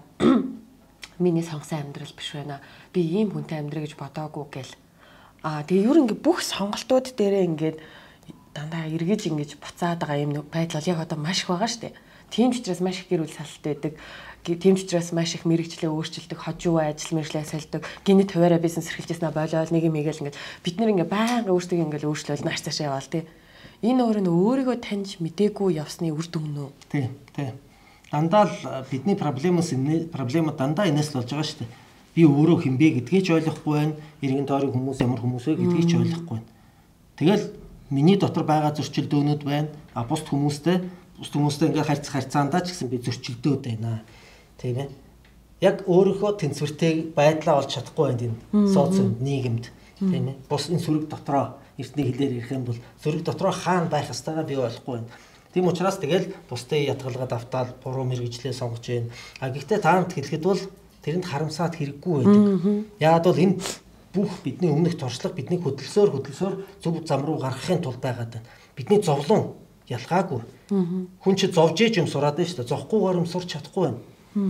миний сонгосон амьдрал биш байна. Би ийм хүнтэй амьдрах гэж бодоогүй гээл. Тэгээ ер нь ингээ бүх сонголтууд дээрээ ингээд дандаа эргэж ингэж буцаад байгаа юм байдал яг одоо маш их байгаа шүү дээ. Тийм ч учраас маш их гэр бүл салт байдаг. Тийм ч учраас маш их мэрэгчлээ өөрчилдөг, хожуу ажил мэрэгчлээ салдаг. Гинэ хуваараа бизнес эрхэлжсэн болоод нэг юм игээл ингээд бид нэр ингээ байнга өөртөө ингээл өөрчлөл нааш цаашаа яваал тий. Энэ өөр нь өөрийгөө таньж мдээгүй явсны үр дүн үү? Тий. Дандаа л бидний проблемууд дандаа энэс л болж байгаа шүү дээ. Би өөрөө хинбэ гэдгийг ч ойлгохгүй байна. Иргэн тойрог хүмүүс ямар хүмүүс вэ гэдгийг ч ойлгохгүй байна. Тэгэл миний дотор байгаа зөрчилдөөнүүд байна. Бусд хүмүүстэй ингээ харьцаандаа ч гэсэн би зөрчилдөөд байна. Тийм ээ. Яг өөрийнхөө тэнцвэртэй байдлаа олж чадахгүй байна энэ социум нийгэмд. Тийм ээ. Бус энэ сүрэг дотроо эртний хэлээр ярих юм бол сүрэг дотроо хаана байх ёстойгоо бий болохгүй байна. Тийм учраас тэгэл бусдын ятгалгаад автаад буруу мэрэгжлээ сонгож байна. Гэхдээ таамт хэлэхэд бол тэрэнд харамсаад хэрэггүй байдаг. Яагаад бол энэ бүх бидний өмнөх туршлага бидний хөдөлсөөр зөв зам руу гаргахын тулд байгаад байна. Бидний зовлон ялгаагүй. Хүн чи зовж иж юм сураад байна шүү дээ. Зовхгүйгээр юм сурч чадахгүй байна.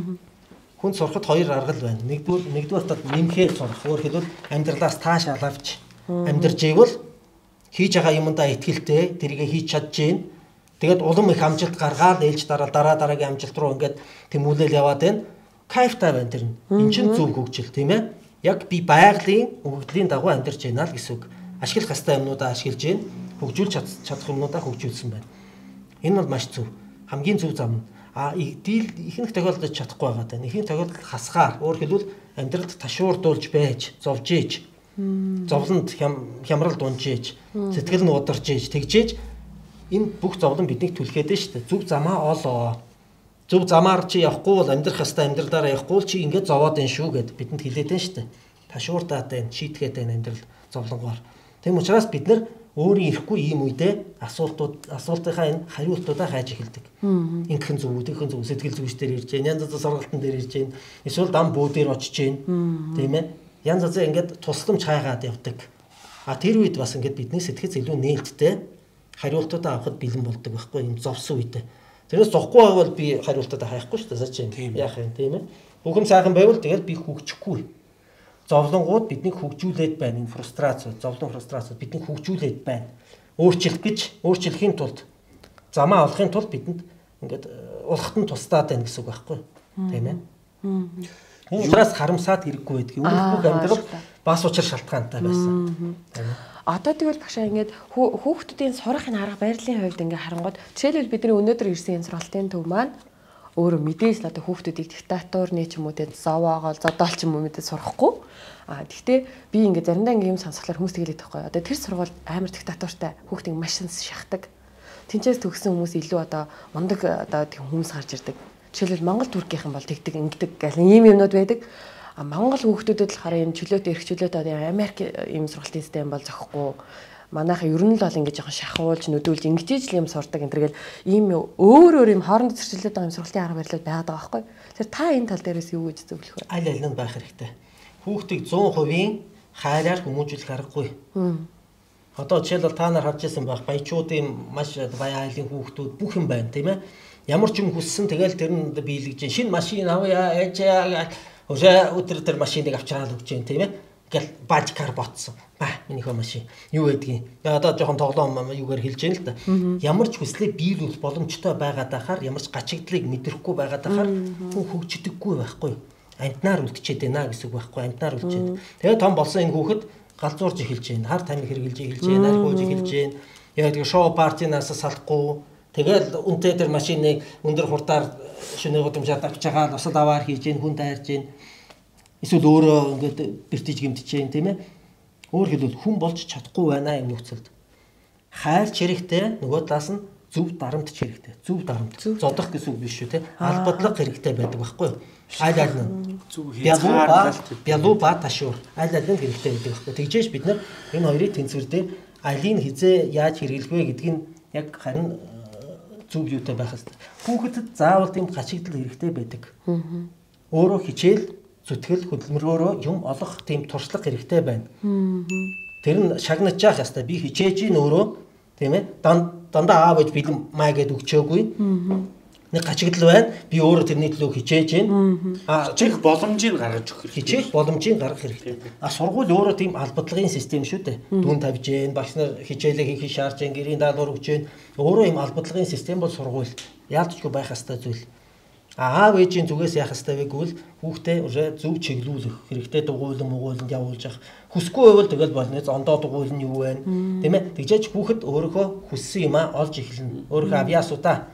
Хүн сурахад хоёр арга байна. Нэгдүгээр тал нэмхээр сурах. Өөрөөр хэлбэл амьдралаас таашаал авч амьдарч ивэл хийж байгаа юмдаа итгэлтэй тэрийг хийж чадж гин. Тэгээд улам их амжилт гаргаад ээлж дараагийн амжилт руу ингээд тэмүүлэл яваад байна. Кайфтай байна тэр нь. Энд чинь зөв хөгжил тийм ээ. Яг би байгалийн өгөгдлийн дагуу амьдарч байна л гэсэн үг. Ашиглах хэвээр юмнуудаа ашиглаж гин. Хөгжүүлж чадах юмнуудаа хөгжүүлсэн байна. Энэ бол маш зөв. Хамгийн зөв зам нь. Ихэнх тохиолдолд чадахгүй байгаа тань. Ихэнх тохиолдолд хасгаар. Өөрөөр хэлбэл амьдралд ташуурдуулж байж, зовж ээж, зовлонд хямрал дунж ээж, сэтгэл нь ударч ээж, тэгж ээж энэ бүх зовлон биднийг түлхээд нь шүү дээ. Зөв замаа олоо. Зөв замаар чи явахгүй бол амьдрах хэвээр амьдралаараа явахгүй бол чи ингээд зовоод энэ шүү гэд бидэнд хэлээд нь шүү дээ. Ташуурдаад байна, шийтгээд байна амьдрал зовлонгоор. Тэм учраас бид нар өөрийн ирэхгүй ийм үедээ асуултынхаа энэ хариултуудаа хайж эхэлдэг. Ингэхэн зөв, тэгхэн зөв, сэтгэл зүйч дээр ирж гэн, янз янзын сургалтын дээр ирж гэн, эсвэл дам бүү дээр очиж гэн. Тийм ээ. Янз янзын ингээд тусламж хайгаад явдаг. Тэр үед бас ингээд бидний сэтгэц илүү нээлттэй хариултуудаа авахд бэлэн болдог байхгүй юм зовсон үедээ. Тэрнээс зохгүй байвал би хариултуудаа хайхгүй шүү дээ сачаа юм. Яах юм тийм ээ. Бүхэн сайхан байвал тэгэл би хөгжихгүй. Зовлонгууд биднийг хөгжүүлээд байна. Энэ зовлон фрустрацууд биднийг хөгжүүлээд байна. Өөрчлөхийн тулд замаа олохын тулд бидэнд ингээд улхтан тусдаад байна гэсэн үг байхгүй тийм ээ. Энэ учраас харамсаад хэрэггүй байдаг. Өмнөх бүх амьдрал бас учир шалтгаантай байсан. Одоо тэгвэл багшаа ингээд хүүхдүүдийн сурахын арга барилын хувьд ингээд харангууд жишээлбэл бидний өнөөдөр ирсэн энэ сургалтын төв маань өөрөө мэдээж л одоо хүүхдүүдийг диктатор нэ ч юм уу те зовоогоол зодоол ч юм уу мэдээ сурахгүй. Гэхдээ би ингээд заримдаа ингээд юм сонсохлоор хүмүүс тэгэлээд байхгүй. Одоо тэр сургууль амар диктатортай хүүхдийг маш шахдаг. Тинчээс төгссөн хүмүүс илүү одоо мундаг одоо тийм хүмүүс гарч ирдэг. Жишээлбэл Монгол Туркийнхан бол тэгдэг ингэдэг гэх ийм юмнууд байдаг. Монгол хүүхдүүдэд болохоор энэ чөлөөт эрх чөлөөт одоо Америк ийм сургалтын систем бол зохихгүй. Манайха ер нь л бол ингэж жоохон шахуулж нүдүүлж ингэж л юм сурдаг энэ төргээл ийм өөр юм хоорондоо зөрчилдөд байгаа юм сургалтын арга барилууд байгаад байгаа байхгүй. Тэр та энэ тал дээрээс юу гэж зөвлөх вэ? Аль аль нь байх хэрэгтэй. Хүүхдийг 100% хайраар хүмүүжүүлэх аргагүй. Одоо жишээлбэл та нар харж байсан байх баячуудын маш баян айлын хүүхдүүд бүх юм байна тийм ээ. Ямар ч юм хүссэн тэгэл тэр нь биелгэж шинэ машин авъя ээжээ өдөр тэр машиныг авчраад өгч जैन тийм ээ. Гэл бажкар ботсон. Минийхөө машин. Юу гэдгийг. Одоо жоохон тоглоом юугаар хэлж яана л да. Ямар ч хүслийг биелүүлэх боломжтой байгаад ахаар ямар ч гачигдлыг мэдрэхгүй байгаад ахаар хүн хөгждөггүй байхгүй. Амтнаар үлдчихэд байна гэсэн үг байхгүй. Амтнаар үлдчихэд. Тэгээ том болсон энэ хүүхэд галзуурж эхэлж байна. Хар тамхи хэрэгжилж эхэлж байна. Алкоолж эхэлж байна. Яг тэгээ шоу партинаас салахгүй. Тэгэл үнтэй тэр машиныг өндөр хурдаар шөнө гудамжаар авч байгаа усад аваар хийж гин хүн тайрж гин. Эсвэл өөрөө ингээд бэртэж гимтэж जैन тийм ээ. Өөр хэлбэл хүн болж чадахгүй байна юм нөхцөлд. Хайрч хэрэгтэй нөгөө талаас нь зөв дарамтч хэрэгтэй. Зөв дарамт. Зодох гэсэн үг биш шүү те. Албадлаг хэрэгтэй байдаг байхгүй юу? Аль аль нь зөв бялуу ба ташуур. Аль аль нь хэрэгтэй байдаг байхгүй юу? Тэгжээж бид нар энэ хоёрын тэнцвэр дээр алийг хизээ яаж хэрэглэх вэ гэдгийг яг харин зөв юутай байх хэрэгтэй. Хүүхдэд заавал тийм гачигдал хэрэгтэй байдаг. Өөрөө хичээл зүтгэл хөдөлмөрөөрөө юм олох тийм туршлага хэрэгтэй байна. Тэр нь шагнаж яах ёстой. Би хичээж ийн өөрөө тийм ээ. Дандаа аав ээж бэлэн маа гэд өгчөөгүй. Нэг гачигдал байна. Би өөрөө тэрний төлөө хичээж ийн. Хичээх боломжийг гаргаж өгөх хэрэгтэй. Хичээх боломжийг гаргах хэрэгтэй. Сургууль өөрөө тийм албадлагын систем шүү дээ. Дүн тавьж ийн, багш нар хичээлээ хийх шаарч ийн, гэрийн даалгавар өгч ийн. Өөрөө юм албадлагын систем бол сургууль. Яалтчгүй байх ёстой зүйл. Аав ээжийн зүгээс яах ёстой вэ гэвэл хүүхдээ зөв чиглүүлэх хэрэгтэй дугуйлан явуулж явах. Хүсгүй байвал тэгэл болно. Ондоо дугуйлан юу вэ? Тийм ээ. Тэгжээч хүүхэд өөрийнхөө хүссэн юм олж эхэлнэ. Өөрийнхөө авьяасуудаа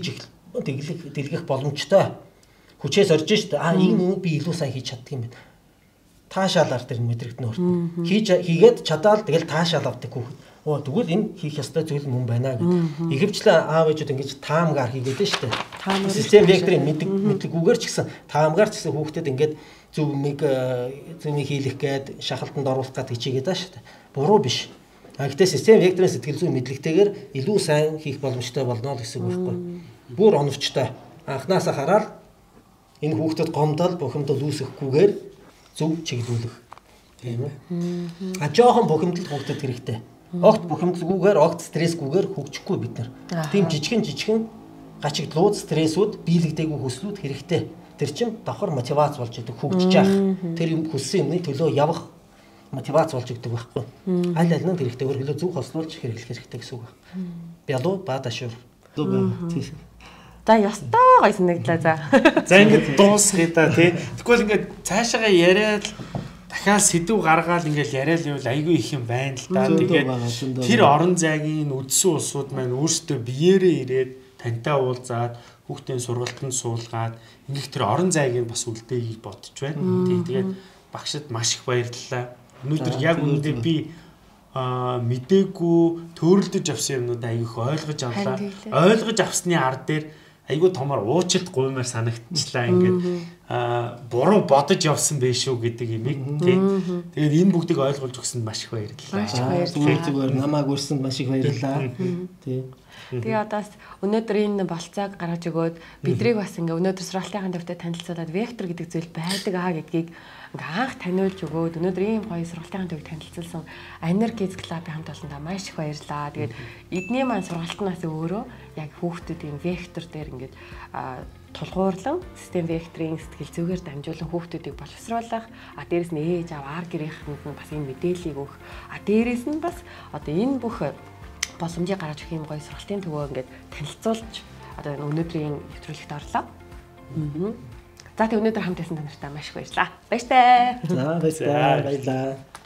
дэлгэх боломжтой. Хүчээс орж шít. Энэ би илүү сайн хийж чаддаг юм байна. Таашаалаар тэр мэдрэгдэн өртнө. Хийгээд чадаал тэгэл таашаал авдаг хүүхэд. Тэгвэл энэ хийх ёстой зүйл мөн байна гэдэг. Ихэвчлэн аав ээжүүд ингэж таамгаар хийгээд нь шүү дээ. Систем векторын мэдлэггүйгээр ч гэсэн таамгаар ч гэсэн хүүхдэд ингээд зөв миг хийлэх гээд шахалтанд оруулах гэдэг хичээгээд байгаа шүү дээ. Буруу биш. Гэхдээ систем векторын сэтгэл зүйн мэдлэгтэйгээр илүү сайн хийх боломжтой болно гэсэн үг байхгүй. Бүр оновчтой. Анхнаасаа хараад энэ хүүхдэд гомдол, бухимдал үүсэхгүйгээр зөв чиглүүлэх. Тийм ээ. Жоохон бухимдал хүүхдэд хэрэгтэй. Огт бухимдалгүйгээр, огт стрессгүйгээр хөгжихгүй бид нар. Тийм жижигхэн гачигдлууд, стрессүүд, биелэгдээгүй хүслүүд хэрэгтэй. Тэр чинь давхар мотивац болж идэг хөгжиж явах. Тэр юм хүссэн юмны төлөө явах мотивац болж идэг байхгүй. Аль аль нь хэрэгтэй өөрөлдөө зөв хослуулж хэрэглэх хэрэгтэй гэсэн үг байна. Бялуу ба дашуур. За ёстой гой санагдлаа за. За ингээд дуусгая да тий. Тэгвэл ингээд цаашаага яриад дахиад сэдв гаргаад ингээд яриад байвал айгүй их юм байна л да. Тэгээд тэр орон зайгийн үдсэн улсууд маань өөрсдөө биеэрээ ирээд тантай уулзаад хүүхдийн сургалтанд суулгаад ингээд тэр орон зайг нь бас үлдээхийг бодож байна. Тэгээд багшид маш их баярлалаа. Өнөөдөр яг үүндээ би мдээгүй төрөлдөж авсан юмнууд айгүй их ойлгож авлаа. Ойлгож авсны ар дээр айгүй томор уучлалт гуймаар санагдчихлаа ингээд буруу бодож явсан байх шүү гэдэг юмыг тий. Тэгээд энэ бүгдийг ойлгуулж өгсөнд маш их баярлалаа. Зүгээр намайг өрсөнд маш их баярлалаа. Тий. Тэгээ одоо өнөөдөр энэ болцоог гаргаж өгөөд бидрийг бас ингээ өнөөдөр сургалтын төвтэй танилцуулаад вектор гэдэг зүйл байдаг гэдгийг ингээ анх таниулж өгөөд өнөөдөр ийм гоё сургалтын төвийг танилцуулсан Анир Kids Club-ийн хамт олондоо маш их баярлалаа. Тэгээд эдний маань сургалтнаас өөрөө яг хүүхдүүдийн вектор дээр ингээд тулгуурлан систем векторын сэтгэл зүгээр дамжуулан хүүхдүүдийг боловсруулах, дээрэс нь ээж аав гэрийнхэнд нь бас энэ мэдээллийг өгөх, дээрэс нь бас одоо энэ бүх боломжийг гаргаж өгөх юм гоё сургалтын төвөө ингээд танилцуулж одоо өнөөдрийн нэвтрүүлэгт орлоо. За тэг өнөөдөр хамт байсан та нартай маш их баярлалаа. Баяртай. За баярлалаа.